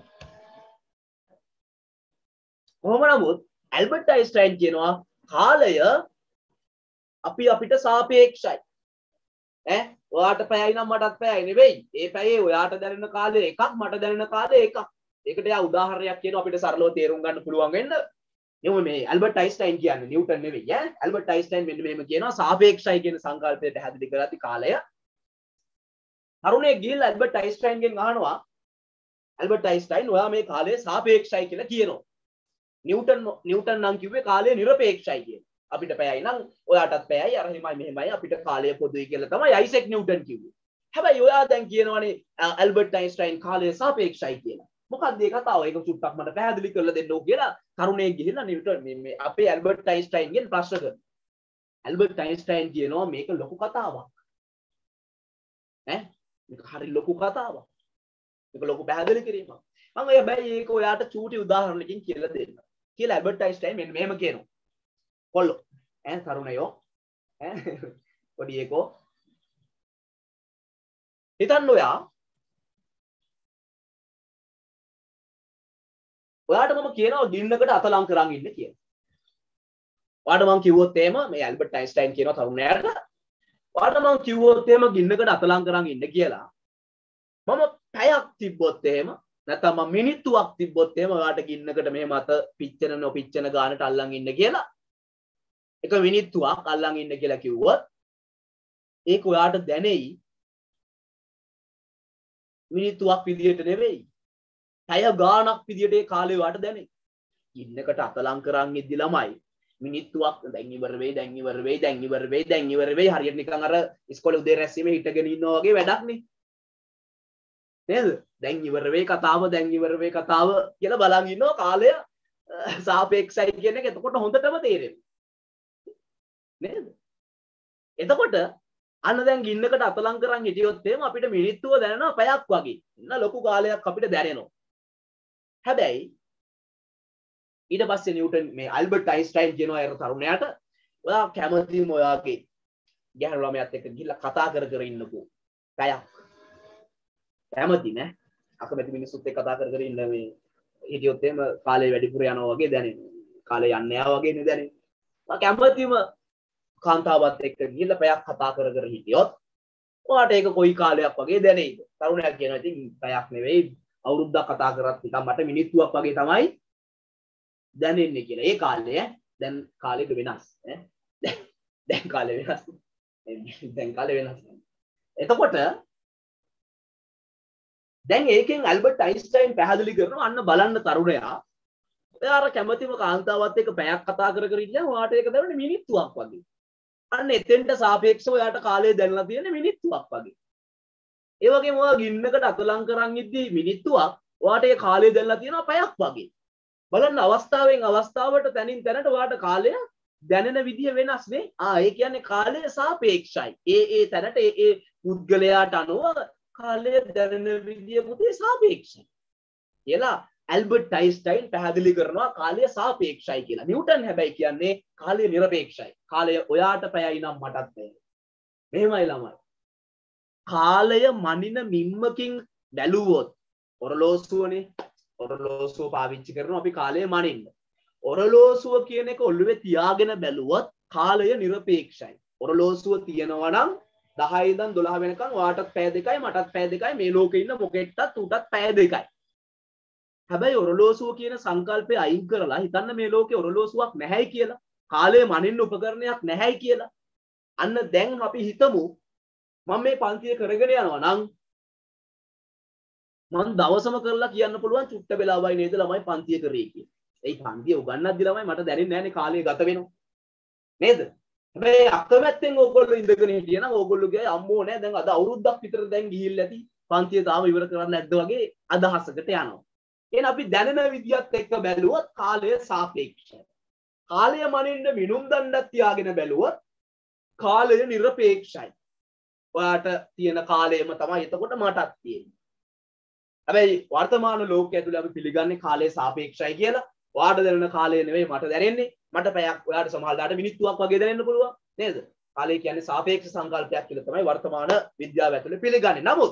කොහොම නමුත් ඇල්බර්ට් අයින්ස්ටයින් කියනවා කාලය අපිට සාපේක්ෂයි. ඔයාට පැයයි නම් මටත් පැයයි නෙවෙයි. ඒ පැයේ ඔයාට දැනෙන කාලය එකක් මට දැනෙන කාලය එකක්. ඒකට යා උදාහරණයක් කියනවා අපිට සරලව තේරුම් ගන්න පුළුවන් වෙන්න. එහම මේ ඇල්බර්ට් අයින්ස්ටයින් කියන්නේ නිව්ටන් නෙවෙයි ඈ. ඇල්බර්ට් අයින්ස්ටයින් මෙන්න මෙහෙම කියනවා සාපේක්ෂයි කියන සංකල්පයට හැදිලි කරati කාලය. තරුණයෙක් ගිහිල්ලා ඇල්බර්ට් අයින්ස්ටයින්ගෙන් අහනවා ඇල්බර්ට් අයින්ස්ටයින් ඔයා මේ කාලය සාපේක්ෂයි කියලා කියනවා. නිව්ටන් නම් කිව්වේ කාලය নিরপেক্ষයි කියලා. අපිට පැයයි නම් ඔයාටත් පැයයි අර හිමයි මෙහෙමයි අපිට කාලය පොදුයි කියලා තමයි අයිසෙක් නිව්ටන් කිව්වේ. හැබැයි ඔයා දැන් කියනවනේ ඇල්බර්ට් අයින්ස්ටයින් කාලය සාපේක්ෂයි කියලා. මොකක්ද මේ කතාව? ඒක චුට්ටක් මට පැහැදිලි කරලා දෙන්නෝ කියලා තරුණයෙක් ගිහිල්ලා නිව්ටන් මේ අපේ ඇල්බර්ට් අයින්ස්ටයින්ගෙන් ප්‍රශ්න කරනවා. ඇල්බර්ට් අයින්ස්ටයින් කියනවා මේක ලොකු කතාවක්. මේක හරි ලොකු කතාවක්. මේක ලොකු පැහැදිලි කිරීමක්. මම හැබැයි ඒක ඔයාට චූටි උදාහරණකින් කියලා දෙන්න. කියලා ඇල්බර්ට් අයින්ස්ටයින් මෙන්න මෙහෙම කියනවා. කොල්ලෝ තරුණයෝ පොඩි එකෝ හිතන්න ඔයාට මම කියනවා ගින්නකට අත ලං කරන් ඉන්න කියලා. ඔයාට මම කිව්වොත් එහෙම මේ ඇල්බර්ට් අයින්ස්ටයින් කියනවා තරුණයාට ඔයාට මම කිව්වොත් එහෙම ගින්නකට අත ලං කරන් ඉන්න කියලා. මම පැයක් තිබ්බොත් එහෙම නැත්නම් මම මිනිත්තුවක් තිබ්බොත් එහෙම ඔයාට ගින්නකට මෙහෙම අත පිච්චෙන නොපිච්චෙන ගානට අල්ලන් ඉන්න කියලා. එක මිනිත්තුවක් අල්ලන් ඉන්න කියලා කිව්වොත් ඒක ඔයාට දැනෙයි මිනිත්තුවක් විදියට නෙවෙයි. පැය ගාණක් විදියට ඒ කාලේ ඔයාට දැනෙයි. ගින්නකට අත ලං කරන් ඉද්දි ළමයි මිනිත්තුවක් දැන් ඉවර වෙයි හරියට නිකන් අර ඉස්කෝලේ උදේ රැස්වීමේ හිටගෙන ඉන්නවා වගේ වැඩක් නේ. නේද? දැන් ඉවර වෙයි කතාව කියලා බලන් ඉන්නවා කාලය සාපේක්ෂයි කියන එක එතකොට හොඳටම තේරෙනවා. නේද? එතකොට අන්න දැන් ගින්නකට අත ලං කරන් හිටියොත් එහෙම අපිට මිනිත්තුව දැනෙනවා පැයක් වගේ. ඉන්න ලොකු කාලයක් අපිට දැනෙනවා. හැබැයි ඊට පස්සේ නිව්ටන් මේ ඇල්බර්ට් අයින්ස්ටයින් කියනවා අර තරුණයාට ඔයා කැමතිම ඔයාගේ ගැහණු ළමයාත් එක්ක ගිහිල්ලා කතා කර ඉන්නකෝ පැයක්. කැමති නෑ අකමැති මිනිස්සුත් එක්ක කතා කර ඉන්න මේ හිටියොත් එහෙම කාලය වැඩිපුර යනවා වගේ දැනෙනවා. කාලය යන්නේ නැහැ වගේ නේ දැනෙන්නේ. කැමතිම කාන්තාවත් එක්ක ගිහිල්ලා පැයක් කතා කර හිටියොත් ඔයාට ඒක කොයි කාලයක් වගේ දැනෙයිද? තරුණයා කියනවා ඉතින් පැයක් නෙවෙයි අවුරුද්දක් කතා කරත් නිකන් මට මිනිත්තුවක් වගේ තමයි දැනෙන්නේ කියලා. ඒ කාලය දැන් කාලෙක වෙනස් ඈ. දැන් කාලේ වෙනස්. එතකොට දැන් ඒකෙන් ඇල්බර්ට් අයින්ස්ටයින් පැහැදිලි කරනවා අන්න බලන්න තරුණයා ඔයා අර කැමැතිම කාන්තාවත් එක්ක පැයක් කතා කර කර ඉන්න ඔයාට ඒක දැනෙන්නේ මිනිත්තුවක් වගේ. අන්න එතෙන්ට සාපේක්ෂව ඔයාට කාලය දැනලා තියෙන්නේ මිනිත්තුවක් වගේ. ඒ වගේම ඔයා ගින්නකට අතලං කරන් ඉද්දී මිනිත්තුවක් ඔයාට ඒ කාලය දැනලා තියෙනවා පැයක් වගේ. බලන්න අවස්ථාවෙන් අවස්ථාවට තැනින් තැනට ඔයාට කාලය දැනෙන විදිය වෙනස් නේ. ඒ කියන්නේ කාලය සාපේක්ෂයි. ඒ තැනට ඒ පුද්ගලයාට අනුව කාලය දැනෙන විදිය පුතේ සාපේක්ෂයි. කියලා ඇල්බර්ට් අයින්ස්ටයින් පැහැදිලි කරනවා කාලය සාපේක්ෂයි කියලා. නිව්ටන් හැබැයි කියන්නේ කාලය නිරපේක්ෂයි. කාලය ඔයාට පැයයි නම් මටත් පැයයි. මෙහෙමයි ළමයි. කාලය මනින මිම්මකින් බැලුවොත් ඔරලෝසුවනේ ඔරලෝසුව පාවිච්චි කරනවා අපි කාලය මනින්න. ඔරලෝසුව කියන එක ඔළුවේ තියාගෙන බැලුවොත් කාලය නිරපේක්ෂයි. ඔරලෝසුව තියෙනවා නම් 10 ඉඳන් 12 වෙනකන් ඔයාටත් පැය දෙකයි මටත් පැය දෙකයි මේ ලෝකේ ඉන්න මොකෙට්ටත් උටත් පැය දෙකයි. හැබැයි ඔරලෝසුව කියන සංකල්පය අයින් කරලා හිතන්න මේ ලෝකේ ඔරලෝසුවක් නැහැයි කියලා. කාලය මනින්න උපකරණයක් නැහැයි කියලා. අන්න දැන් අපි හිතමු මම මේ පන්තිය කරගෙන යනවා නම් මම දවසම කරලා කියන්න පුළුවන් චුට්ට වෙලාවයි නේද ළමයි පන්තිය කරේ කියලා. ඒ පන්තිය උගන්නද්දි ළමයි මට දැනෙන්නේ නැහැනේ කාලය ගත වෙනවා. නේද? හැබැයි අකමැත්තෙන් ඕගොල්ලෝ ඉඳගෙන හිටියනම් ඕගොල්ලෝ ගියා අම්මෝ නෑ දැන් අද අවුරුද්දක් විතර දැන් ගිහිල්ලා ඇති පන්තිය තාම ඉවර කරන්න නැද්ද වගේ අදහසකට යනවා. එහෙනම් අපි දැනෙන විදියත් එක්ක බැලුවොත් කාලය සාපේක්ෂයි. කාලය මනින්න මිනුම් දණ්ඩක් තියාගෙන බැලුවොත් කාලය නිර්පේක්ෂයි. ඔයාට තියෙන කාලයම තමයි එතකොට මටත් තියෙන්නේ. හැබැයි වර්තමාන ලෝකයේ ඇතුළේ අපි පිළිගන්නේ කාලය සාපේක්ෂයි කියලා. ඔයාට දැනෙන කාලය නෙවෙයි මට දැනෙන්නේ. මට පැයක් ඔයාට සමහරවිට මිනිත්තුවක් වගේ දැනෙන්න පුළුවන් නේද? කාලය කියන්නේ සාපේක්ෂ සංකල්පයක් කියලා තමයි වර්තමාන විද්‍යාව ඇතුළේ පිළිගන්නේ. නමුත්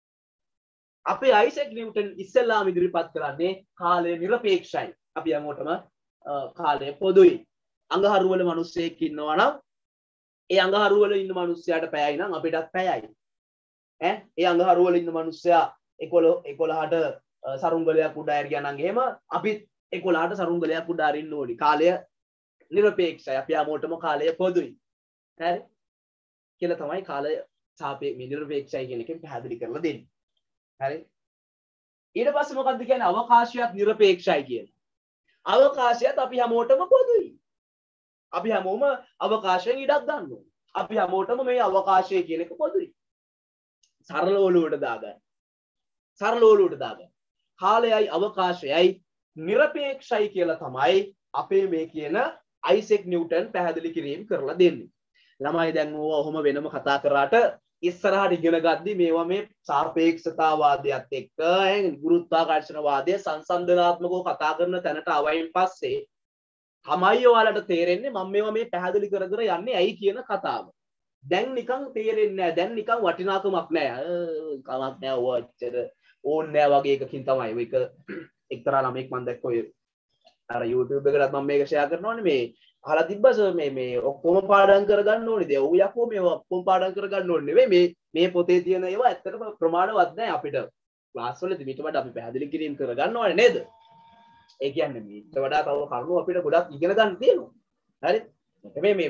අපේ අයිසැක් නිව්ටන් ඉස්සෙල්ලාම ඉදිරිපත් කරන්නේ කාලය නිර්පේක්ෂයි. අපි හැමෝටම කාලය පොදුයි. අඟහරුවල මිනිස්සෙක් ඉන්නවා නම් ඒ අඟහරුවල ඉන්න මිනිස්සයාට පැයයි නම් අපිටත් පැයයි. ඒ අඟහරුවල ඉන්න මිනිස්සයා 11ට සරුංගලයක් උඩ ඇරියා නම් එහෙම අපිත් 11ට සරුංගලයක් උඩ අරින්න ඕනි. කාලය නිර්පේක්ෂයි. අපි හැමෝටම කාලය පොදුයි. හරි? කියලා තමයි කාලය නිර්පේක්ෂයි කියන එකෙන් පැහැදිලි කරලා දෙන්නේ. හරි? ඊට පස්සේ මොකක්ද කියන්නේ අවකාශයත් නිර්පේක්ෂයි කියන්නේ. අවකාශයත් අපි හැමෝටම පොදුයි. අපි හැමෝම අවකාශයෙන් ඉඩක් ගන්නවා. අපි හැමෝටම මේ අවකාශය කියන එක පොදුයි. සරල ඔලුවට දාගන්න. සරල ඔලුවට දාගන්න. කාලයයි අවකාශයයි නිර්පේක්ෂයි කියලා තමයි අපේ මේ කියන අයිසැක් නිව්ටන් පැහැදිලි කිරීම කරලා දෙන්නේ. ළමයි දැන් ඕවා ඔහොම වෙනම කතා කරාට ඉස්සරහට ඉගෙන ගද්දි මේවා මේ සාපේක්ෂතාවාදයත් එක්ක ගුරුත්වාකර්ෂණවාදය සංසන්දනාත්මකව කතා කරන තැනට ආවයින් පස්සේ තමයි ඔයාලට තේරෙන්නේ මම මේවා මේ පැහැදිලි කර කර යන්නේ ඇයි කියන කතාව. දැන් නිකන් තේරෙන්නේ නැහැ. දැන් නිකන් වටිනාකමක් නැහැ. කමක් නැහැ ඔච්චර ඕනේ නැහැ වගේ එකකින් තමයි. මේක එක්තරා ළමෙක් මම දැක්ක ඔය අර YouTube එකකට මම මේක ෂෙයා කරනවානේ මේ අහලා තිබ්බස මේ ඔක්කොම පාඩම් කරගන්න ඕනේ. ඒ ඔය යකෝ මේ ඔක්කොම පාඩම් කරගන්න ඕනේ නෙවෙයි මේ පොතේ තියෙන ඒවා ඇත්තටම ප්‍රමාණවත් නැහැ අපිට. ක්ලාස් වලදී ඊට වඩා අපි පැහැදිලි කිරීම කරගන්න ඕනේ නේද? ඒ කියන්නේ ඊට වඩා තව කරුණු අපිට ගොඩක් ඉගෙන ගන්න තියෙනවා. හරි? මේ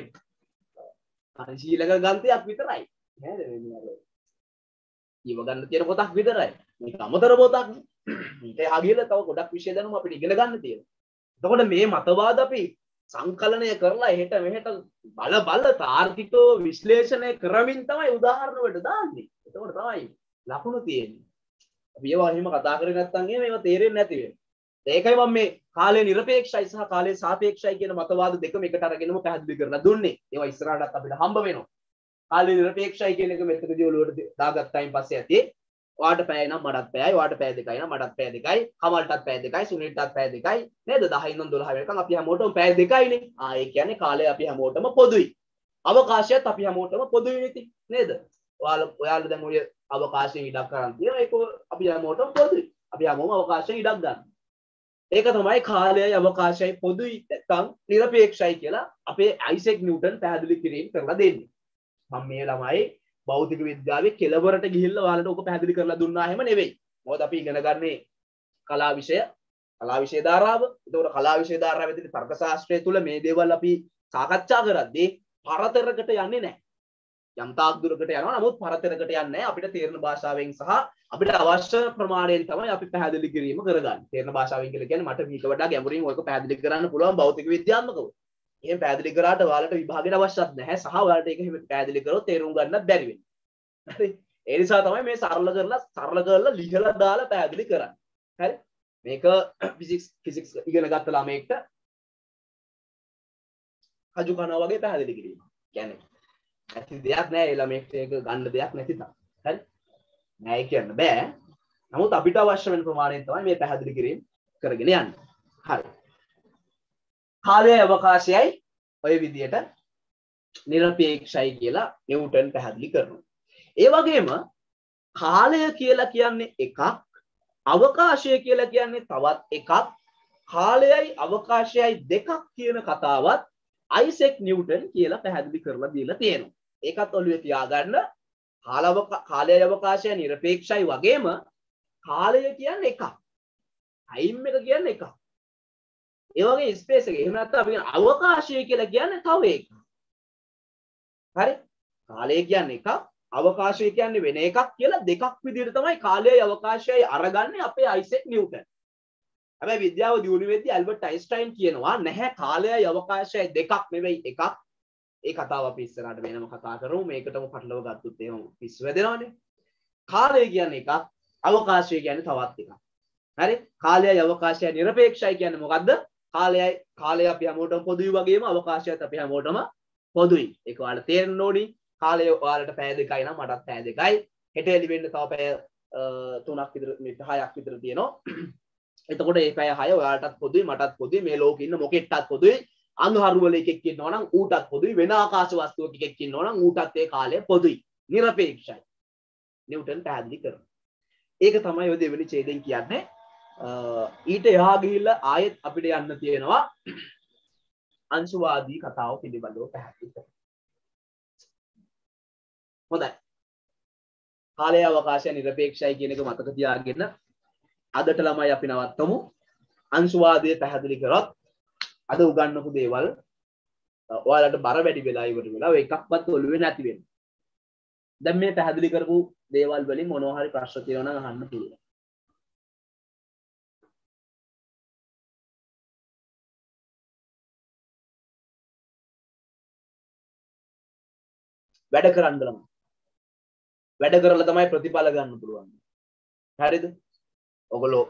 පරිශීලක ගන්තයක් විතරයි. නේද? මේ අර ඊව ගන්න තියෙන පොතක් විතරයි. මේක අමතර පොතක්. ඊට ආගියලා තව ගොඩක් විෂය දැනුම අපිට ඉගෙන ගන්න තියෙනවා. එතකොට මේ මතවාද අපි සංකලනය කරලා එහෙට මෙහෙට බල තාර්කිකව විශ්ලේෂණය කරමින් තමයි උදාහරණ වලට දාන්නේ. එතකොට තමයි ලකුණු තියෙන්නේ. අපි ඒවා එහෙම කතා කරේ නැත්නම් මේවා තේරෙන්නේ නැති වෙනවා. ඒකයි මම මේ කාලය නිර්පේක්ෂයි සහ කාලය සාපේක්ෂයි කියන මතවාද දෙකම එකට අරගෙනම පැහැදිලි කරලා දුන්නේ. ඒවා ඉස්සරහටත් අපිට හම්බ වෙනවා. කාලය නිර්පේක්ෂයි කියන එක මෙතනදී ඔලුවට දාගත්තායින් පස්සේ ඇති ඔයාට පැය නම් මටත් පැයයි, ඔයාට පැය දෙකයි නම් මටත් පැය දෙකයි, කමල්ටත් පැය දෙකයි, සුනිල්ටත් පැය දෙකයි නේද? 10 ඉඳන් 12 වෙනකන් අපි හැමෝටම පැය දෙකයිනේ. ඒ කියන්නේ කාලය අපි හැමෝටම පොදුයි. අවකාශයත් අපි හැමෝටම පොදුයි නේද? ඔයාලා දැන් ඔය අවකාශයෙන් ඉඩක් කරන් තියෙනවා. ඒක අපි හැමෝටම පොදුයි. අපි හැමෝම අවකාශයෙන් ඉඩක් ගන්න. ඒක තමයි කාලයයි අවකාශයයි පොදුයි නැත්නම් නිර්පේක්ෂයි කියලා අපේ අයිසැක් නිව්ටන් පැහැදිලි කිරීම කරලා දෙන්නේ. මම මේ ළමයි භෞතික විද්‍යාවේ කෙලවරට ගිහිල්ලා ඔයාලට ඔක පැහැදිලි කරලා දුන්නා හැම නෙවෙයි. මොකද අපි ඉගෙන ගන්නේ කලා විෂය ධාරාව. ඒතකොට කලා විෂය ධාරාවේ තියෙන තර්ක ශාස්ත්‍රය තුල මේ දේවල් අපි සාකච්ඡා කරද්දී පරතරකට යන්නේ නැහැ. යම් තාක් දුරකට යනවා නමුත් පරතරකට යන්නේ නැහැ අපිට තේරෙන භාෂාවෙන් සහ අපිට අවශ්‍ය ප්‍රමාණයෙන් තමයි අපි පැහැදිලි කිරීම කරගන්නේ. තේරෙන භාෂාවෙන් කියලා කියන්නේ මට මේක වඩා ගැඹුරින් ඔයක පැහැදිලි කරන්න පුළුවන් භෞතික විද්‍යාත්මකව. එහෙම පැහැදිලි කරාට ඔයාලට විභාගයට අවශ්‍යත් නැහැ සහ ඔයාලට ඒක එහෙම පැහැදිලි කරොත් තේරුම් ගන්නත් බැරි වෙනවා. හරි. ඒ නිසා තමයි මේ සරල කරලා ලිහලා දාලා පැහැදිලි කරන්නේ. හරි. මේක ෆිසික්ස් ඉගෙන ගත්ත ළමයෙක්ට කජු කනවා වගේ පැහැදිලි කිරීම. කියන්නේ ඇති දෙයක් නෑ ඒ ළමයෙක්ට ඒක ගන්න දෙයක් නැති තරම්. හරි. නෑ කියන්න බෑ. නමුත් අපිට අවශ්‍ය වෙන ප්‍රමාණයෙන් තමයි මේ පැහැදිලි කිරීම කරගෙන යන්නේ. හරි. කාලයයි අවකාශයයි ඔය විදියට නිරපේක්ෂයි කියලා නිව්ටන් පැහැදිලි කරනවා. ඒ වගේම කාලය කියලා කියන්නේ එකක්, අවකාශය කියලා කියන්නේ තවත් එකක්. කාලයයි අවකාශයයි දෙකක් කියන කතාවත් අයිසෙක් නිව්ටන් කියලා පැහැදිලි කරලා දීලා තියෙනවා. ඒකත් ඔළුවේ තියාගන්න. කාලයයි අවකාශයයි නිරපේක්ෂයි වගේම කාලය කියන්නේ එකක්. ටයිම් එක කියන්නේ එකක්. ඒ වගේ ස්පේස් එක. එහෙම නැත්නම් අපි කියන අවකාශය කියලා කියන්නේ තව එකක්. හරි? කාලය කියන්නේ එකක්, අවකාශය කියන්නේ වෙන එකක් කියලා දෙකක් විදිහට තමයි කාලයයි අවකාශයයි අරගන්නේ අපේ අයිසෙක් නිව්ටන්. හැබැයි විද්‍යාව දියුණු වෙද්දී ඇල්බර්ට් අයින්ස්ටයින් කියනවා නැහැ කාලයයි අවකාශයයි දෙකක් නෙවෙයි එකක්. ඒ කතාව අපි ඉස්සරහට වෙනම කතා කරමු. මේකටම පටලව ගත්තොත් එහෙම පිස්සු වැදෙනවනේ. කාලය කියන්නේ එකක්, අවකාශය කියන්නේ තවත් එකක්. හරි? කාලයයි අවකාශයයි නිරපේක්ෂයි කියන්නේ මොකද්ද? කාලය අපි හැමෝටම පොදුයි වගේම අවකාශයත් අපි හැමෝටම පොදුයි. ඒක ඔයාලට තේරෙන්න ඕනි. කාලය ඔයාලට පැය 2යි නම් මටත් පැය 2යි. හෙට එළි වෙන්න තව පැය 3ක් විතර 6ක් විතර තියෙනවා. එතකොට මේ පැය 6 ඔයාලටත් පොදුයි මටත් පොදුයි මේ ලෝකෙ ඉන්න මොකෙට්ටත් පොදුයි. අන්ධහරු වල එකෙක් ඉන්නවා නම් ඌටත් පොදුයි. වෙන ආකාශ වස්තුවක එකෙක් ඉන්නවා නම් ඌටත් ඒ කාලය පොදුයි. නිරපේක්ෂයි. නිව්ටන් පැහැදිලි කරනවා. ඒක තමයි ඔය දෙවෙනි ඡේදයෙන් කියන්නේ. ඊට එහා ගිහිල්ලා ආයෙත් අපිට යන්න තියෙනවා අංශවාදී කතාව පිළිබඳව පැහැදිලි කරන්න. හොඳයි. කාලය අවකාශය නිරපේක්ෂයි කියන එක මතක තියාගෙන අදට ළමයි අපි නවත්තමු. අංශවාදය පැහැදිලි කරොත් අද උගන්වපු දේවල් ඔයාලට බර වැඩි වෙලා ඉවර වෙලා එකක්වත් ඔළුවේ නැති වෙනවා. දැන් මේ පැහැදිලි කරපු දේවල් වලින් මොනවා හරි ප්‍රශ්න තියෙනවා නම් අහන්න පුළුවන්. වැඩ කරන්න ළමයි. වැඩ කරලා තමයි ප්‍රතිඵල ගන්න පුළුවන්. හරිද? ඔගොල්ලෝ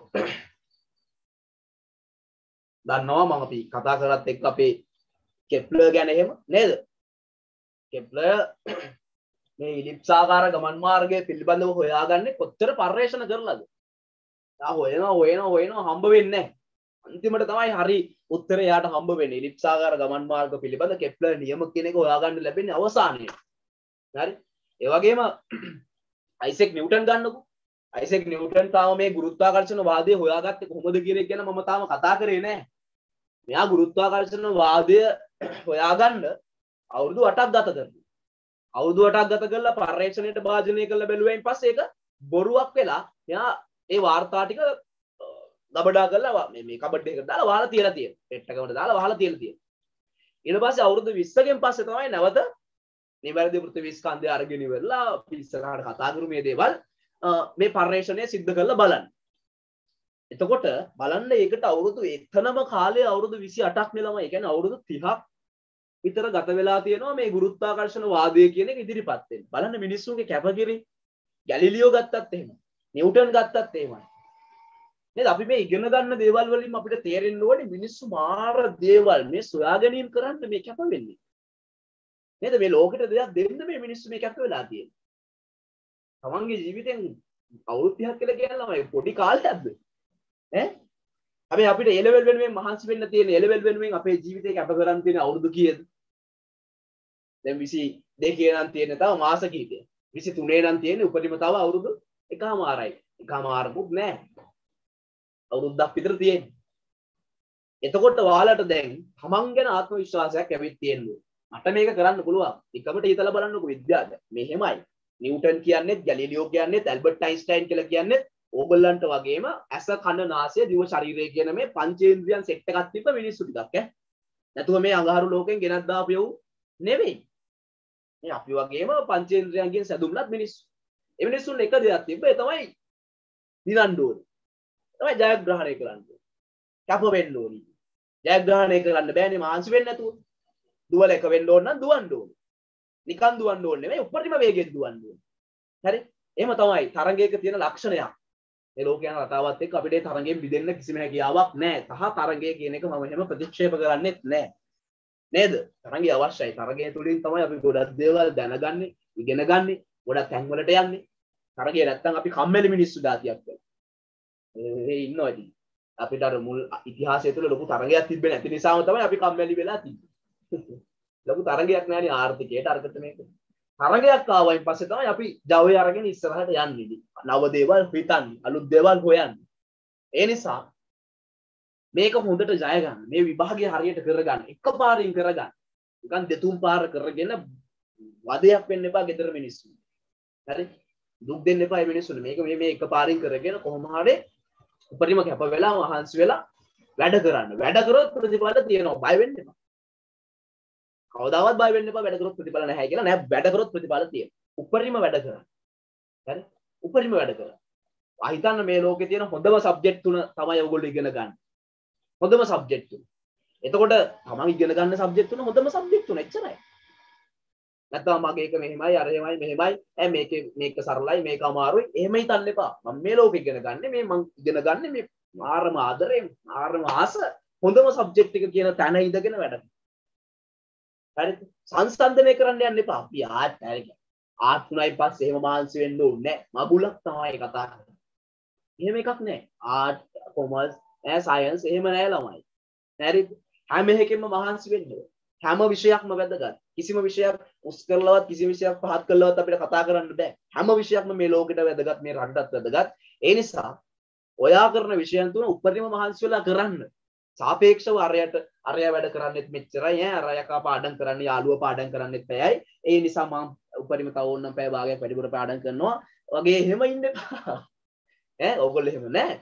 දන්නවා මම අපි කතා කරත් එක්ක අපේ කෙප්ලර් ගැන එහෙම නේද? කෙප්ලර් මේ ඉලිප්සාකාර ගමන් මාර්ගය පිළිබඳව හොයාගන්නේ කොච්චර පර්යේෂණ කරලාද? තා හොයනවා හම්බ වෙන්නේ නැහැ. අන්තිමට තමයි හරි උත්තරය යාට හම්බ වෙන්නේ. ඉලිප්සාකාර ගමන් මාර්ග පිළිබඳ කෙප්ලර් නියම කියන එක හොයාගන්න ලැබෙන්නේ අවසානයේ. හරි? ඒ වගේම අයිසෙක් නිව්ටන් ගන්නකො. අයිසෙක් නිව්ටන් තාම මේ ගුරුත්වාකර්ෂණ වාදය හොයාගත්තේ කොහොමද කියන එක ගැන මම තාම කතා කරේ නැහැ. මෙයා ගුරුත්වාකර්ෂණ වාදය හොයාගන්න අවුරුදු 8ක් ගත කරනවා. අවුරුදු 8ක් ගත කරලා පර්යේෂණයට භාජනය කරලා බැලුවයින් පස්සේ ඒක බොරුවක් වෙලා එයා ඒ වාර්තා ටික ගබඩා කරලා මේ කබඩ් එකකට දාලා වහලා තියලා තියෙනවා. පෙට් එකකට දාලා වහලා තියලා තියෙනවා. ඊට පස්සේ අවුරුදු 20කින් පස්සේ තමයි නැවත නිවැරදි පෘථිවි ස්කන්ධය අරගෙන ඉවරලා අපි ඉස්සරහට කතා කරු මේ දේවල් මේ පර්යේෂණය සිද්ධ කරලා බලන්න. එතකොට බලන්න ඒකට අවුරුදු එතනම කාලේ අවුරුදු 28ක් නේ ළමයි. ඒ කියන්නේ අවුරුදු 30ක් විතර ගත වෙලා තියෙනවා මේ ගුරුත්වාකර්ෂණ වාදය කියන එක ඉදිරිපත් වෙන්න. බලන්න මිනිස්සුන්ගේ කැපකිරීම. ගැලිලියෝ ගත්තත් එහෙමයි. නිව්ටන් ගත්තත් එහෙමයි. නේද? අපි මේ ඉගෙන ගන්න දේවල් වලින් අපිට තේරෙන්න ඕනේ මිනිස්සු මාර දේවල් මේ සොයා ගැනීම කරන්න මේ කැප වෙන්නේ. නේද? මේ ලෝකෙට දෙයක් දෙන්න මේ මිනිස්සු මේ කැප වෙලා තියෙන්නේ. තමන්ගේ ජීවිතෙන් අවුරුදු 30ක් කියලා කියනවාම පොඩි කාලයක්ද? ඈ? අපි අපිට A level වෙනුවෙන් මහන්සි වෙන්න තියෙන A level වෙනුවෙන් අපේ ජීවිතේ කැප කරන් තියෙන අවුරුදු කීයද? දැන් 22 නම් තියෙන තව මාස කීපයක්. 23 නම් තියෙන උපරිම තව අවුරුදු එකමාරයි. එකමාරකුත් නෑ. අවුරුද්දක් විතර තියෙන්නේ. එතකොට ඔයාලට දැන් තමන් ගැන ආත්ම විශ්වාසයක් ඇවිත් තියෙනවා. මට මේක කරන්න පුළුවන්. එකකට හිතලා බලන්නකො විද්‍යාව. මෙහෙමයි. නිව්ටන් කියන්නේත්, ගැලීලියෝ කියන්නේත්, ඇල්බර්ට් අයින්ස්ටයින් කියලා කියන්නේත් ඕගොල්ලන්ට වගේම ඇස, කන, නාසය, දිව, ශරීරය කියන මේ පංචේන්ද්‍රියන් සෙට් එකක් තිබ්බ මිනිස්සු ටිකක් ඈ. නැතුව මේ අඟහරු ලෝකෙන් ගෙනත් දාපියෝ නෙවෙයි. මේ අපි වගේම පංචේන්ද්‍රයන්ගෙන් සැදුම්ලත් මිනිස්සු. ඒ මිනිස්සුන් එක දෙයක් තිබ්බ ඒ තමයි දිනන්න ඕනේ. තමයි ජයග්‍රහණය කරන්න ඕනේ. කැප වෙන්න ඕනේ. ජයග්‍රහණය කරන්න බෑනේ මාංශ වෙන්නේ නැතුව. දුවල එක වෙන්න ඕන නම් දුවන්න ඕනේ. නිකන් දුවන්න ඕනේ නෙමෙයි උපරිම වේගෙන් දුවන්න ඕනේ. හරි? එහෙම තමයි තරංගයක තියෙන ලක්ෂණයක්. මේ ලෝක යන රටාවත් එක්ක අපිට තරංගයෙන් බිඳෙන්න කිසිම හැකියාවක් නැහැ. සහ තරංගය කියන එක මම එහෙම ප්‍රතික්ෂේප කරන්නේත් නැහැ. නේද? තරංගය අවශ්‍යයි. තරංගය තුලින් තමයි අපි ගොඩක් දේවල් දැනගන්නේ, ඉගෙන ගන්නේ, ගොඩක් තැන් වලට යන්නේ. තරංගය නැත්තම් අපි කම්මැලි මිනිස්සු දාතියක් වෙනවා. ඒ ඉන්නවා ඉතින්. අපිට අර මුල් ඉතිහාසය තුළ ලොකු තරංගයක් තිබෙන්නේ නැති නිසාම තමයි අපි කම්මැලි වෙලා තිබ්බේ. ලොකු තරංගයක් නැහැනේ ආර්ථිකයට අරකට මේක. තරගයක් ආවයින් පස්සේ තමයි අපි ජවය අරගෙන ඉස්සරහට යන්නේ. නව දේවල් හිතන්නේ, අලුත් දේවල් හොයන්නේ. ඒ නිසා මේක හොඳට ජය ගන්න. මේ විභාගය හරියට කරගන්න. එකපාරින් කරගන්න. නිකන් දෙතුන් පාර කරගෙන වදයක් වෙන්න එපා ගෙදර මිනිස්සු. හරි? දුක් දෙන්න එපා මේ මිනිස්සුන්ට. මේක මේ එකපාරින් කරගෙන කොහොම හරි උපරිම කැප වෙලා මහන්සි වෙලා වැඩ කරන්න. වැඩ කරොත් ප්‍රතිඵල තියෙනවා. බය වෙන්න එපා. කවදාවත් බය වෙන්න එපා වැඩ කරොත් ප්‍රතිඵල නැහැ කියලා. නෑ වැඩ කරොත් ප්‍රතිඵල තියෙනවා. උපරිම වැඩ කරන්න. හරි? උපරිම වැඩ කරන්න. හිතන්න මේ ලෝකේ තියෙන හොඳම සබ්ජෙක්ට් තුන තමයි ඔයගොල්ලෝ ඉගෙන ගන්න. හොඳම සබ්ජෙක්ට් තුන. එතකොට තමන් ඉගෙන ගන්න සබ්ජෙක්ට් තුන හොඳම සබ්ජෙක්ට් තුන එච්චරයි. නැත්නම් මගේ එක මෙහෙමයි අර එහෙමයි මෙහෙමයි මේක සරලයි මේක අමාරුයි එහෙම හිතන්න එපා. මම මේ ලෝකෙ ඉගෙන ගන්න මේ මං ඉගෙන ගන්න මේ මාරම ආදරෙන් මාරම ආස හොඳම සබ්ජෙක්ට් එක කියන තැන ඉඳගෙන වැඩ. හරිද? සංසන්දනය කරන්න යන්න එපා. අපි ආත් 3යි පස්සේ එහෙම මාන්සි වෙන්න ඕනේ නැහැ. මගුලක් තමයි කතා කරන්නේ. එහෙම එකක් නැහැ. ආර්ට්, කොමර්ස්, සයන්ස් එහෙම නැහැ ළමයි. හරිද? හැම එකෙම මහන්සි වෙන්න ඕනේ. හැම විෂයක්ම වැදගත්. කිසිම විෂයක් උස් කරලවත් කිසිම විෂයක් පහත් කරලවත් අපිට කතා කරන්න බෑ. හැම විෂයක්ම මේ ලෝකෙට වැදගත්, මේ රටටත් වැදගත්. ඒ නිසා ඔයා කරන විෂයන් තුන උපරිම මහන්සි වෙලා කරන්න. සාපේක්ෂව අරයා වැඩ කරන්නෙත් මෙච්චරයි අරයා පාඩම් කරන්නේ යාළුවා පාඩම් කරන්නෙත් පැයයි. ඒ නිසා මම උපරිම තව ඕනනම් පැය භාගයක් වැඩිපුර පාඩම් කරනවා. වගේ එහෙම ඉන්න එපා. ඕගොල්ලෝ එහෙම නෑ.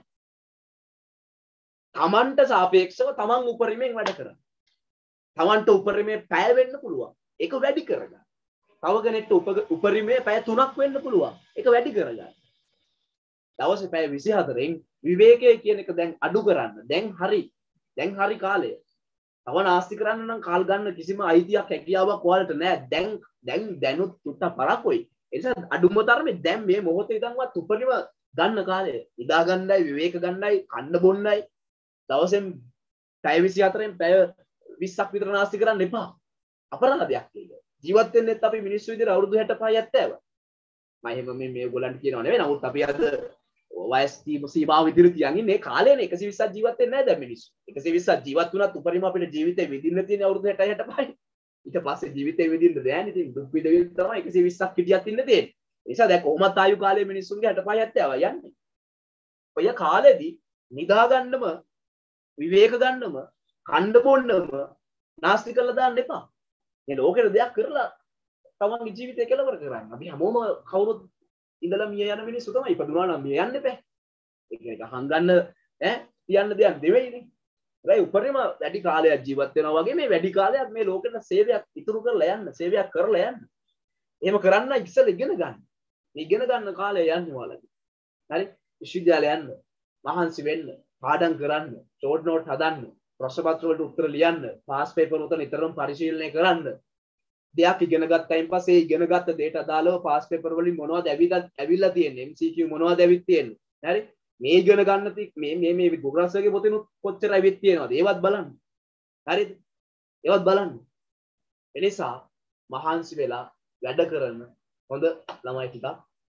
තමන්ට සාපේක්ෂව තමන් උපරිමයෙන් වැඩ කරන්න. තමන්ට උපරිමයේ පැය වෙන්න පුළුවන්. ඒක වැඩි කරගන්න. තව කෙනෙක්ට උපරිමයේ පැය 3ක් වෙන්න පුළුවන්. ඒක වැඩි කරගන්න. දවසේ පැය 24න් විවේකයේ කියන එක දැන් අඩු කරන්න. දැන් හරි කාලය. තව නාස්ති කරන්න නම් කාල් ගන්න කිසිම අයිතියක් හැකියාවක් ඔයාලට නැහැ. දැනුත් තුට්ට පරක්කොයි. ඒ නිසා අඩුම තරමේ දැන් මේ මොහොතේ ඉඳන්වත් උපරිම ගන්න කාලය. ඉදා ගන්නයි විවේක ගන්නයි කන්න බොන්නයි දවසෙන් පැය 24න් පැය 20ක් විතර නාස්ති කරන්න එපා. අපරාධයක් ඒක. ජීවත් වෙන්නෙත් අපි මිනිස්සු විදිහට අවුරුදු 65 70. මම එහෙම මේගොල්ලන්ට කියනවා නෙවෙයි. නමුත් අපි අද වයස් සීමාව විදිහට තියන් ඉන්නේ කාලේනේ 120ක් ජීවත් වෙන්නේ නැහැ දැන් මිනිස්සු. 120ක් ජීවත් වුණත් උපරිම අපිට ජීවිතේ විඳින්න තියෙන අවුරුදු 60 65. ඊට පස්සේ ජීවිතේ විඳින්න බෑනේ. ඉතින් දුක් විඳින්න තමයි 120ක් හිටියත් ඉන්න තියෙන්නේ. ඒ නිසා දැන් කොහොමත් ආයු කාලේ මිනිස්සුන්ගේ 65 70 යන්නේ. ඔය කාලෙදී නිදා ගන්නම විවේක ගන්නම කණ්ඩ බොන්නම නාස්ති කරලා දාන්න එපා. මේ ලෝකෙට දෙයක් කරලා තමන්ගේ ජීවිතය කෙලවර කරන්න. අපි හැමෝම කවුරුත් ඉඳලා මිය යන මිනිස්සු තමයි. ඉපදුනා නම් මිය යන්න එපා. ඒක එක හංගන්න තියන්න දෙයක් නෙවෙයිනේ. හැබැයි උපරිම වැඩි කාලයක් ජීවත් වෙනවා වගේ මේ වැඩි කාලයක් මේ ලෝකෙට සේවයක් ඉතුරු කරලා යන්න, සේවයක් කරලා යන්න. එහෙම කරන්න ඉස්සෙල්ලා ඉගෙන ගන්න. මේ ඉගෙන ගන්න කාලය යන්නේ ඔයාලගේ. හරි? විශ්වවිද්‍යාලය යන්න, මහන්සි වෙන්න, පාඩම් කරන්න, ෂෝට් නෝට් හදන්න, ප්‍රශ්න පත්‍ර වලට උත්තර ලියන්න, පාස් පේපර් උතන නිතරම පරිශීලනය කරන්න. දෙයක් ඉගෙන ගත්තයින් පස්සේ ඉගෙන ගත්ත දේට අදාළව පාස් පේපර් වලින් මොනවද ඇවිල්ලා තියෙන්නේ, MCQ මොනවද ඇවිත් තියෙන්නේ. හරි? මේ ඉගෙන ගන්න මේ ගුග්‍රාස්ගේ පොතේ කොච්චර ඇවිත් තියෙනවද? ඒවත් බලන්න. හරිද? ඒවත් බලන්න. එනිසා මහන්සි වෙලා වැඩ කරන හොඳ ළමයි ටිකක්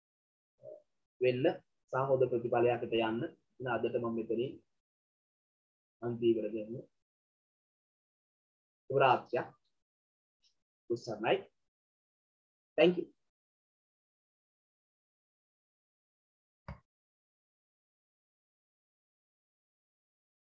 වෙන්න සහ හොඳ ප්‍රතිඵලයකට යන්න. ඉතින් අදට මම මෙතනින් අන්තිම කරගෙන උරාක්ෂය උස්සන්නයි. Thank you.